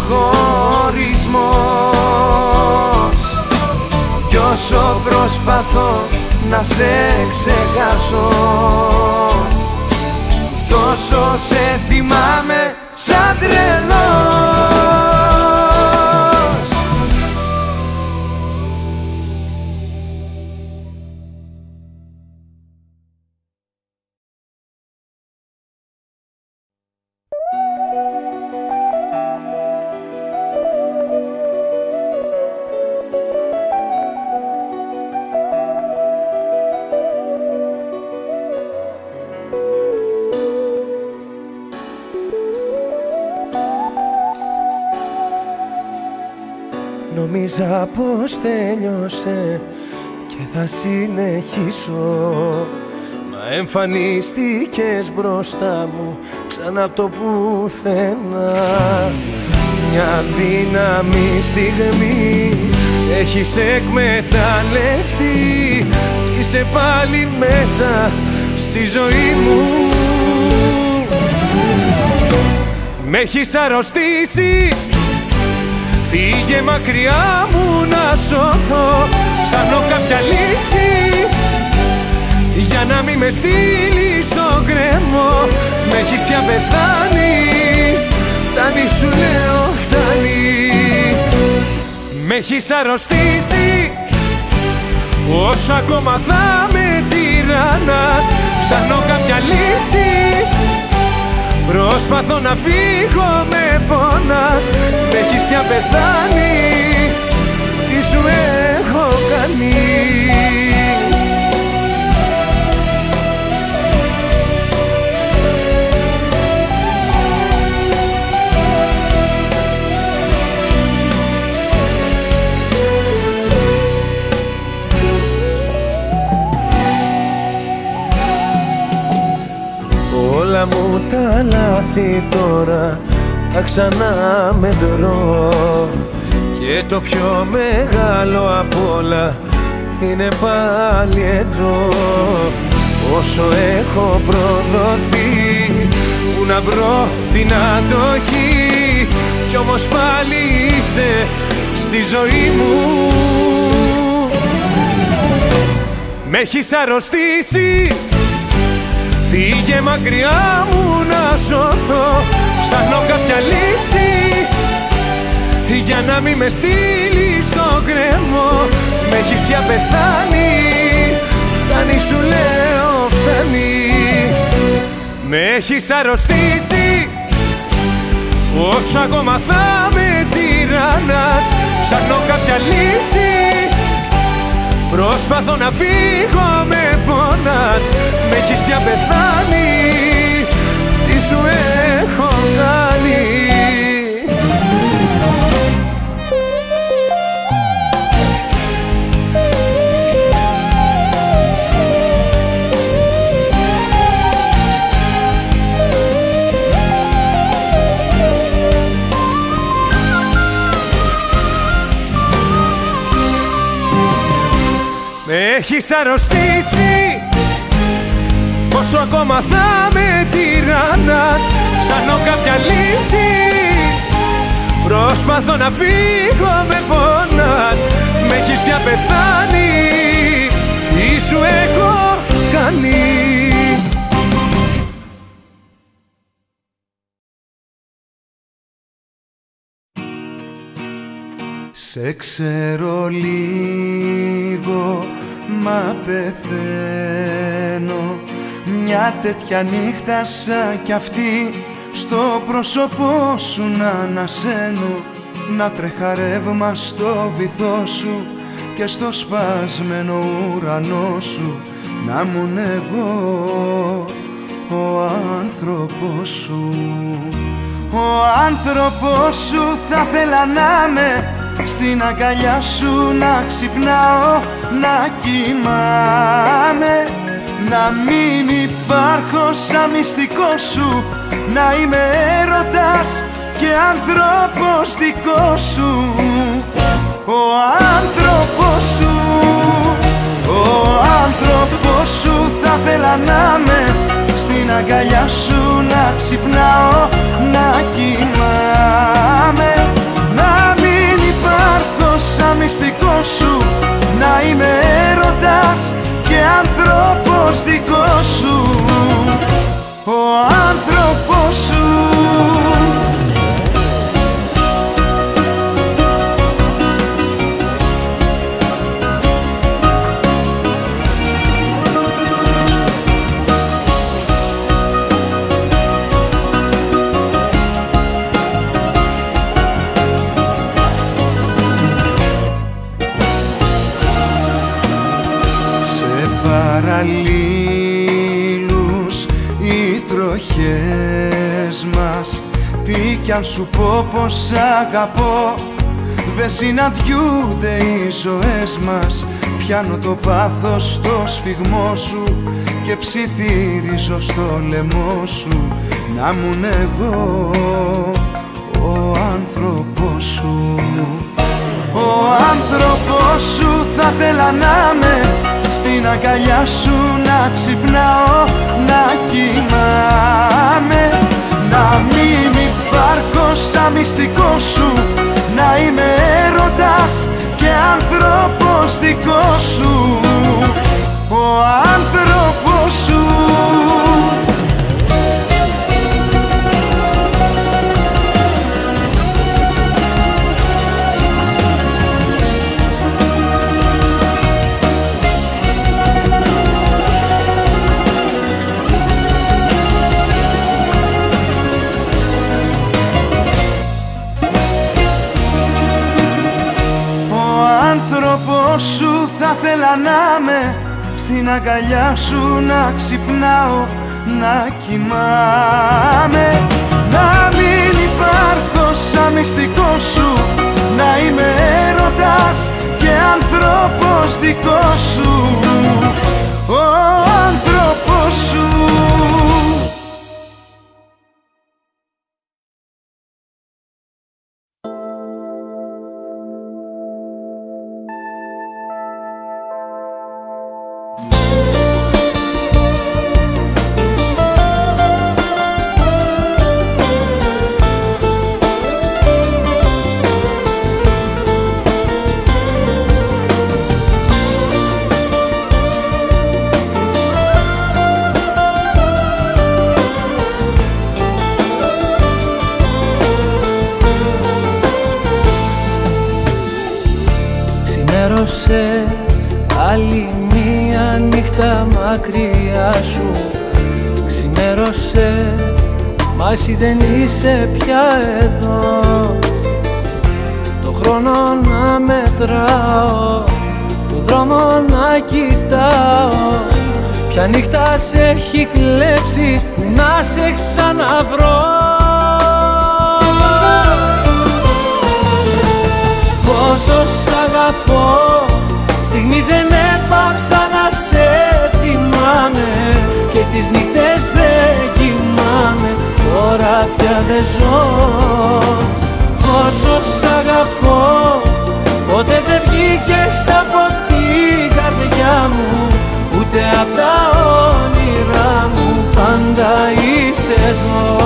χωρισμός, κι όσο προσπαθώ να σε ξεχάσω, τόσο σε θυμάμαι σαν τρελός. Νόμιζα πως τέλειωσε και θα συνεχίσω, μα εμφανίστηκες μπροστά μου ξανά απ' το πουθενά. Μια δύναμη στιγμή έχεις εκμεταλλευτεί, είσαι πάλι μέσα στη ζωή μου. Μ' έχεις αρρωστήσει, φύγε μακριά μου να σωθώ. Ψάχνω κάποια λύση για να μην με στείλεις στο στο κρεμό. Μ' έχεις πια πεθάνει, φτάνει σου λέω φτάνει. Μ' έχεις αρρωστήσει, όσο ακόμα θα με τυραννάς. Ψάχνω κάποια λύση, προσπαθώ να φύγω, με πονάς. Μ' έχεις πια πεθάνει, τι σου έχω κάνει. Όλα μου τα λάθη τώρα τα ξανά μετρώ, και το πιο μεγάλο απ' όλα είναι πάλι εδώ. Όσο έχω προδοθεί, που να βρω την αντοχή, κι όμως πάλι είσαι στη ζωή μου. Μ' έχεις αρρωστήσει, φύγε μακριά μου να σωθώ. Ψάχνω κάποια λύση για να μην με στείλει στο κρεμό. Μ' έχεις πια πεθάνει, φτάνει σου λέω φτάνει. Με έχεις αρρωστήσει, όσο ακόμα θα με τυραννάς. Ψάχνω κάποια λύση, προσπαθώ να φύγω, με πονάς. Μ' έχεις πια πεθάνει, τι σου έχω κάνει. Με έχεις αρρωστήσει, όσο ακόμα θα με τυραννάς. Ψάχνω κάποια λύση, προσπαθώ να φύγω, με πονάς. Μ' έχεις πια πεθάνει, τι σου έχω κάνει. Σε ξέρω λίγο, μα πεθαίνω. Μια τέτοια νύχτα σαν κι αυτή, στο πρόσωπό σου να ανασένω. Να τρεχαρεύμα στο βυθό σου και στο σπασμένο ουρανό σου. Να μουν εγώ ο άνθρωπος σου. Ο άνθρωπος σου θα θέλα να με, στην αγκαλιά σου να ξυπνάω, να κοιμάμαι. Να μην υπάρχω σαν μυστικό σου, να είμαι έρωτας και άνθρωπος δικός σου. Ο άνθρωπος σου, ο άνθρωπος σου θα θέλα να με, στην αγκαλιά σου να ξυπνάω, να κοιμάμαι. Να μην υπάρχω σαν μυστικό σου, να είμαι έρωτας και άνθρωπος δικός σου. Ο άνθρωπος σου. Παραλλήλους οι τροχές μας, τι κι αν σου πω πως αγαπώ, δεν συναντιούνται οι ζωές μας. Πιάνω το πάθος στο σφιγμό σου και ψιθυρίζω στο λαιμό σου. Να μουν εγώ ο άνθρωπος σου. Ο άνθρωπος σου θα θέλα να με, στην αγκαλιά σου να ξυπνάω, να κοιμάμαι. Να μην υπάρχω σαν μυστικό σου, να είμαι έρωτας και άνθρωπος δικός σου. Ο άνθρωπος σου. θέλα να με στην αγκαλιά σου, να ξυπνάω, να κοιμάμαι. Να μην υπάρχω σαν μυστικό σου, να είμαι έρωτας και άνθρωπος δικός σου, ο άνθρωπος σου. Άλλη μία νύχτα μακριά σου. Ξημέρωσε, μα εσύ δεν είσαι πια εδώ. Το χρόνο να μετράω, το δρόμο να κοιτάω. Ποια νύχτα σε έχει κλέψει, να σε ξαναβρω. Πόσο σ' αγαπώ, στιγμή δεν έπαψα να σε θυμάμαι, και τις νύχτες δεν κοιμάμαι, τώρα πια δεν ζω. Πόσο σ' αγαπώ, ποτέ δεν βγήκες από την καρδιά μου, ούτε απ' τα όνειρά μου, πάντα είσαι εδώ.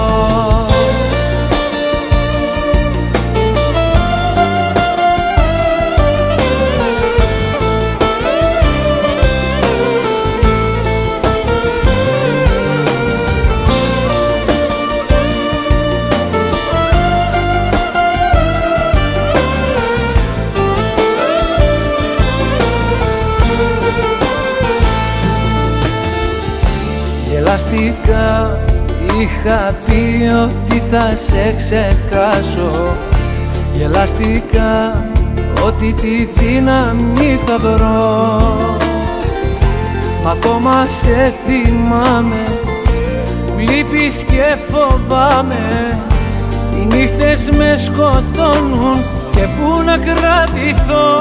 Γελαστικά είχα πει ότι θα σε ξεχάσω. Γελαστικά ότι τη δύναμη θα βρω. Μ' ακόμα σε θυμάμαι, που λείπεις και φοβάμαι. Οι νύχτες με σκοτώνουν και πού να κρατηθώ.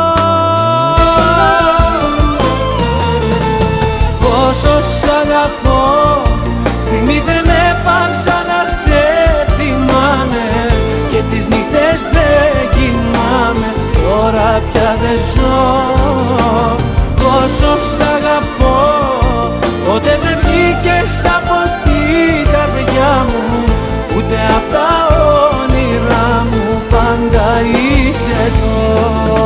Πόσο σ' αγαπώ, στιγμή δεν έπαψα να σε θυμάμαι, και τις νύχτες δεν κοιμάμαι, τώρα πια δεν ζω. Πόσο σ' αγαπώ, ποτέ δεν βγήκες από την καρδιά μου, ούτε απ' τα όνειρά μου, πάντα είσαι εδώ.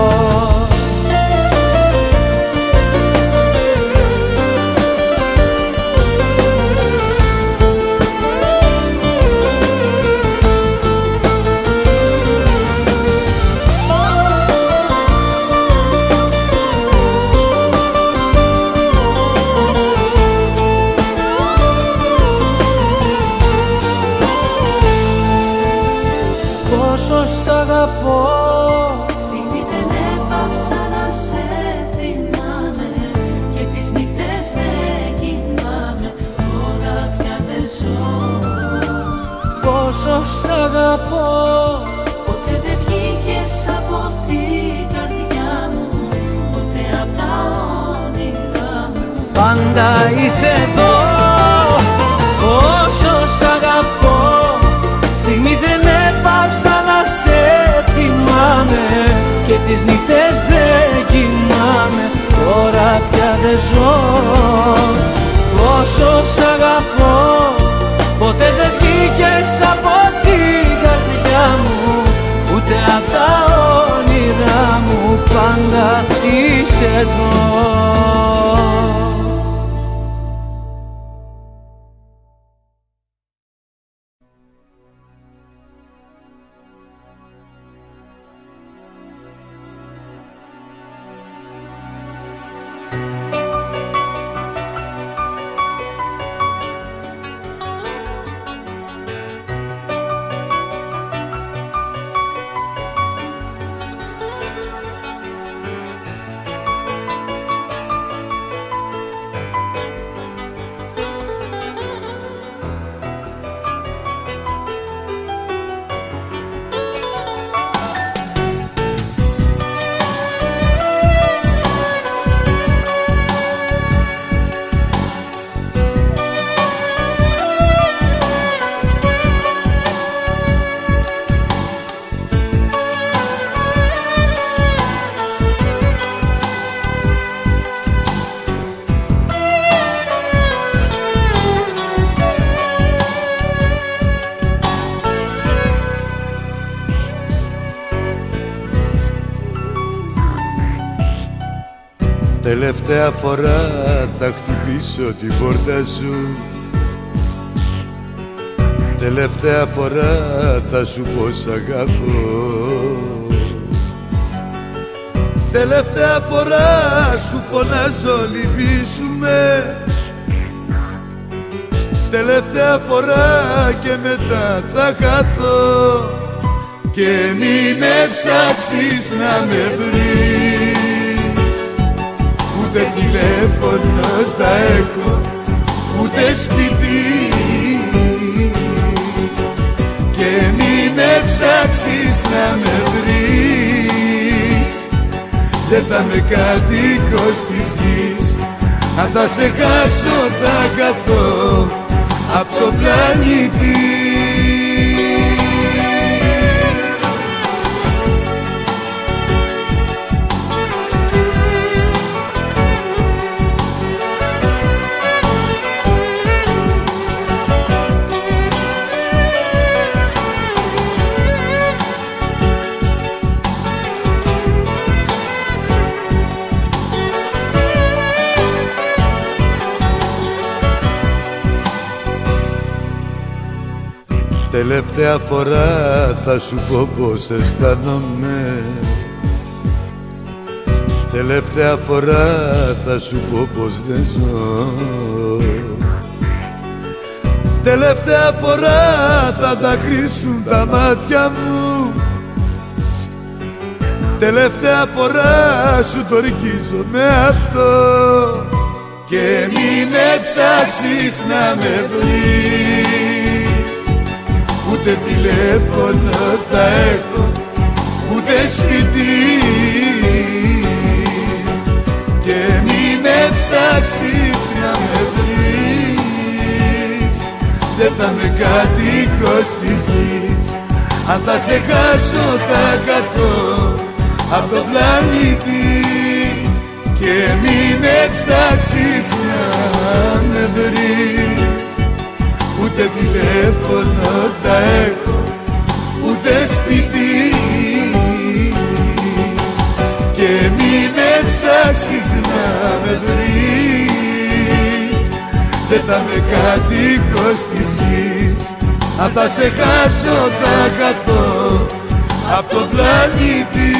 Πόσο σ' αγαπώ, στιγμή δεν έπαψα να σε θυμάμαι, και τις νύχτες δεν κοιμάμαι, τώρα πια δεν ζω. Πόσο σ' αγαπώ, ποτέ δεν βγήκες από την καρδιά μου, ούτε απ' τα όνειρά μου, πάντα είσαι εδώ. Πόσο σ' αγαπώ, στιγμή δεν έπαψα να σε θυμάμαι, και τις νύχτες δεν κοιμάμαι, τώρα πια δεν ζω. Πόσο σ' αγαπώ, ποτέ δεν βγήκες από την καρδιά μου, ούτε απ' τα όνειρά μου, πάντα είσαι εδώ. Τελευταία φορά θα χτυπήσω την πόρτα σου. Τελευταία φορά θα σου πω σ' αγαπώ. Τελευταία φορά σου φωνάζω λυπήσουμε. Τελευταία φορά και μετά θα χαθώ. Και μη με ψάξεις να με βρεις. Ούτε τηλέφωνο θα έχω, ούτε σπίτι. Και μη με ψάξεις να με βρεις. Δεν θα με κατοίκος της γης. Αν θα σε χάσω θα χαθώ απ' το πλανήτη. Τελευταία φορά θα σου πω πως αισθάνομαι. Τελευταία φορά θα σου πω πως δεν ζω. Τελευταία φορά θα δακρύσουν τα μάτια μου. Τελευταία φορά σου το ορκίζω με αυτό. Και μη με ψάξεις να με βρεις. Ούτε τηλέφωνο θα έχω, ούτε σπίτι. Και μη με ψάξεις να με βρεις. Δεν θα με κατοίκος της γης. Αν θα σε χάσω θα χαθώ απ' το πλανήτη. Και μη με ψάξεις να με βρεις. Ούτε τηλέφωνο θα έχω, ούτε σπίτι. Και μη με ψάξεις να με βρεις. Δεν θα με κατοίκος της γης. Αν θα σε χάσω θα χαθώ απ' το πλανήτη.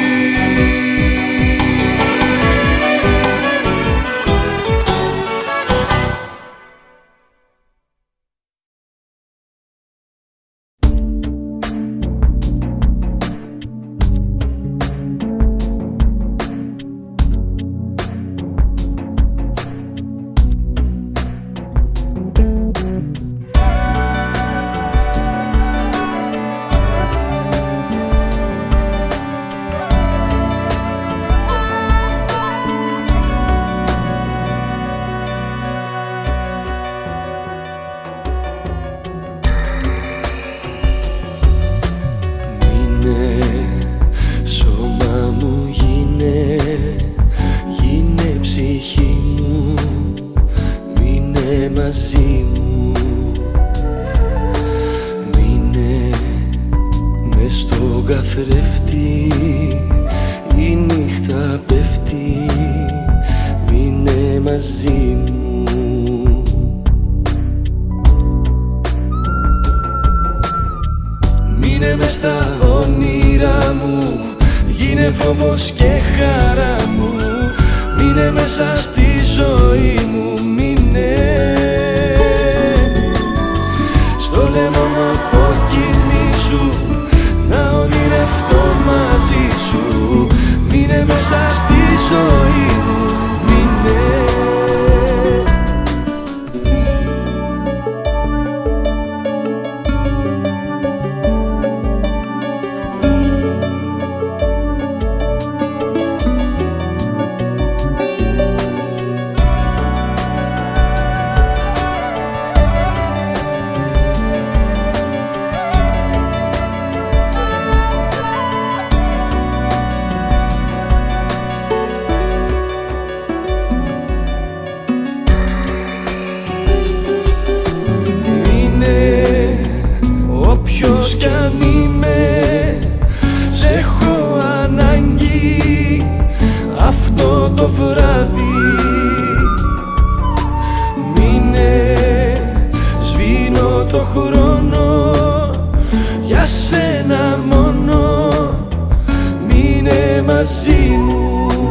χρόνο, για σένα μόνο, μείνε μαζί μου.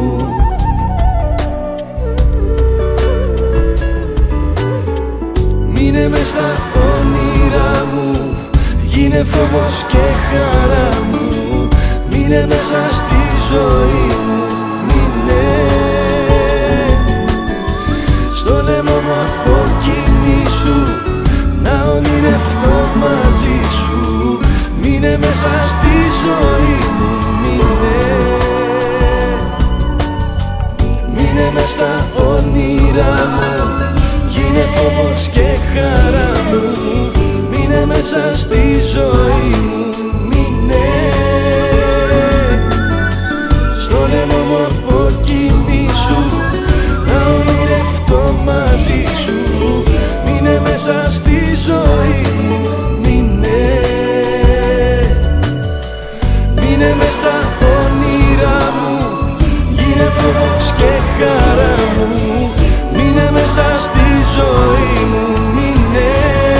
Μείνε μες στα όνειρά μου, γίνε φόβος και χαρά μου. Μείνε μέσα στη ζωή μου, μείνε. Στο λαιμό μου αποκοιμήσου, να ονειρευτώ μαζί σου. Μείνε μέσα στη ζωή μου, μείνε. Μείνε μες στα όνειρά μου, γίνε φόβος και χαρά μου. Μείνε μέσα στη ζωή μου, μείνε. Στο λαιμό μου αποκοιμήσου, να ονειρευτώ μαζί σου. Μείνε μέσα στη ζωή μου, μείνε. Μείνε μες στα όνειρά μου, γίνε φόβος και χαρά μου. Μείνε μέσα στη ζωή μου, μείνε.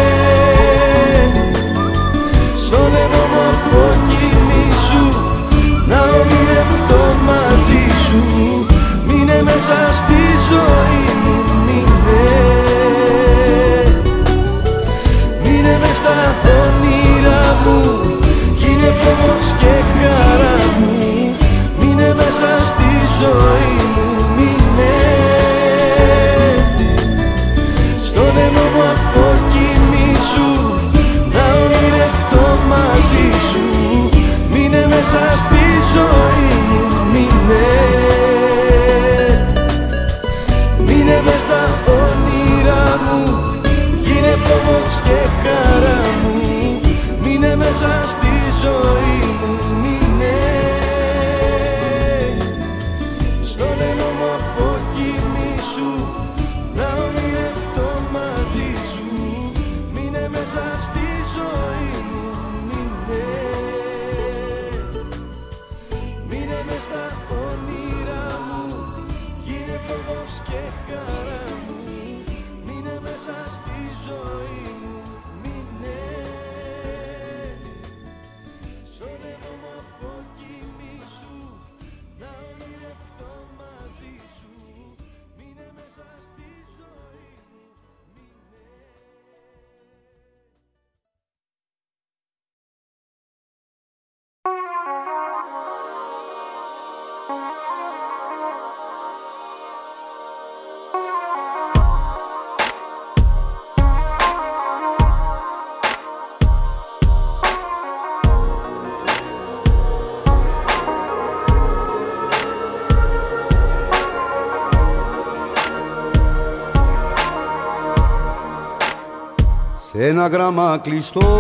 Στο λαιμό μου αποκοιμήσου, να ονειρευτώ μαζί σου. Μείνε μέσα στη ζωή μου, μείνε. Μείνε μες στα όνειρά μου, γίνε φόβος και χαρά μου. Μείνε μέσα στη ζωή μου, μείνε. Στο λαιμό μου αποκοιμήσου, να ονειρευτώ μαζί σου. Μείνε μέσα στη ζωή μου, μείνε. Μείνε μες στα όνειρά μου, γίνε φόβος και χαρά μου. Μείνε μέσα στη ζωή μου, μείνε. Στο λαιμό μου αποκοιμήσου, να ονειρευτώ μαζί σου. Μείνε μέσα στη ζωή μου, μείνε. Μείνε μες στα όνειρά μου, γίνε φόβος και χαρά μου. Μείνε μέσα στη ζωή μου, μείνε. Στο λαιμό μου αποκοιμήσου, να ονειρευτώ μαζί σου. Μείνε μέσα στη ζωή μου, μείνε. Σ' ένα γράμμα κλειστό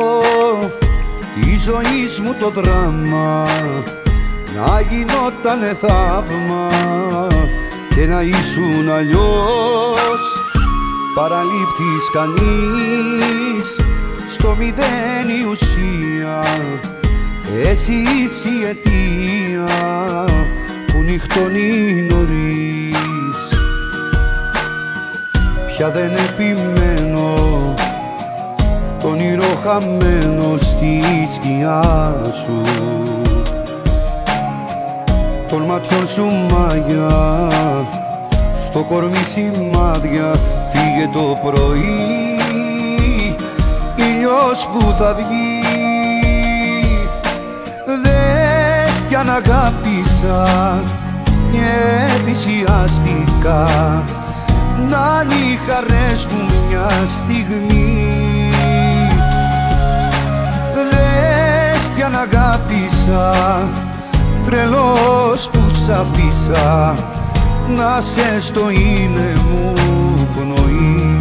της ζωής μου το δράμα να γινότανε θαύμα και να ήσουν αλλιώς. Παραλείπτης κανείς, στο μηδέν η ουσία. Εσύ είσαι η αιτία που νυχτώνει νωρίς. Πια δεν επιμένω, το όνειρο χαμένο στη σκιά σου. Των ματιών σου μάγια, στο κορμί σημάδια. Φύγε το πρωί, ήλιος που θα βγει. Δες κι αν αγάπησα και θυσιάστηκα, να είναι οι χαρές μου μια στιγμή. Δες κι αν αγάπησα, τρελός που σ' αφήσα, να σε στο είναι μου πνοή.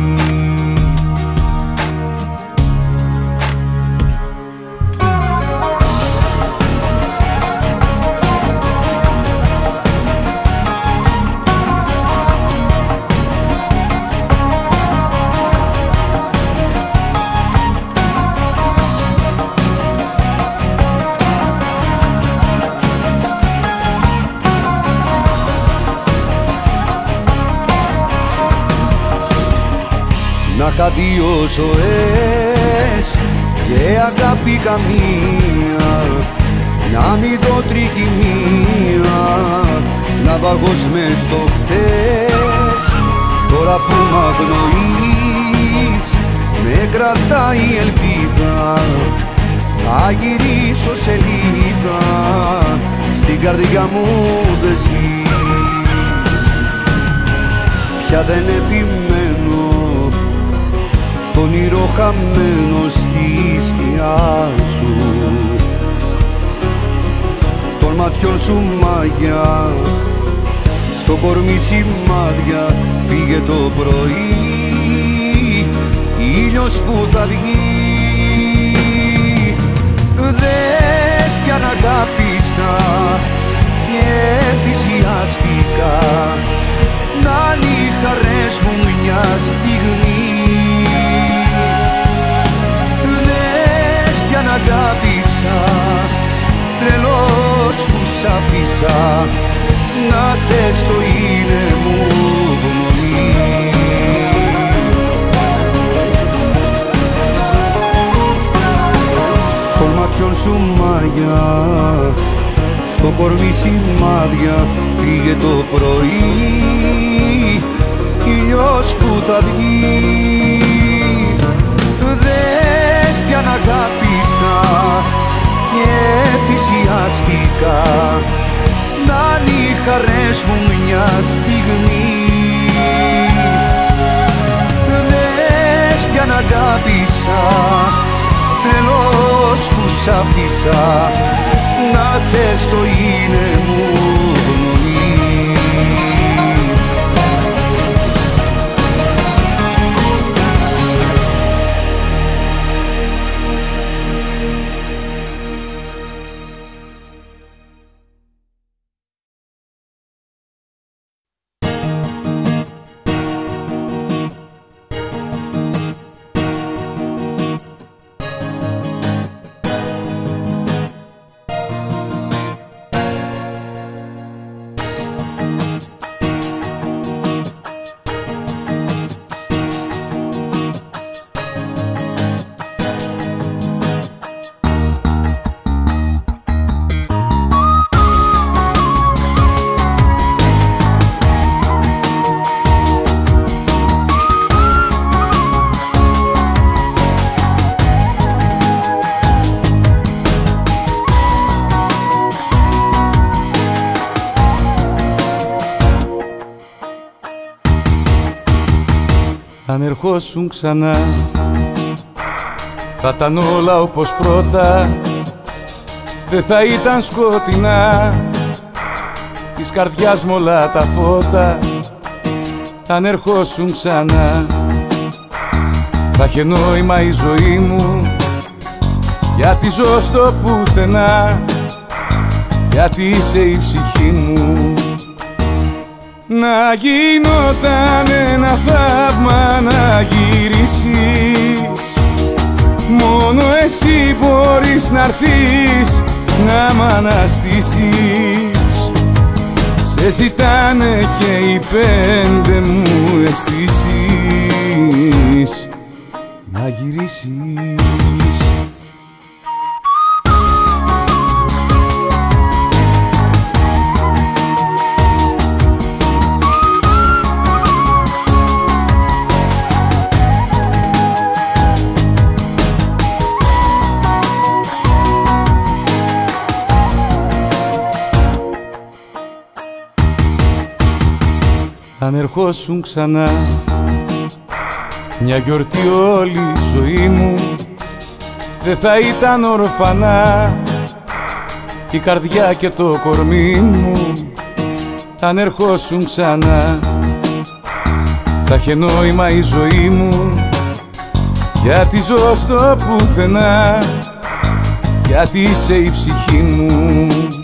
Να είχα δύο ζωές λες και αγάπη καμία, να μη δω τριγυμία, να παγώς μες στο χτες. Τώρα που μ' αγνοείς, με κρατάει η ελπίδα, θα γυρίσω σελίδα, στην καρδιά μου δεν ζεις. Πια δεν επιμένω, το όνειρο χαμένο στη σκιά σου, των ματιών σου μάγια, στο κορμί σημάδια. Φύγε το πρωί, ήλιος που θα βγει. Δες πια να αγάπησα και θυσιάστηκα, να είναι οι χαρές μου μια στιγμή. Δες πια να αγάπησα, τρελός που σ' άφησα, να σε στο είναι μου γνωρί. Των ματιών σου μάγια, στο κορμί σημάδια. Φύγε το πρωί, ήλιος που θα βγει. Δες πια να αγάπησα και θυσιάστηκα, να είναι οι χαρές μου μια στιγμή. Δες πια να αγάπησα, τρελός που σ' άφησα, να σε στο είναι μου γνωρί. Αν ερχόσουν ξανά, θα ήταν όλα όπως πρώτα, δεν θα ήταν σκοτεινά της καρδιάς μου όλα τα φώτα. Αν ερχόσουν ξανά, θα είχε νόημα η ζωή μου, γιατί ζω στο πουθενά, γιατί είσαι η ψυχή μου. Να γινόταν ένα θαύμα να γυρίσεις, μόνο εσύ μπορείς να έρθεις να μ' αναστήσεις. Σε ζητάνε και οι 5 μου αισθήσεις, να γυρίσεις. Αν ερχόσουν ξανά, μια γιορτή όλη η ζωή μου δεν θα ήταν ορφανά, η καρδιά και το κορμί μου. Αν ερχόσουν ξανά, θα είχε νόημα η ζωή μου, γιατί ζω στο πουθενά, γιατί είσαι η ψυχή μου.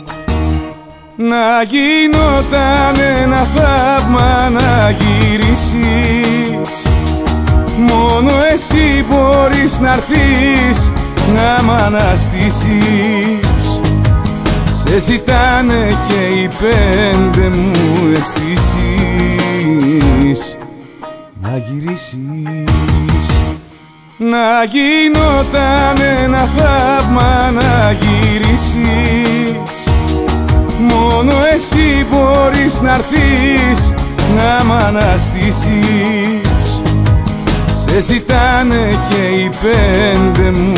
Να γινόταν ένα θαύμα να γυρίσεις, μόνο εσύ μπορείς να έρθεις να μ' αναστήσεις. Σε ζητάνε και οι 5 μου αισθήσεις, να γυρίσεις. Να γινόταν ένα θαύμα να γυρίσεις. Μόνο εσύ μπορείς να έρθεις να μ' αναστήσεις. Σε ζητάνε και οι 5 μου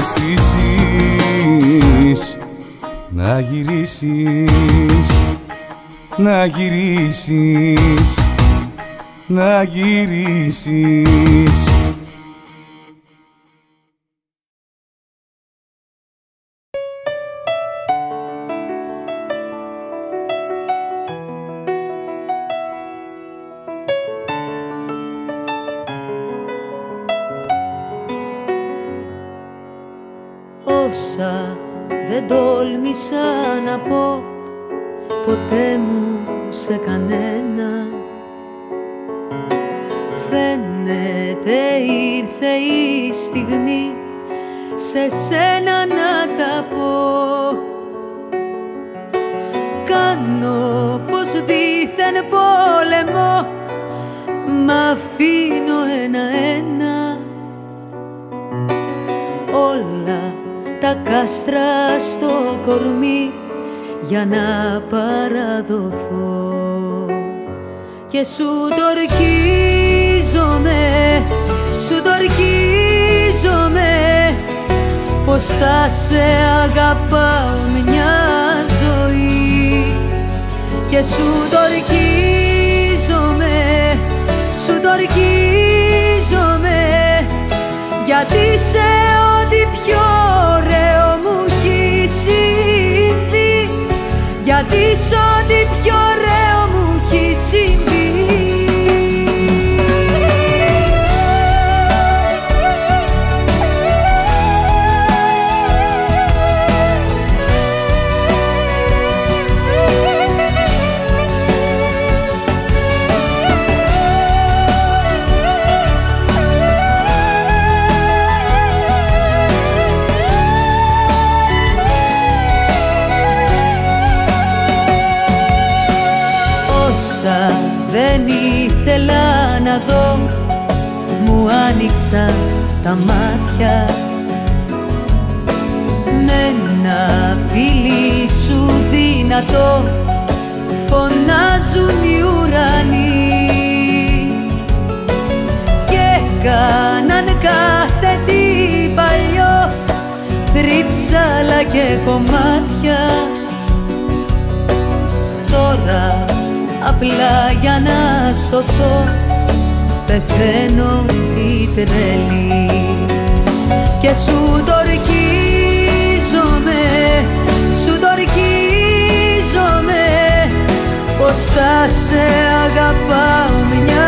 αισθήσεις. Να γυρίσεις, να γυρίσεις, να γυρίσεις. Όσα δεν τόλμησα να πω ποτέ μου σε κανένα, φαίνεται ήρθε η στιγμή σε σένα να τα πω. Κάνω πως δίθεν πόλεμο, μ' αφήνω ένα-ένα όλα τα κάστρα στο κορμί για να παραδοθώ. Και σου το ορκίζομαι, σου το ορκίζομαι, πως θα σε αγαπάω μια ζωή. Και σου το ορκίζομαι, σου το ορκίζομαι, γιατί σε ό,τι πιο ωραίο μου έχει συμβεί, γιατί σε ό,τι πιο ωραίο μου έχει συμβεί. Δεν ήθελα να δω, μου άνοιξαν τα μάτια. Με ένα φιλί σου δυνατό φωνάζουν οι ουρανοί και κάναν κάθε τι παλιό θρύψαλα και κομμάτια. Τώρα απλά για να σωθώ πεθαίνω τη τρελή. Και σου το ορκίζομαι, σου το ορκίζομαι, πως θα σε αγαπάω μια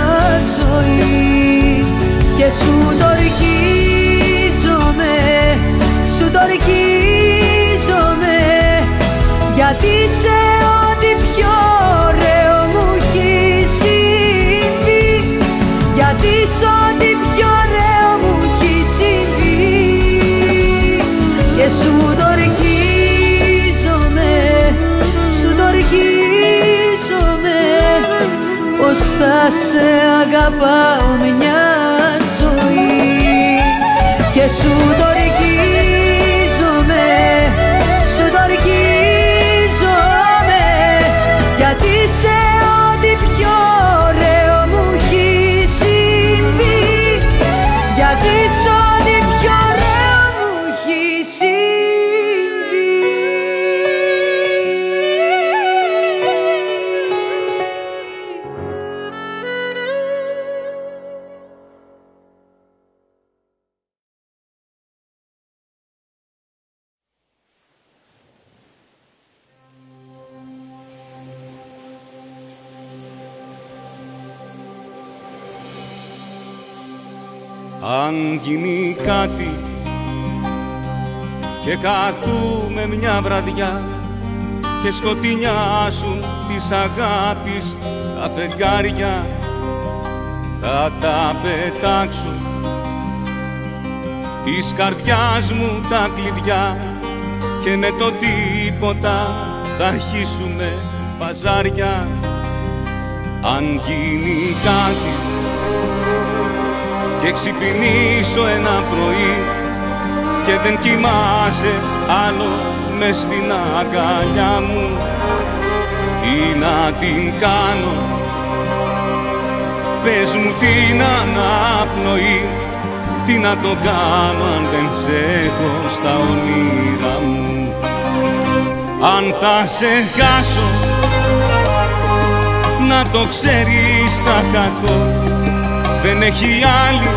ζωή. Και σου το ορκίζομαι, σου το ορκίζομαι, γιατί σε ό,τι πιο ωραίο μου έχει συμβεί, γιατί σε ό,τι πιο ωραίο μου έχει συμβεί. Και σου το ορκίζομαι, σου το ορκίζομαι, πως θα σε αγαπάω μια ζωή. Και σου το ορκίζομαι, σου το ορκίζομαι, γιατί σε ό,τι πιο ωραίο μου έχει συμβεί, γιατί σε ό,τι πιο ωραίο μου έχει συμβεί. Αν γίνει κάτι και καθούμε μια βραδιά και σκοτεινιάσουν της αγάπης τα φεγγάρια, θα τα πετάξω της καρδιάς μου τα κλειδιά και με το τίποτα θα αρχίσουμε παζάρια. Αν γίνει κάτι και ξυπνήσω ένα πρωί και δεν κοιμάσαι άλλο μες στην αγκαλιά μου. Τι να την κάνω, πες μου την αναπνοή, τι να το κάνω αν δεν σε έχω στα όνειρά μου. Αν θα σε χάσω, να το ξέρεις θα χαθώ, δεν έχει άλλη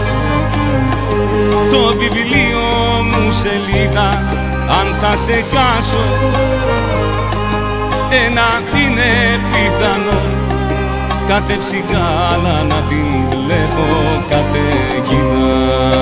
το βιβλίο μου σελίδα. Αν θα σε χάσω, είναι πιθανό κάθε ψυχάλα να την βλέπω καταιγίδα.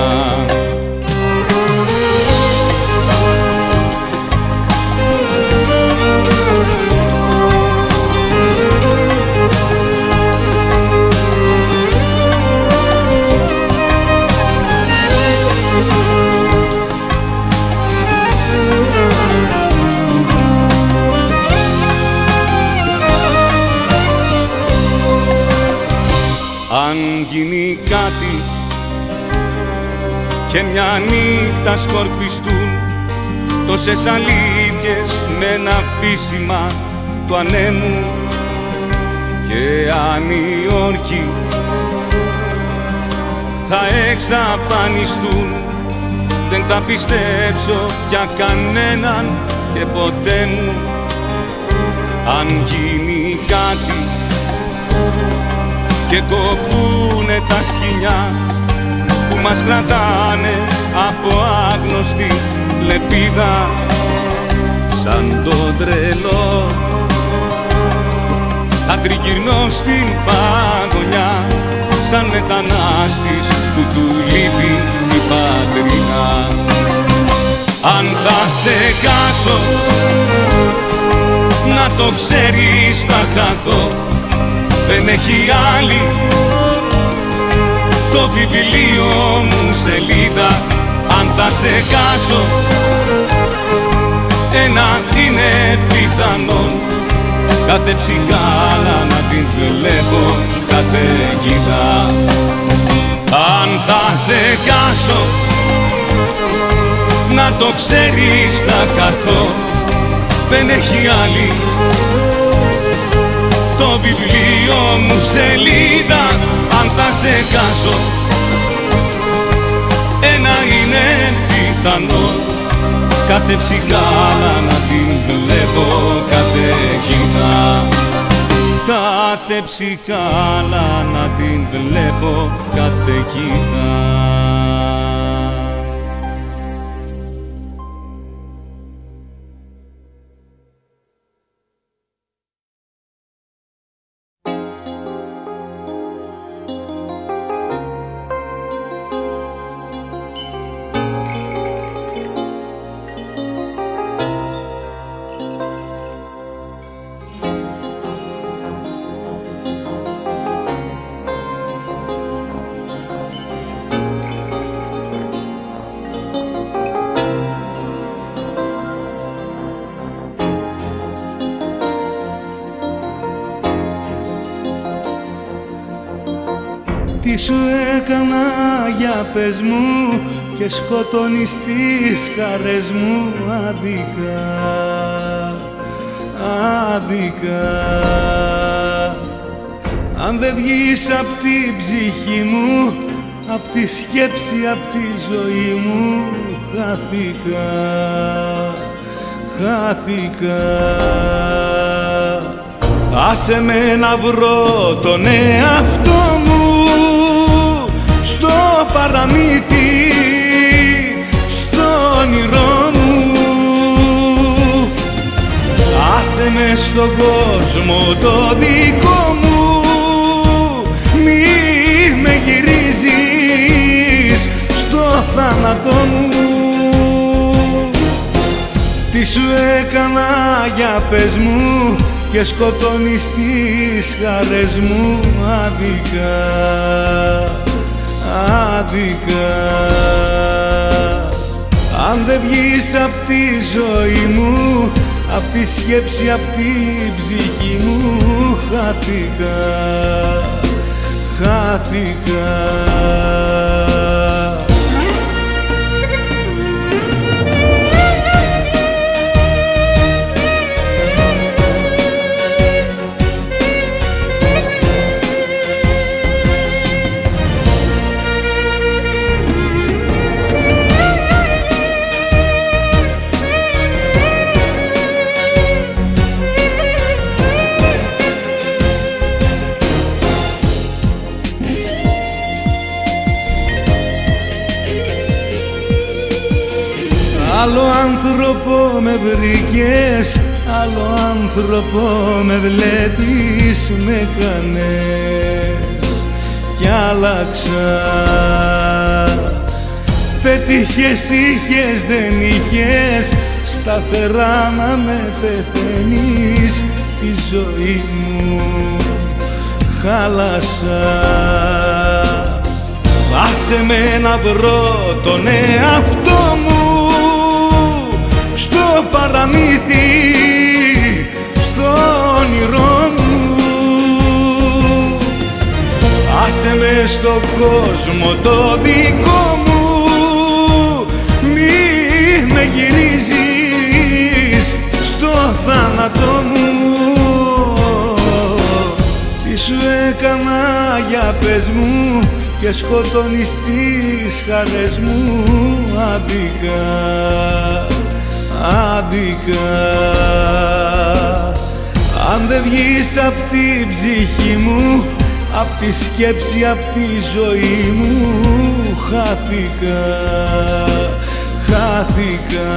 Αν γίνει κάτι και μια νύχτα σκορπιστούν τόσες αλήθειες με ένα πείσμα του ανέμου, και αν οι όρκοι θα εξαφανιστούν, δεν θα πιστέψω για κανέναν και ποτέ μου. Αν γίνει κάτι και κοππούνε τα σκοινιά που μας κρατάνε από άγνωστη λεπίδα, σαν το τρελό θα τριγυρνώ στην παγωνιά, σαν μετανάστης που του λείπει η πατρίδα. Αν θα σε χάσω, να το ξέρεις θα χαθώ, δεν έχει άλλη το βιβλίο μου σελίδα. Αν θα σε χάσω, ένα είναι πιθανό κάθε ψυχάλα να την βλέπω καταιγίδα. Αν θα σε χάσω, να το ξέρεις θα χαθώ, δεν έχει άλλη το βιβλίο μου σελίδα. Αν θα σε χάσω, ένα είναι πιθανό κάθε ψυχάλα να την βλέπω καταιγίδα. Κάθε ψυχάλα να την βλέπω καταιγίδα. Τι σου έκανα για πες μου και σκοτώνεις τις χαρές μου άδικα, άδικα. Αν δεν βγεις απ' την ψυχή μου, απ' τη σκέψη, απ' τη ζωή μου, χάθηκα, χάθηκα. Άσε με να βρω τον εαυτό μου στο παραμύθι, στο όνειρό μου. Άσε με στον κόσμο το δικό μου, μη με γυρίζεις στο θάνατό μου. Τι σου έκανα για πες μου και σκοτώνεις τις χαρές μου άδικα, άδικα. Αν δεν βγεις απ' τη ζωή μου, απ' τη σκέψη, απ' τη ψυχή μου, χάθηκα, χάθηκα. Άλλο άνθρωπο με βρήκες, άλλο άνθρωπο με βλέπεις, με κάνες κι άλλαξα. Πέτυχες, είχες, δεν είχες, σταθερά να με πεθαίνεις, τη ζωή μου χάλασα. Άσε με να βρω τον εαυτό μου στο παραμύθι, στο όνειρό μου. Άσε με στον κόσμο το δικό μου, μη με γυρίζεις στο θάνατό μου. Τι σου έκανα για πες μου και σκοτώνεις τις χαρές μου άδικα, άδικα. Αν δεν βγεις απ' την ψυχή μου, απ' τη σκέψη, απ' τη ζωή μου, χάθηκα, χάθηκα.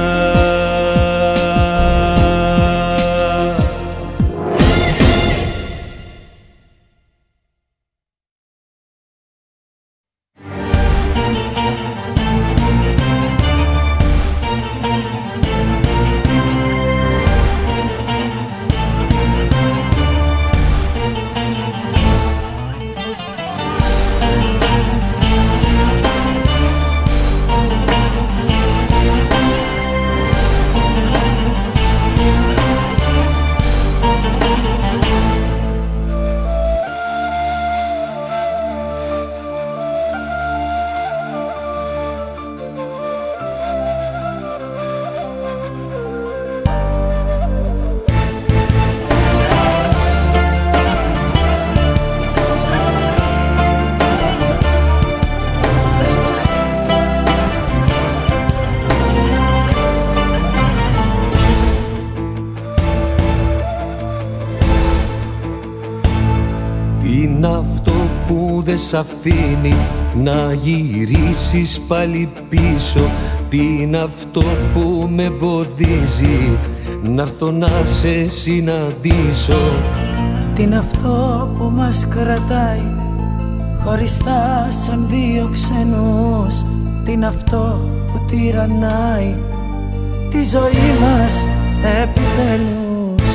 Σ' αφήνει να γυρίσεις πάλι πίσω, τι είναι αυτό που με εμποδίζει να'ρθω να σε συναντήσω. Τι είναι αυτό που μας κρατάει χωριστά σαν δύο ξενούς, τι είναι αυτό που τυραννάει τη ζωή μας επιτέλους.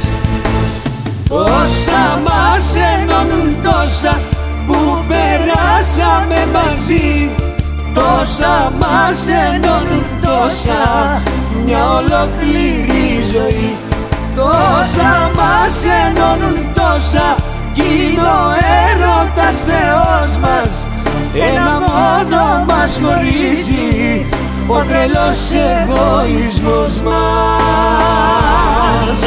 Τόσα μας ενώνουν, τόσα που περάσαμε μαζί, τόσα μας ενώνουν, τόσα μια ολόκληρη ζωή. Τόσα μας ενώνουν, τόσα κι είναι ο έρωτας Θεός μας. Ένα μόνο μας χωρίζει, ο τρελός εγωισμός μας.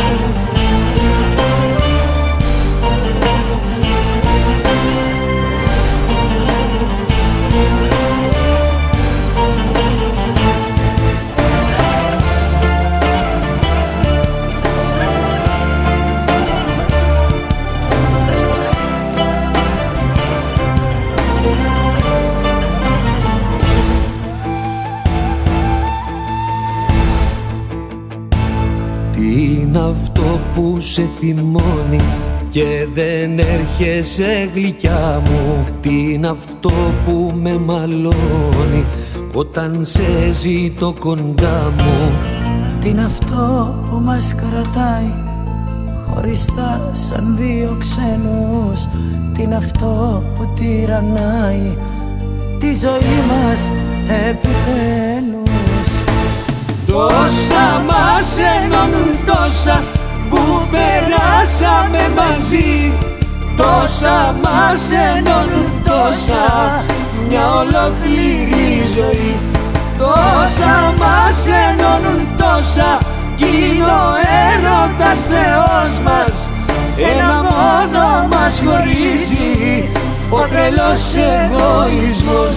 Αυτό που σε θυμώνει και δεν έρχεσαι γλυκιά μου, τι είναι αυτό που με μαλώνει όταν σε ζητώ κοντά μου. Τι είναι αυτό που μας κρατάει χωριστά σαν δύο ξένους, τι είναι αυτό που τυραννάει τη ζωή μας επιτέλους. Τόσα μας ενώνουν, τόσα που περάσαμε μαζί, Τόσα μας ενώνουν, τόσα, μια ολόκληρη ζωή. Τόσα μας ενώνουν, τόσα, κι είναι ο έρωτας Θεός μας. Ένα μόνο μας χωρίζει, ο τρελός εγωισμός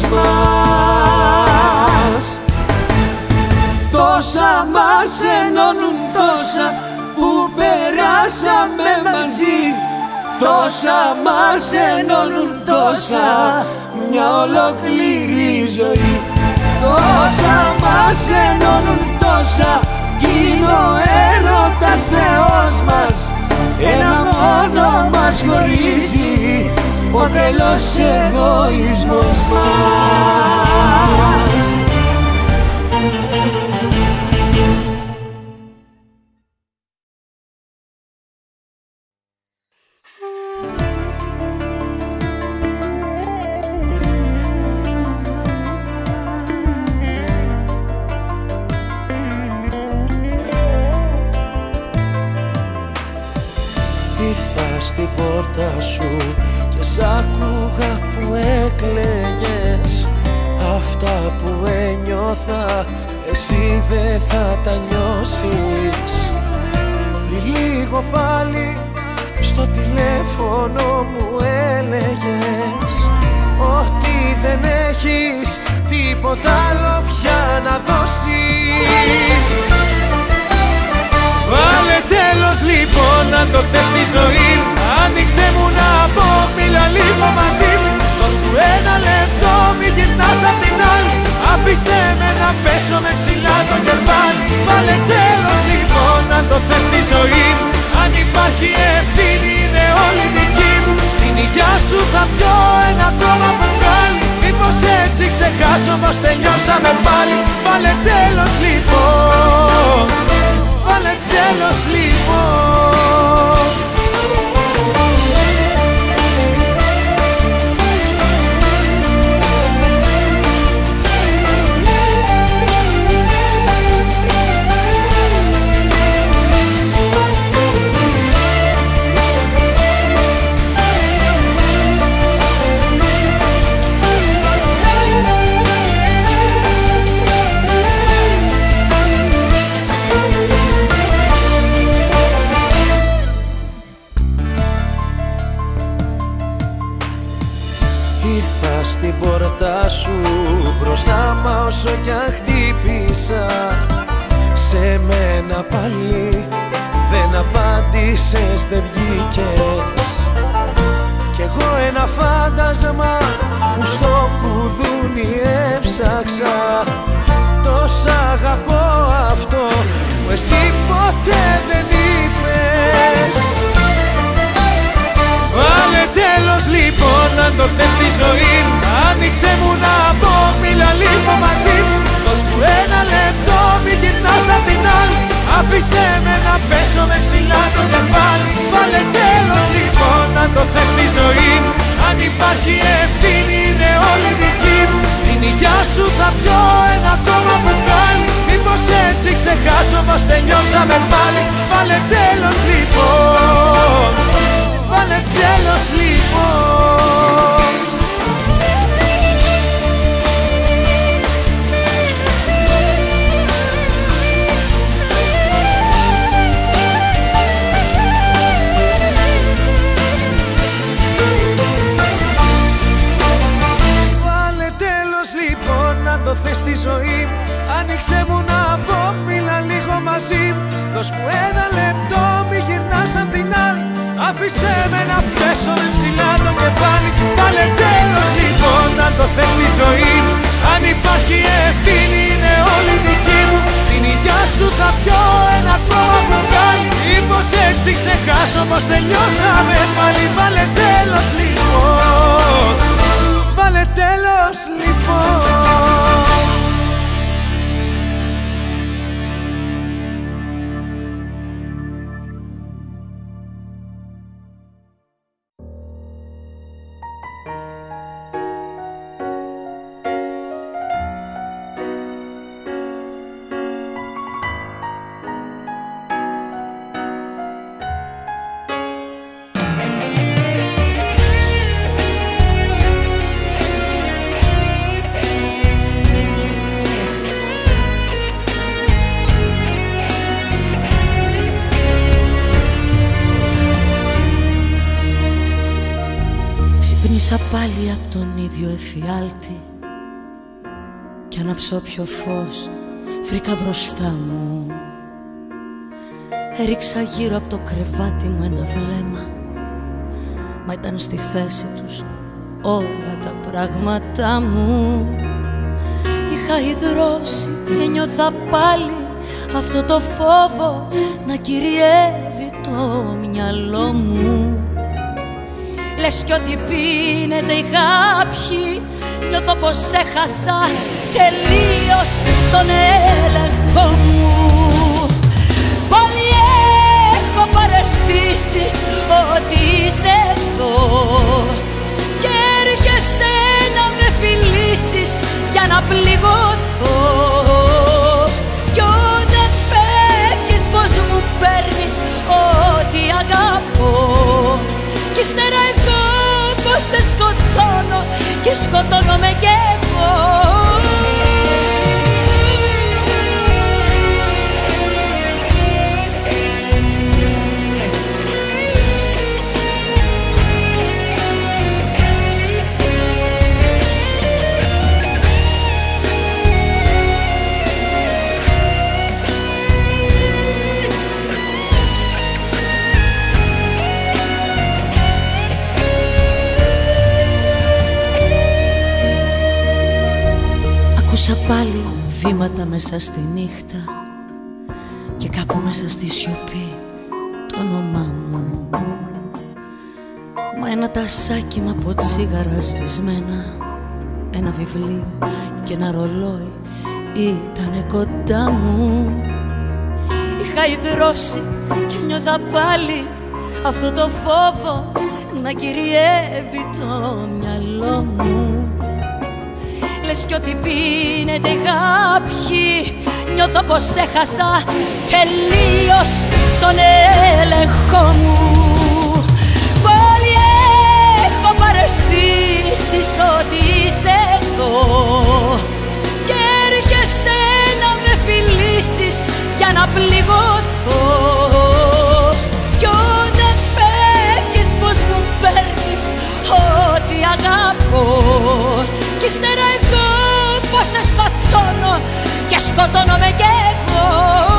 μας. Τόσα μας ενώνουν, τόσα που περάσαμε μαζί. Τόσα μας ενώνουν, τόσα, μια ολόκληρη ζωή. Τόσα μας ενώνουν, τόσα, κι είναι ο έρωτας Θεός μας. Ένα μόνο μας χωρίζει, ο τρελός εγωισμός μας. Στην πόρτα σου και σ' άκουγα που έκλαιγες. Αυτά που ένιωθα εσύ δεν θα τα νιώσεις. Πριν λίγο πάλι στο τηλέφωνο μου έλεγες ότι δεν έχεις τίποτα άλλο πια να δώσεις. Βάλε τέλος λοιπόν αν το θες στη ζωή. Άνοιξε μου να πω, μίλα λίγο μαζί μου. Δώσ' του ένα λεπτό, μη γυρνάς απ' την άλλη. Άφησέ με να πέσω με ψηλά το κεφάλι. Βάλε τέλος λοιπόν αν το θες στη ζωή. Αν υπάρχει ευθύνη είναι όλη δική μου. Στην υγειά σου θα πιω ένα ακόμα μπουκάλι. Μήπως έτσι ξεχάσω πως τελειώσαμε πάλι. Βάλε τέλος λοιπόν. Βάλε τέλος λοιπόν. Στην πόρτα σου μπροστά, μα όσο κι αν χτύπησα, σε μένα πάλι δεν απάντησες, δεν βγήκες. Κι εγώ ένα φάντασμα που στο κουδούνι έψαξα. Τόσα αγαπώ αυτό που εσύ ποτέ δεν είπες. Βάλε τέλος λοιπόν αν το θες στη ζωή. Άνοιξε μου να πω, μίλα λίγο μαζί μου. Δώσ' του ένα λεπτό, μη γυρνάς απ' την άλλη. Άφησέ με να πέσω με ψηλά το κεφάλι. Βάλε τέλος λοιπόν αν το θες στη ζωή. Αν υπάρχει ευθύνη είναι όλη δική μου. Στην υγειά σου θα πιω ένα ακόμα μπουκάλι. Μήπως έτσι ξεχάσω πως τελειώσαμε πάλι. Βάλε τέλος λοιπόν. Βάλε τέλος λοιπόν. Βάλε τέλος λοιπόν, αν το θες στη ζωή. Άνοιξε μου να πω, μίλα λίγο μαζί μου. Δώσ' μου ένα λεπτό, μη γυρνάς απ' την άλλη. Άφησέ με να πέσω με ψηλά το κεφάλι. Βάλε τέλος λοιπόν αν το θες στη ζωή. Αν υπάρχει ευθύνη είναι όλη δική μου. Στην υγειά σου θα πιω ένα ακόμα μπουκάλι. Μήπως έτσι ξεχάσω πως τελειώσαμε πάλι. Βάλε τέλος λοιπόν. Βάλε τέλος λοιπόν. Άρχισα πάλι απ' τον ίδιο εφιάλτη κι άναψε όποιο φως βρήκα μπροστά μου. Έριξα γύρω από το κρεβάτι μου ένα βλέμμα, μα ήταν στη θέση τους όλα τα πράγματά μου. Είχα υδρώσει και νιώθα πάλι αυτό το φόβο να κυριεύει το μυαλό μου. Λες κι ό,τι πίνεται οι χάπιοι, νιώθω πως έχασα τελείως τον έλεγχο μου. Πάλι έχω παραισθήσεις ότι είσαι εδώ και έρχεσαι να με φιλήσεις για να πληγωθώ. Κι όταν φεύγεις πως μου παίρνεις ό,τι αγαπώ, κι ύστερα εγώ πως σε σκοτώνω και σκοτώνομαι κι εγώ. Άκουσα πάλι βήματα μέσα στη νύχτα και κάπου μέσα στη σιωπή το όνομά μου. Μα ένα τασάκι με από τσίγαρα σβησμένα, ένα βιβλίο και ένα ρολόι ήτανε κοντά μου. Είχα υδρώσει και νιώθα πάλι αυτό το φόβο να κυριεύει το μυαλό μου. Λες κι ό,τι πίνεται οι χάπιοι, νιώθω πως έχασα τελείως τον έλεγχο μου. Πάλι έχω παραισθήσεις ότι είσαι εδώ και έρχεσαι να με φιλήσεις για να πληγωθώ. Κι όταν φεύγεις πως μου παίρνεις ό,τι αγαπώ, κι ύστερα εγώ πως σε σκοτώνω και σκοτώνομαι κι εγώ.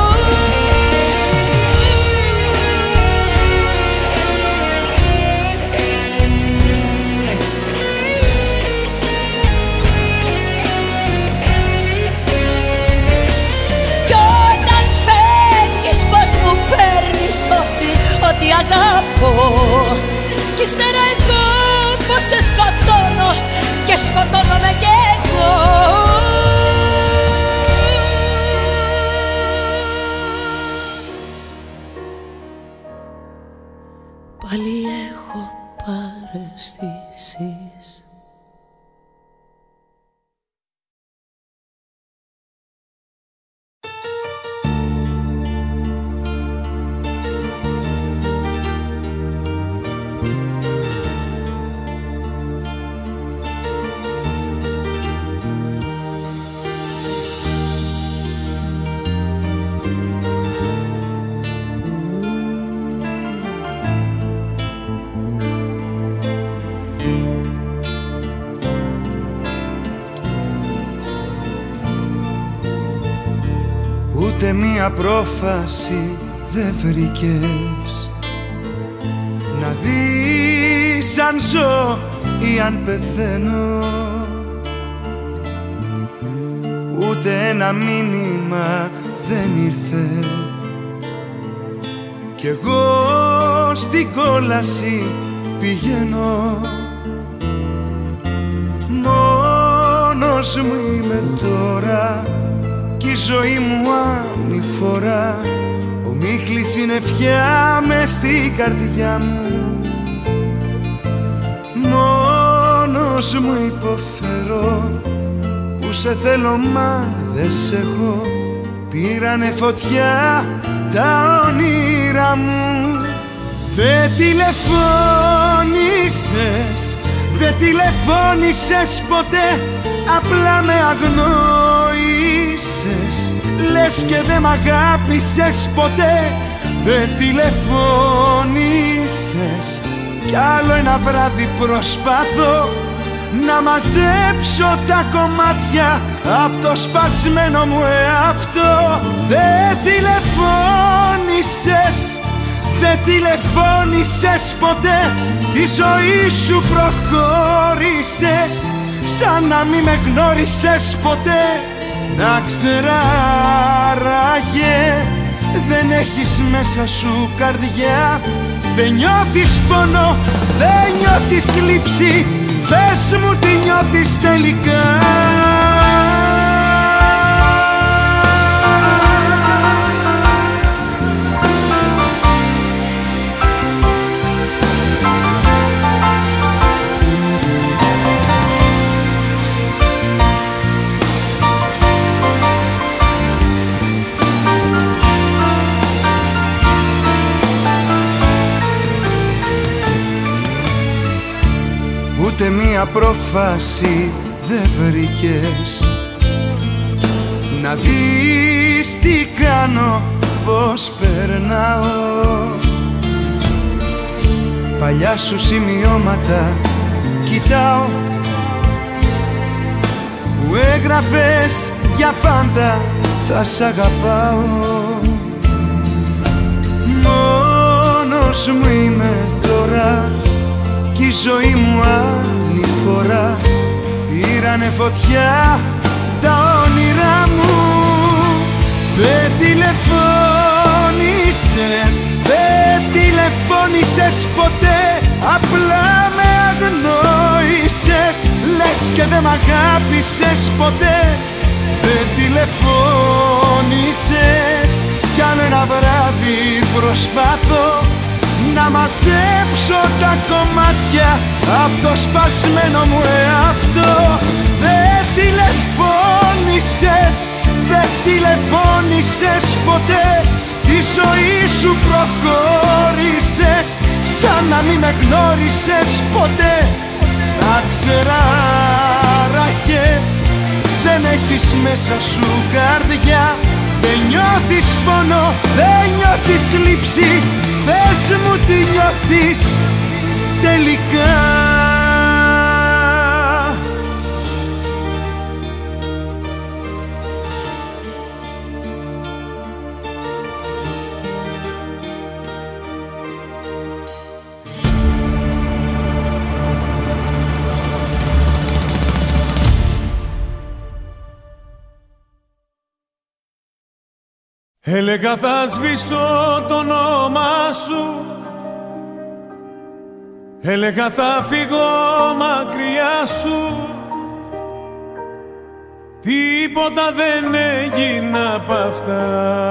Κι όταν φεύγεις πως μου παίρνεις ό,τι αγαπώ, κι ύστερα εγώ πως σε σκοτώνω και σκοτώνομαι κι εγώ. Πάλι έχω παραισθήσεις. Ούτε μία πρόφαση δεν βρήκες να δεις αν ζω ή αν πεθαίνω. Ούτε ένα μήνυμα δεν ήρθε κι εγώ στην κόλαση πηγαίνω. Μόνος μου είμαι τώρα κι η ζωή μου ανηφορά. Ο μίχλης είναι ευχιά μες στην καρδιά μου. Μόνος μου υποφέρω που σε θέλω μα δεν σε έχω. Πήρανε φωτιά τα όνειρα μου. Δεν τηλεφώνησες, δεν τηλεφώνησες ποτέ, απλά με αγνόησες. Λες και δεν μ' αγάπησες ποτέ. Δεν τηλεφώνησες, κι άλλο ένα βράδυ προσπαθώ να μαζέψω τα κομμάτια απ' το σπασμένο μου εαυτό. Δεν τηλεφώνησες, δεν τηλεφώνησες ποτέ, τη ζωή σου προχώρησες σαν να μη με γνώρισες ποτέ. Να ξεράραγε, δεν έχεις μέσα σου καρδιά, δεν νιώθεις πόνο, δεν νιώθεις θλίψη, πες μου τι νιώθεις τελικά. Ούτε μία πρόφαση δεν βρήκες να δεις τι κάνω, πως περνάω. Παλιά σου σημειώματα κοιτάω που έγραφες για πάντα θα σ' αγαπάω. Μόνος μου είμαι τώρα κι η ζωή μου ανηφορά, πήρανε φωτιά τα όνειρά μου. Δεν τηλεφώνησες, δεν τηλεφώνησες ποτέ, απλά με αγνόησες, λες και δεν μ' αγάπησες ποτέ. Δεν τηλεφώνησες κι άλλο ένα βράδυ προσπάθω να μαζέψω τα κομμάτια απ' το σπασμένο μου εαυτό. Δεν τηλεφώνησες, δεν τηλεφώνησες ποτέ, τη ζωή σου προχώρησες σαν να μη με γνώρισες ποτέ. Να ξεράραγε, δεν έχεις μέσα σου καρδιά, δεν νιώθεις πόνο, δεν νιώθεις θλίψη, πες μου τι νιώθεις τελικά. Έλεγα θα σβήσω το όνομά σου, έλεγα θα φύγω μακριά σου, τίποτα δεν έγινε απ' αυτά,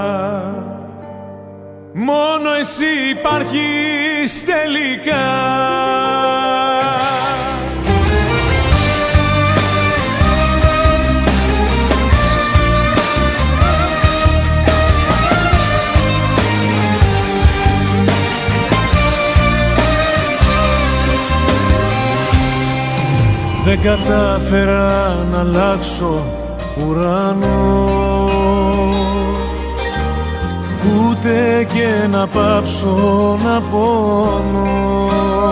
μόνο εσύ υπάρχεις τελικά. Δεν κατάφερα να αλλάξω ουρανό, ούτε και να πάψω να πονώ.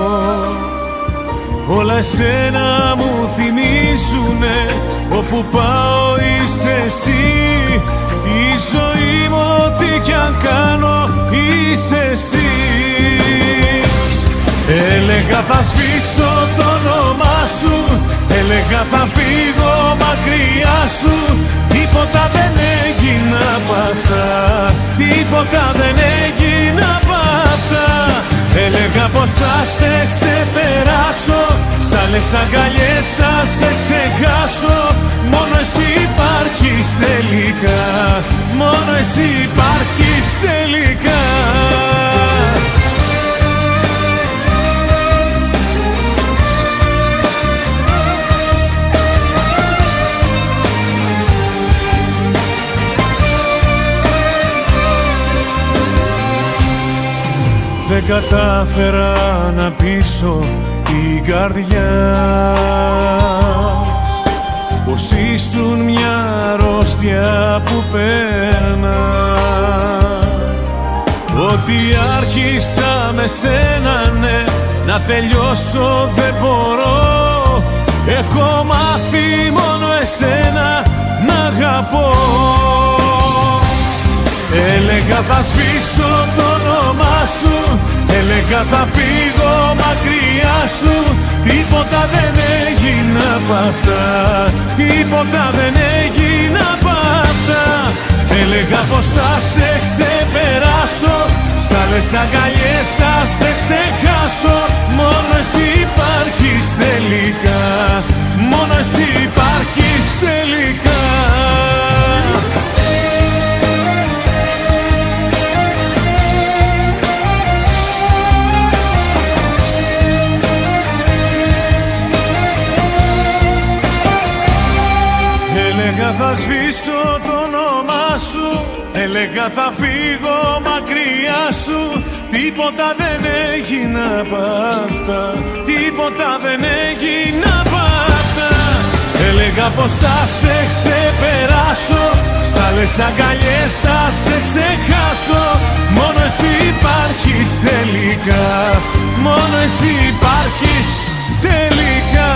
Όλα εσένα μου θυμίζουνε, όπου πάω είσαι εσύ. Η ζωή μου ό,τι κι αν κάνω είσαι εσύ. Έλεγα θα σβήσω το όνομά σου, έλεγα θα φύγω μακριά σου, τίποτα δεν έγινε απ' αυτά, τίποτα δεν έγινε απ' αυτά. Έλεγα πως θα σε ξεπεράσω, σ' άλλες αγκαλιές θα σε ξεχάσω, μόνο εσύ υπάρχεις τελικά, μόνο εσύ υπάρχεις τελικά. Δεν κατάφερα να πείσω την καρδιά πως ήσουν μια αρρώστια που παίρνα, ότι άρχισα με σένα ναι, να τελειώσω δεν μπορώ. Έχω μάθει μόνο εσένα να αγαπώ. Έλεγα θα σβήσω το όνομά σου, έλεγα θα φύγω μακριά σου. Τίποτα δεν έγινε απ' αυτά, τίποτα δεν έγινε απ' αυτά. Έλεγα πως θα σε ξεπεράσω, σ' άλλες αγκαλιές θα σε ξεχάσω. Μόνο εσύ υπάρχεις τελικά, μόνο εσύ υπάρχεις τελικά. Έλεγα θα σβήσω το όνομά σου, έλεγα θα φύγω μακριά σου. Τίποτα δεν έγινε απ' αυτά, τίποτα δεν έγινε απ' αυτά. Έλεγα πως θα σε ξεπεράσω, σ' άλλες αγκαλιές θα σε ξεχάσω. Μόνο εσύ υπάρχεις τελικά, μόνο εσύ υπάρχεις τελικά.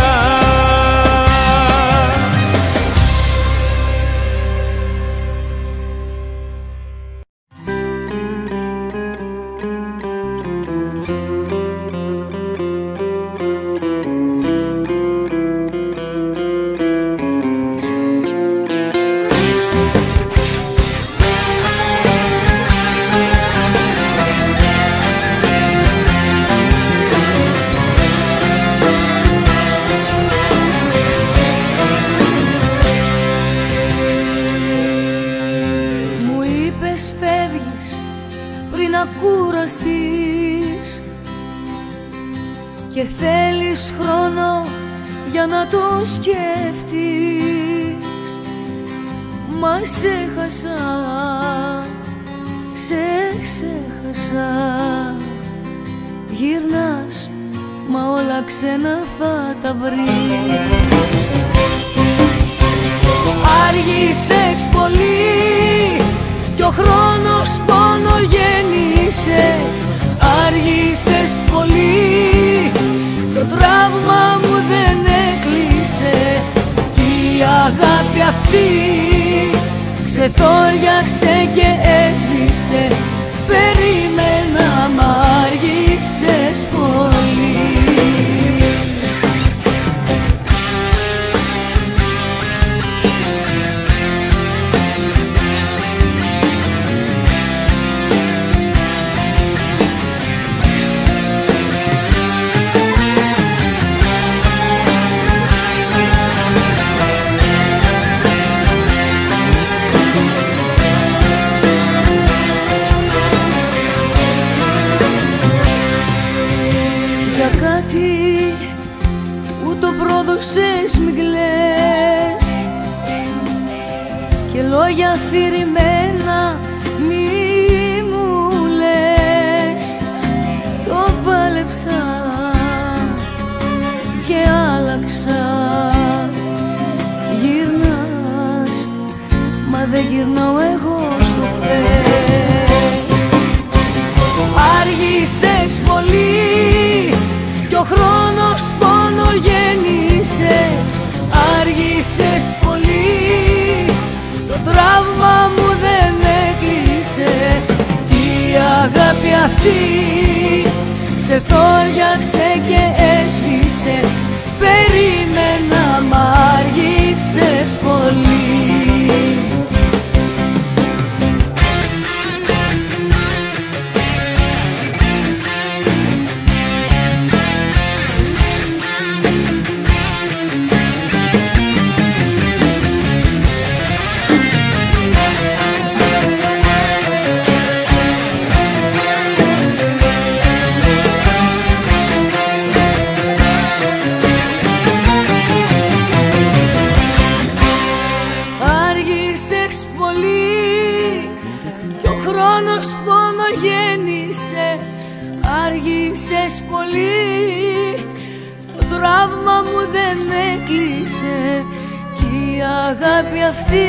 Και θέλεις χρόνο για να το σκεφτείς. Μα σε χάσα, σε ξέχασα. Γυρνάς, μα όλα ξένα θα τα βρεις. Άργησες πολύ κι ο χρόνος πόνο γέννησε. Άργησες πολύ, το τραύμα μου δεν έκλεισε. Κι η αγάπη αυτή ξεθόριαξε και έσβησε. Περίμενα μ' άργησες πολύ. Μη κλαις και λόγια αφηρημένα μη μου λες. Το πάλεψα και άλλαξα. Γυρνάς, μα δεν γυρνάω εγώ στο χθες. Άργησες πολύ κι ο χρόνος πόνο γέννησε. Άργησες πολύ, το τραύμα μου δεν έκλεισε. Η αγάπη αυτή ξεθόριαξε και έσβησε. Περίμενα μ' άργησες πολύ. Άργησες πολύ, το τραύμα μου δεν έκλεισε. Κι η αγάπη αυτή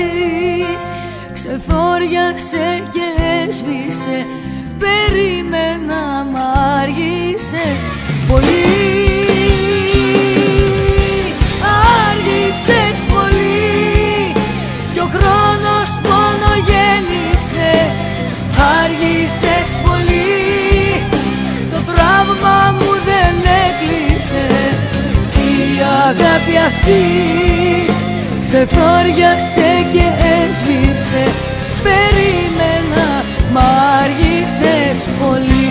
ξεθόριαξε και έσβησε. Περίμενα μ' άργησες πολύ, άργησες πολύ κι ο χρόνος μόνο γέννησε. Άργησες πολύ, το τραύμα μου δεν έκλεισε. Η αγάπη αυτή ξεθόριασε και έσβησε. Περίμενα, μα άργησες πολύ.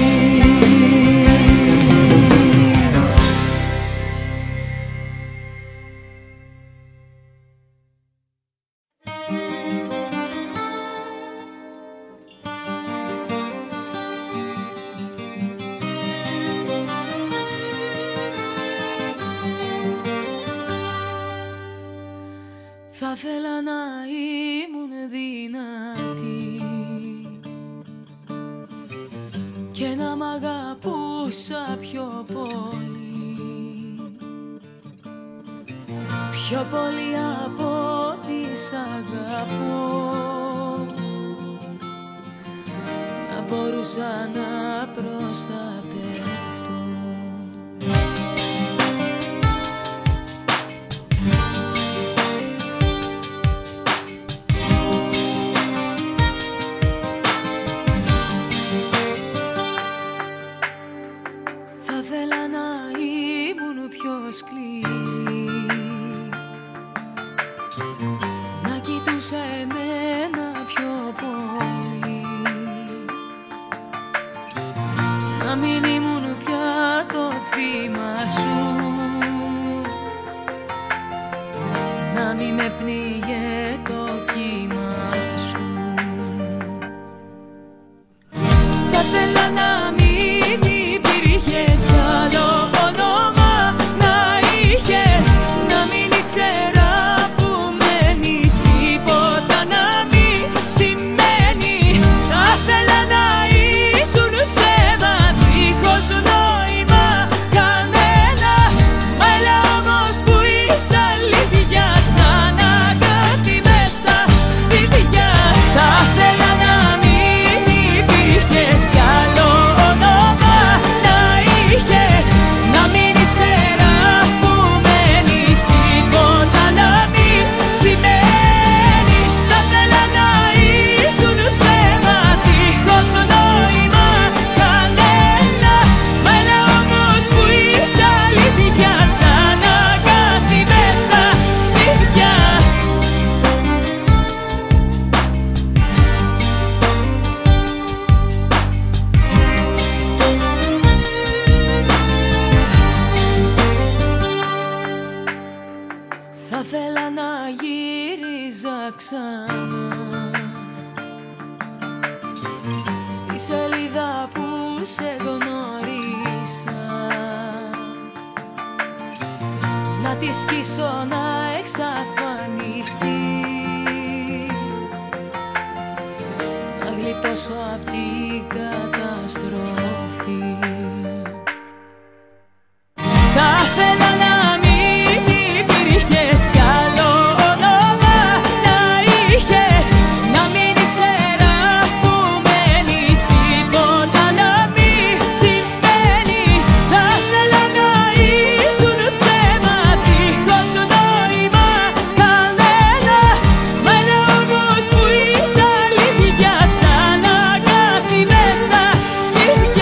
Θα θέλα να ήμουν δυνατή και να μ' αγαπούσα πιο πολύ, πιο πολύ από ό,τι σ' αγαπώ. Να μπορούσα να προστατευτώ. Σκληρή, να κοιτούσα εμένα πιο πολύ, να μην ήμουν πια το θύμα σου, να μην με πνίγε το κύμα σου. Θα θέλα να μην υπήρχες κι άλλο όνομα, να μην ήξερα που μένεις, τίποτα να μην σημαίνεις. Θα θέλα να ήσουν ψέμα, δίχως νόημα κανένα. Αλλά όμως που είσαι αλήθεια, σαν αγάπη μες στα στήθια. Θα θέλα να μην υπήρχες κι άλλο όνομα, να είχες, να μην ήξερα σημαίνεις. Θα θέλα να ήσουν ψέμα, δίχως νόημα κανένα. Μ' όμως που είσαι αλήθεια, σαν αγάπη μες στα στήθια. Θα θέλα να γύριζα ξανά στη σελίδα που σε γνώρισα, να τη σκίσω να εξαφανιστεί, να γλιτώσω απ' την καταστροφή. Θα θέλα να μην υπήρχες κι άλλο όνομα, να είχες, να μην ήξερα που μένεις, τίποτα να μην σημαίνεις. Θα θέλα να ήσουν ψέμα, δίχως νόημα κανένα. Μ' όμως που είσαι αλήθεια, σαν αγάπη μες στα στήθια.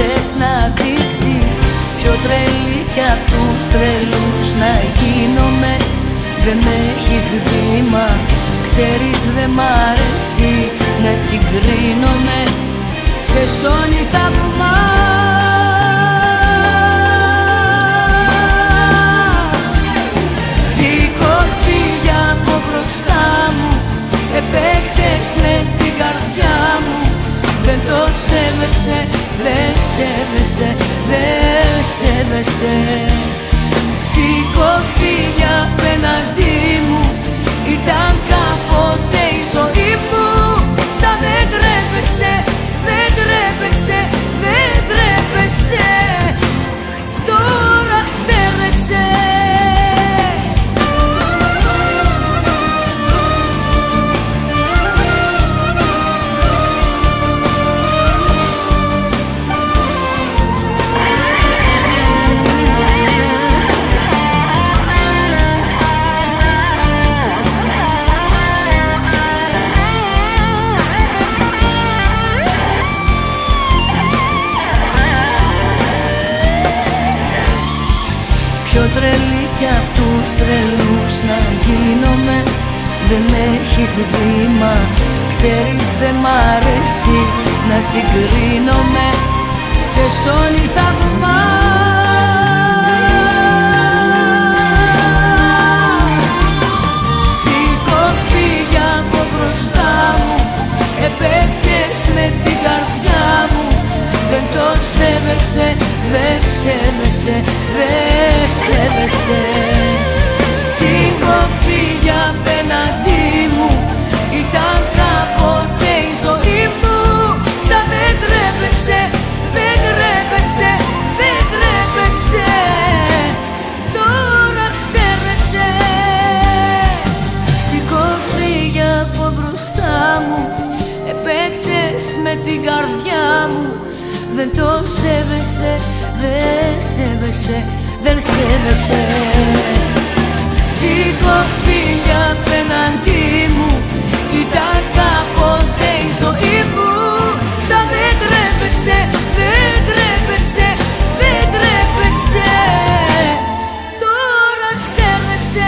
θες να δείξεις πιο τρελή κι απ' τους τρελούς να γίνομαι. Δεν με έχεις βήμα, ξέρεις δεν μ' αρέσει να συγκρίνομαι. Σε σώνει θαυμά. Σήκω, φύγε από μπροστά μου, επέξες με την καρδιά μου. Δεν το σέβεσαι, δεν σέβεσαι, δεν σέβεσαι. Σήκω, φύγε απέναντί μου, ήταν κάποτε η ζωή μου. Σαν δεν τρέπεσαι, δεν τρέπεσαι, δεν τρέπεσαι, τώρα σέβεσαι. Πιο τρελή κι απ' τους τρελούς να γίνομαι. Δεν έχεις βήμα, ξέρεις δεν μ' αρέσει να συγκρίνομαι. Σε σώνει θαυμά. Σήκω, φύγε από μπροστά μου, επέξες με την καρδιά μου. Δεν το σέβεσαι, δεν σέβεσαι, δεν σέβεσαι. Σήκω, φύγε απέναντί μου, ήταν κάποτε η ζωή μου. Σαν δεν τρέπεσαι, δεν τρέπεσαι, δεν τρέπεσαι, τώρα σέβεσαι. Σήκω, φύγε από μπροστά μου, επέξες με την καρδιά μου. Δεν το σέβεσαι, δεν σέβεσαι, δεν σέβεσαι. Σήκω, φύγε απέναντί μου, ήταν κάποτε η ζωή μου. Σαν δεν τρέπεσαι, δεν τρέπεσαι, δεν τρέπεσαι, τώρα σέβεσαι.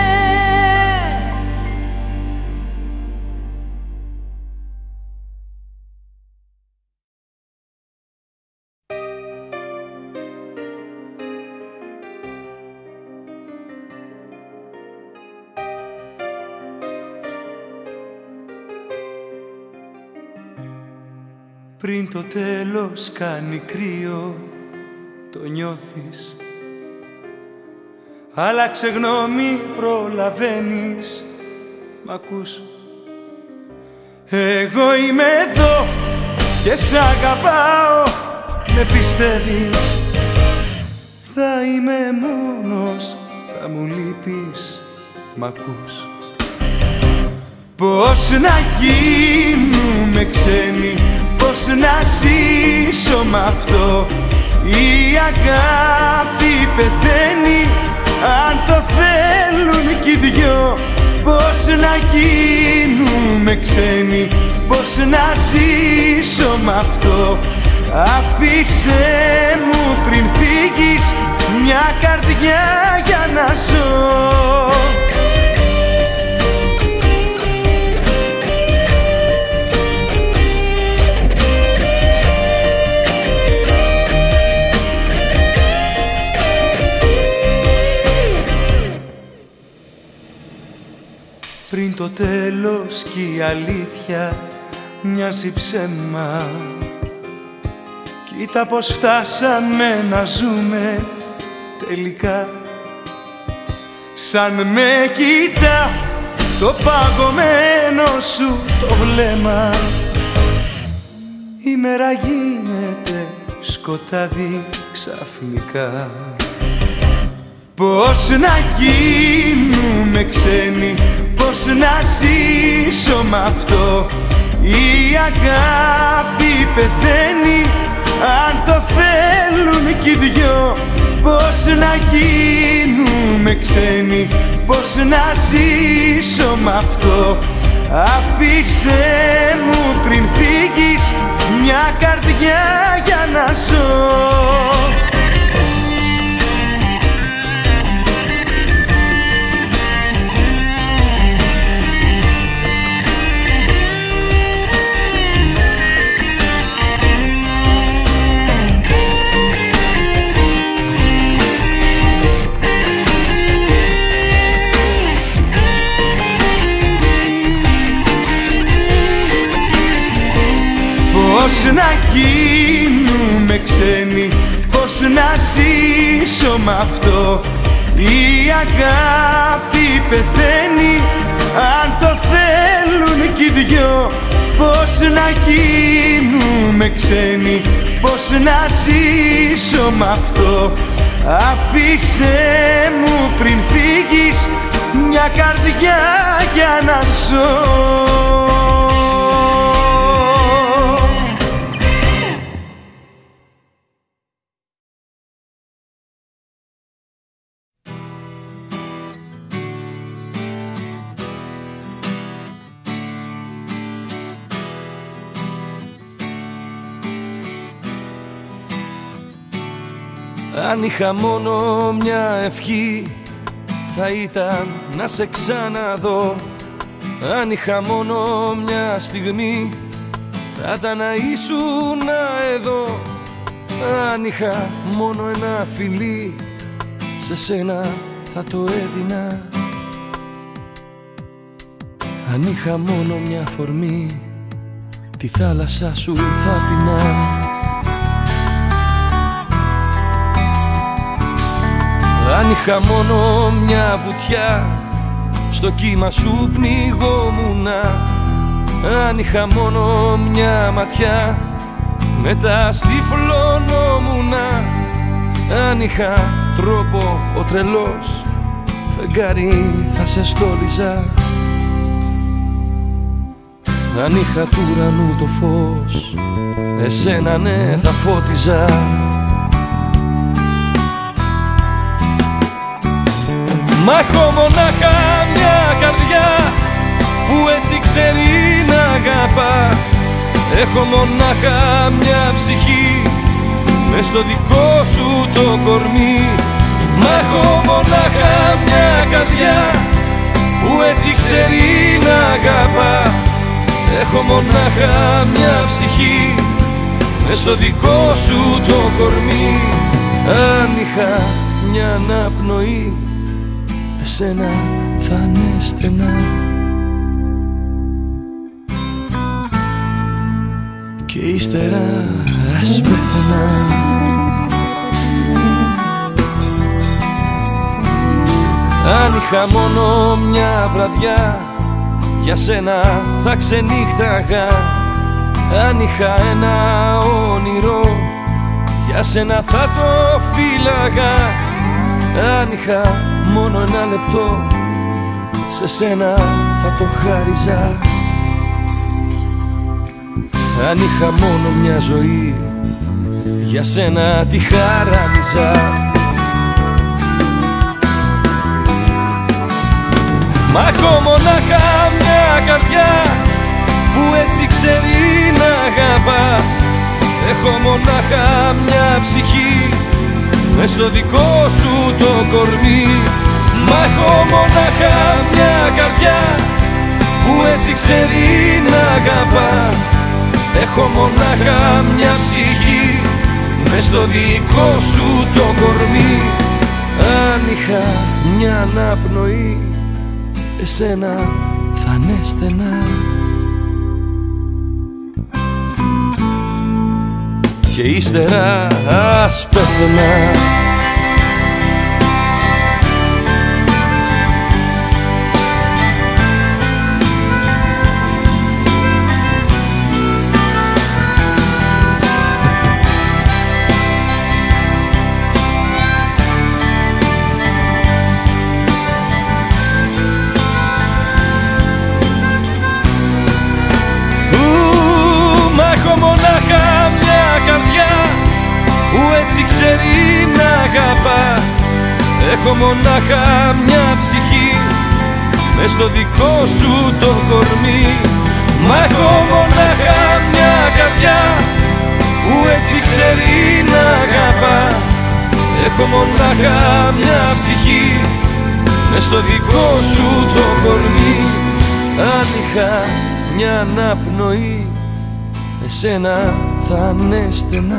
Πριν το τέλος κάνει κρύο, το νιώθεις. Άλλαξε γνώμη, προλαβαίνεις, μ' ακούς. Εγώ είμαι εδώ και σ' αγαπάω, με πιστεύεις. Θα είμαι μόνος, θα μου λείπεις, μ' ακούς. Πώς να γίνουμε ξένοι, πώς να ζήσω μ' αυτό. Η αγάπη πεθαίνει, αν το θέλουν κι οι δυο. Πώς να γίνουμε ξένοι, πώς να ζήσω μ' αυτό. Αφήσε μου πριν φύγεις μια καρδιά για να ζω. Πριν το τέλος κι η αλήθεια μοιάζει ψέμα. Κοίτα πως φτάσαμε να ζούμε τελικά. Σαν με κοίτα το παγωμένο σου το βλέμμα. Η μέρα γίνεται σκοτάδι ξαφνικά. Πώς να γίνουμε ξένοι, πώς να ζήσω μ' αυτό. Η αγάπη πεθαίνει, αν το θέλουν κι οι δυο. Πώς να γίνουμε ξένοι, πώς να ζήσω μ' αυτό. Άφησέ μου πριν φύγεις μια καρδιά για να ζω. Πώς να γίνουμε ξένοι, πώς να ζήσω μ' αυτό. Η αγάπη πεθαίνει αν το θέλουν κι οι δυο. Πώς να γίνουμε ξένοι, πώς να ζήσω μ' αυτό. Άφησέ μου πριν φύγεις μια καρδιά για να ζω. Αν είχα μόνο μια ευχή θα ήταν να σε ξαναδώ. Αν είχα μόνο μια στιγμή θα ήταν να ήσουν εδώ. Αν είχα μόνο ένα φιλί σε σένα θα το έδινα. Αν είχα μόνο μια αφορμή τη θάλασσα σου θα πεινά. Αν είχα μόνο μια βουτιά στο κύμα σου πνιγόμουνα. Αν είχα μόνο μια ματιά μετά στυφλωνόμουνα. Αν είχα τρόπο ο τρελός φεγγάρι θα σε στόλιζα. Αν είχα του ουρανού το φως εσένα ναι θα φώτιζα. Μα έχω μονάχα μια καρδιά που έτσι ξέρει να αγαπά. Έχω μονάχα μια ψυχή μες στο δικό σου το κορμί. Μα έχω μονάχα μια καρδιά που έτσι ξέρει να αγαπά. Έχω μονάχα μια ψυχή μες στο δικό σου το κορμί. Αν είχα μια αναπνοή εσένα θα είναι στενά και ύστερα ας πέθαινα. Αν είχα μόνο μια βραδιά για σένα θα ξενύχταγα. Αν είχα ένα όνειρο για σένα θα το φύλαγα. Αν είχα μόνο ένα λεπτό σε σένα θα το χάριζα. Αν είχα μόνο μια ζωή για σένα τη χαράνιζα. Μα έχω μονάχα μια καρδιά που έτσι ξέρει να αγαπά. Έχω μονάχα μια ψυχή μες στο δικό σου το κορμί. Μα έχω μονάχα μια καρδιά που έτσι ξέρει να αγαπά. Έχω μονάχα μια ψυχή μες στο δικό σου το κορμί. Αν είχα μια αναπνοή εσένα θα είναι στενά και ύστερα ας πέθαινα. Μονάχα μια καρδιά που έτσι ξέρει να αγαπά. Έχω μονάχα μια ψυχή μες στο δικό σου το κορμί. Μα έχω μονάχα μια καρδιά που έτσι ξέρει να αγαπά. Έχω μονάχα μια ψυχή μες στο δικό σου το κορμί. Αν είχα μια αναπνοή, εσένα θα είναι στενά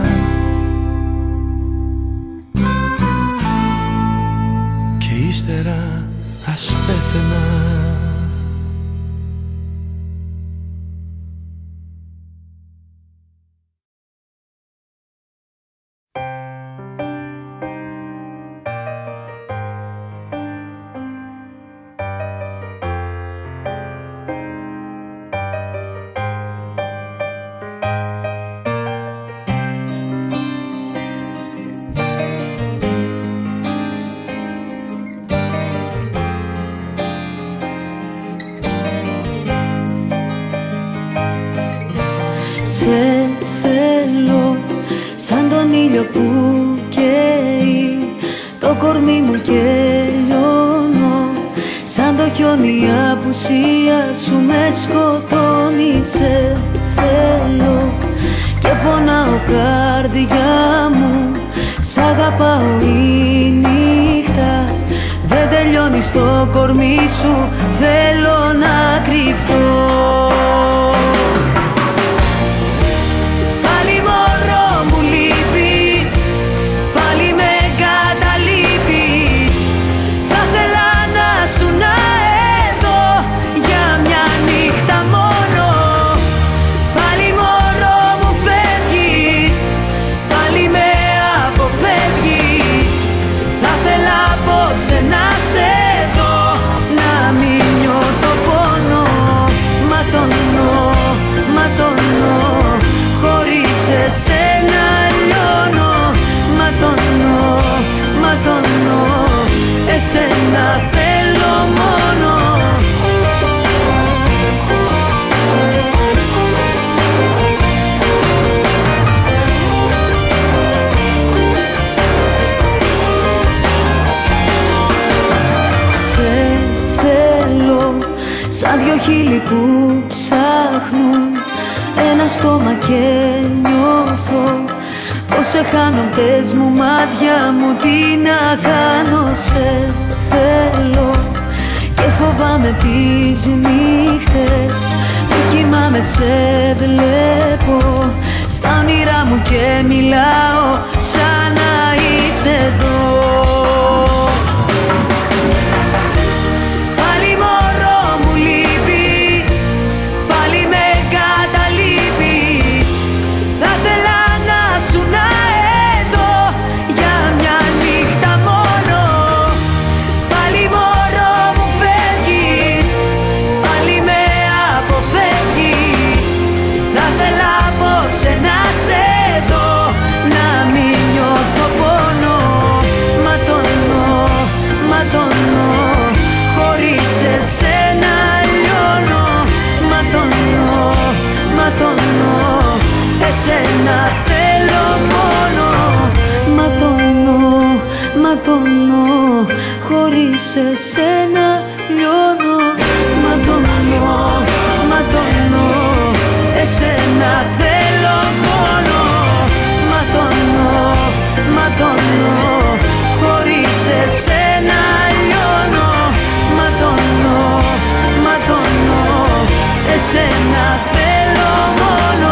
και ύστερα ας πέθαινα. Σε θέλω σαν τον ήλιο που καίει το κορμί μου και λιώνω. Σαν το χιόνι η απουσία σου με σκοτώνει. Σε θέλω και πονάω καρδιά μου. Σ' αγαπάω η νύχτα δεν τελειώνει στο κορμί σου. Θέλω να κρυφτώ. Εσένα θέλω μόνο. Σε θέλω σαν δυο χείλη που ψάχνουν ένα στόμα και νιώθω πως σε χάνω. Πες μου μάτια μου τι να κάνω. Σε θέλω και φοβάμαι τις νύχτες που κοιμάμαι. Σε βλέπω στα όνειρά μου και μιλάω σαν να είσαι εδώ. Εσένα θέλω μόνο. Ματώνω, χωρίς εσένα λιώνω. Ματώνω, εσένα θέλω μόνο. Ματώνω, χωρίς εσένα λιώνω. Ματώνω, εσένα θέλω μόνο.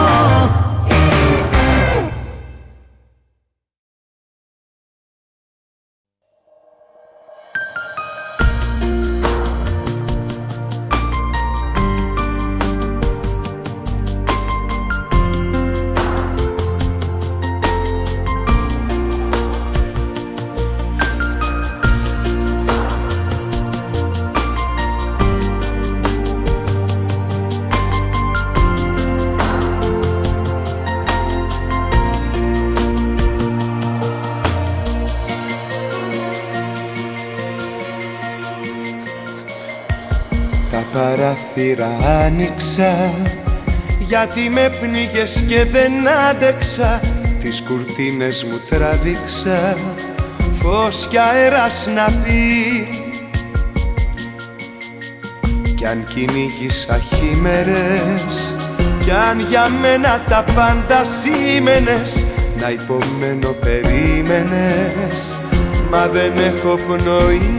Παράθυρα άνοιξα γιατί με πνίγες και δεν άντεξα. Τις κουρτίνες μου τράβηξα φως κι αέρας να πει. κι αν κυνήγησα χήμερες, κι αν για μένα τα πάντα σήμαινες, να υπομένω περίμενες, μα δεν έχω πνοή.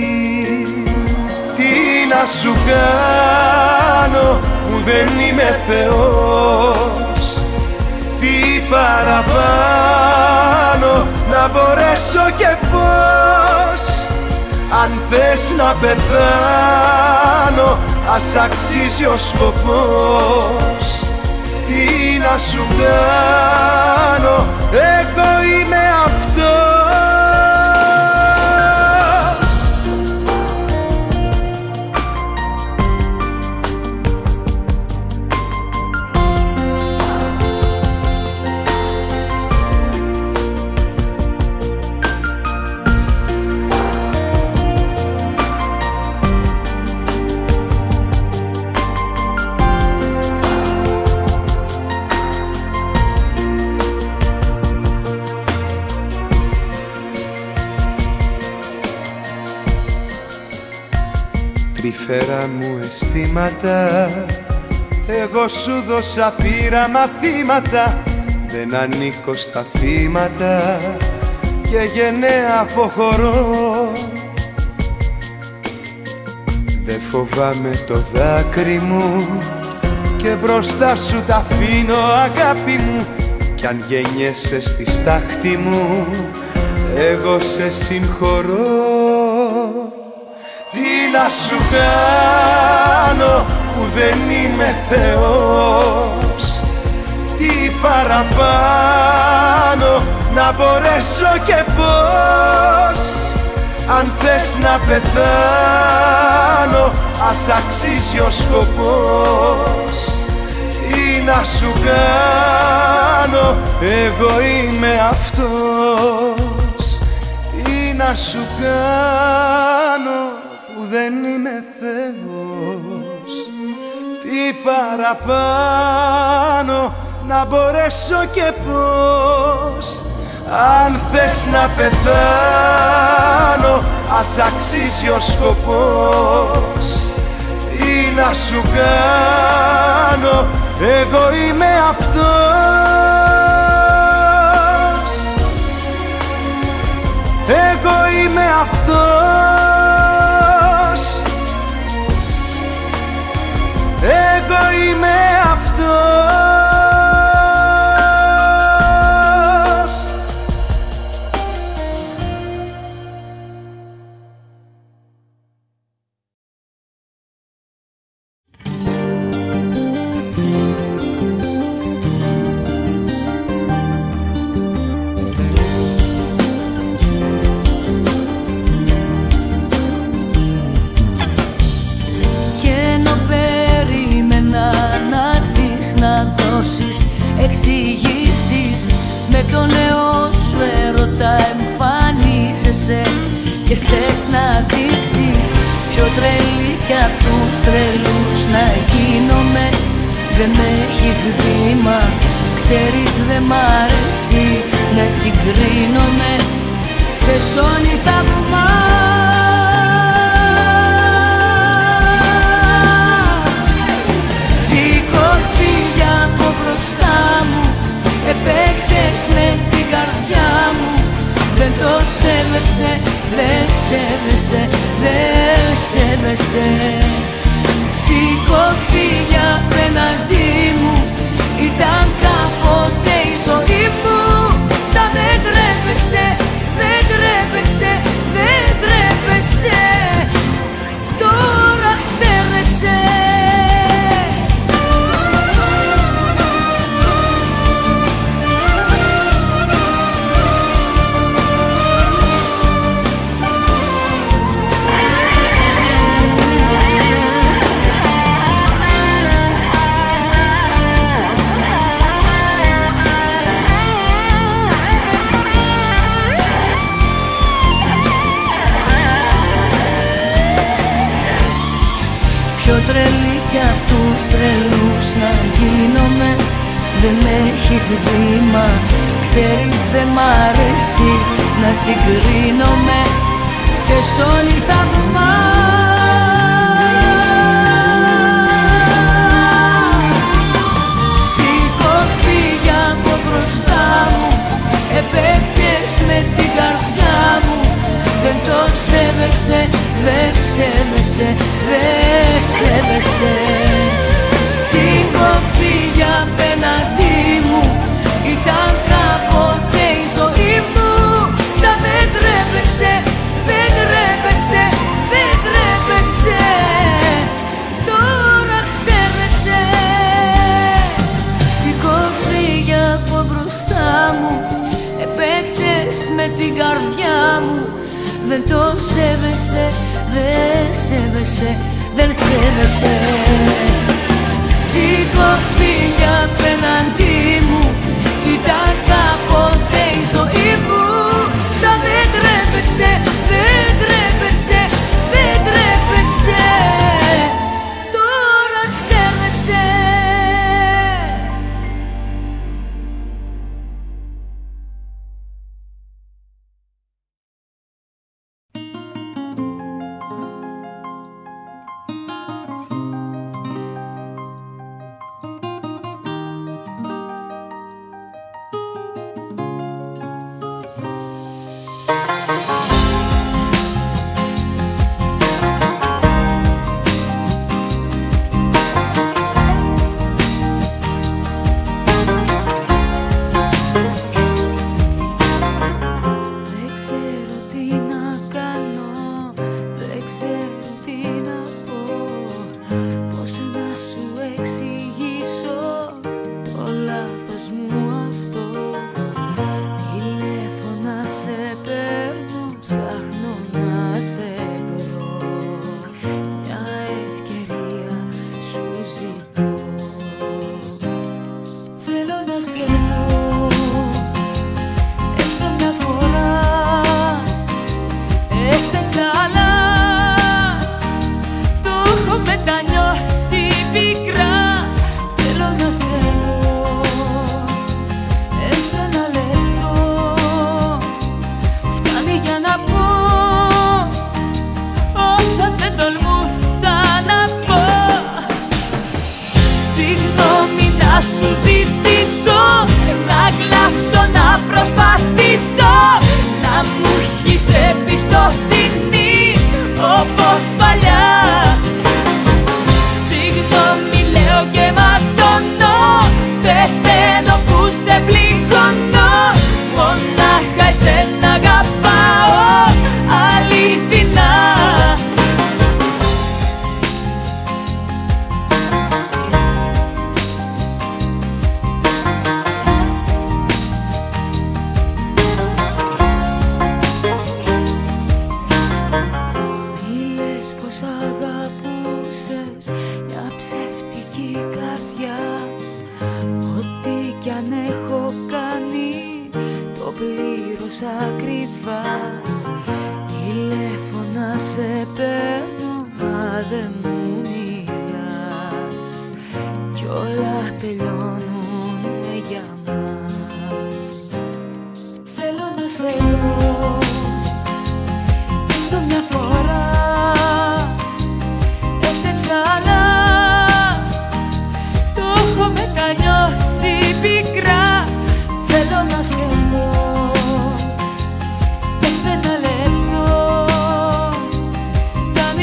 Τι να σου κάνω που δεν είμαι Θεός, τι παραπάνω να μπορέσω και πώς. Αν θες να πεθάνω, ας αξίζει ο σκοπός. Τι να σου κάνω, εγώ είμαι αυτός. Τρυφερά μου αισθήματα, εγώ σου δώσα πήρα μαθήματα. Δεν ανήκω στα θύματα και γενναία αποχωρώ. Δεν φοβάμαι το δάκρυ μου και μπροστά σου τα αφήνω αγάπη μου. Κι αν γεννιέσαι στη στάχτη μου, εγώ σε συγχωρώ. Τι να σου κάνω που δεν είμαι Θεός, τι παραπάνω να μπορέσω και πώς. Αν θες να πεθάνω, ας αξίζει ο σκοπός. Τι να σου κάνω, εγώ είμαι αυτός. Τι να σου κάνω που δεν είμαι Θεός, τι παραπάνω να μπορέσω και πώς. Αν θες να πεθάνω, ας αξίζει ο σκοπός. Τι να σου κάνω, εγώ είμαι αυτός. Εγώ είμαι αυτός. Εγώ είμαι αυτός. Εξηγήσεις με τον νέο σου έρωτα εμφανίζεσαι και θες να δείξεις πιο τρελή κι απ' τους τρελούς να γίνομαι. Δεν με έχεις βήμα, ξέρεις δεν μ' αρέσει να συγκρίνομαι. Σε σώνει θαυμά μπροστά μου, επέξες με την καρδιά μου. Δεν το σέβεσαι, δεν σέβεσαι, δεν σέβεσαι. Σήκω φύγια απέναντί μου, ήταν κάποτε η ζωή μου. Σαν δεν τρέπεσαι, δεν τρέπεσαι, δεν τρέπεσαι. Τώρα σέβεσαι. Πιο τρελή κι απ' τους τρελούς να γίνομαι. Δεν έχεις βήμα, ξέρεις δεν μ' αρέσει να συγκρίνομαι. Σε σώνει θαυμά δεν το σέβεσαι, δεν σέβεσαι, δεν σέβεσαι. Σήκω φύγε απέναντί μου, ήταν κάποτε η ζωή μου. Σαν δεν τρέπεσαι, δεν τρέπεσαι, δεν τρέπεσαι, τώρα σέβεσαι. Σήκω φύγε από μπροστά μου, έπαιξες με την καρδιά μου. Δεν το σέβεσαι, δεν σέβεσαι, δεν σέβεσαι. Σήκω φύγε απέναντί μου, ήταν κάποτε η ζωή μου. Σαν δεν τρέπεσαι, δεν τρέπεσαι, δεν τρέπεσαι, τώρα σέβεσαι.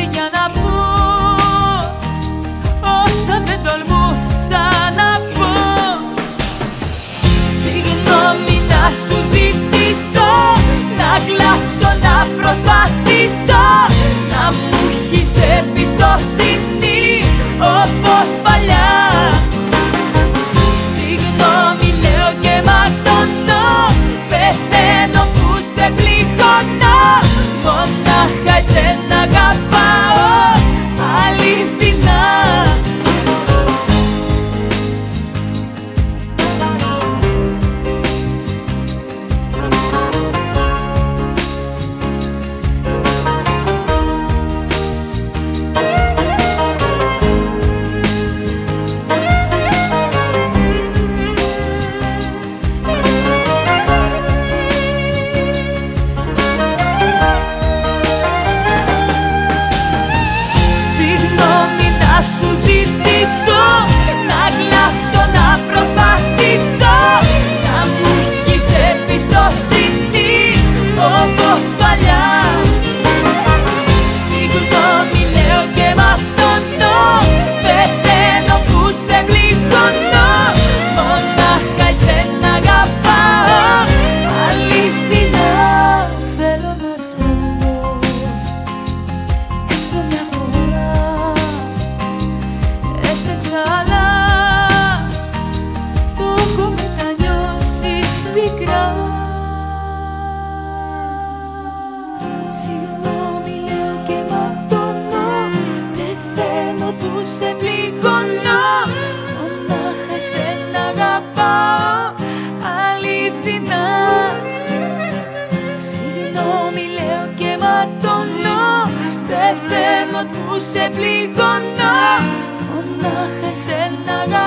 Όσα δεν τολμούσα να πω. Συγγνώμη λέω και ματώνω, πεθαίνω που σε πληγώνω. Μονάχα εσένα αγαπάω αληθινά. Συγγνώμη λέω και ματώνω, πεθαίνω που σε πληγώνω. Μονάχα εσένα αγαπάω.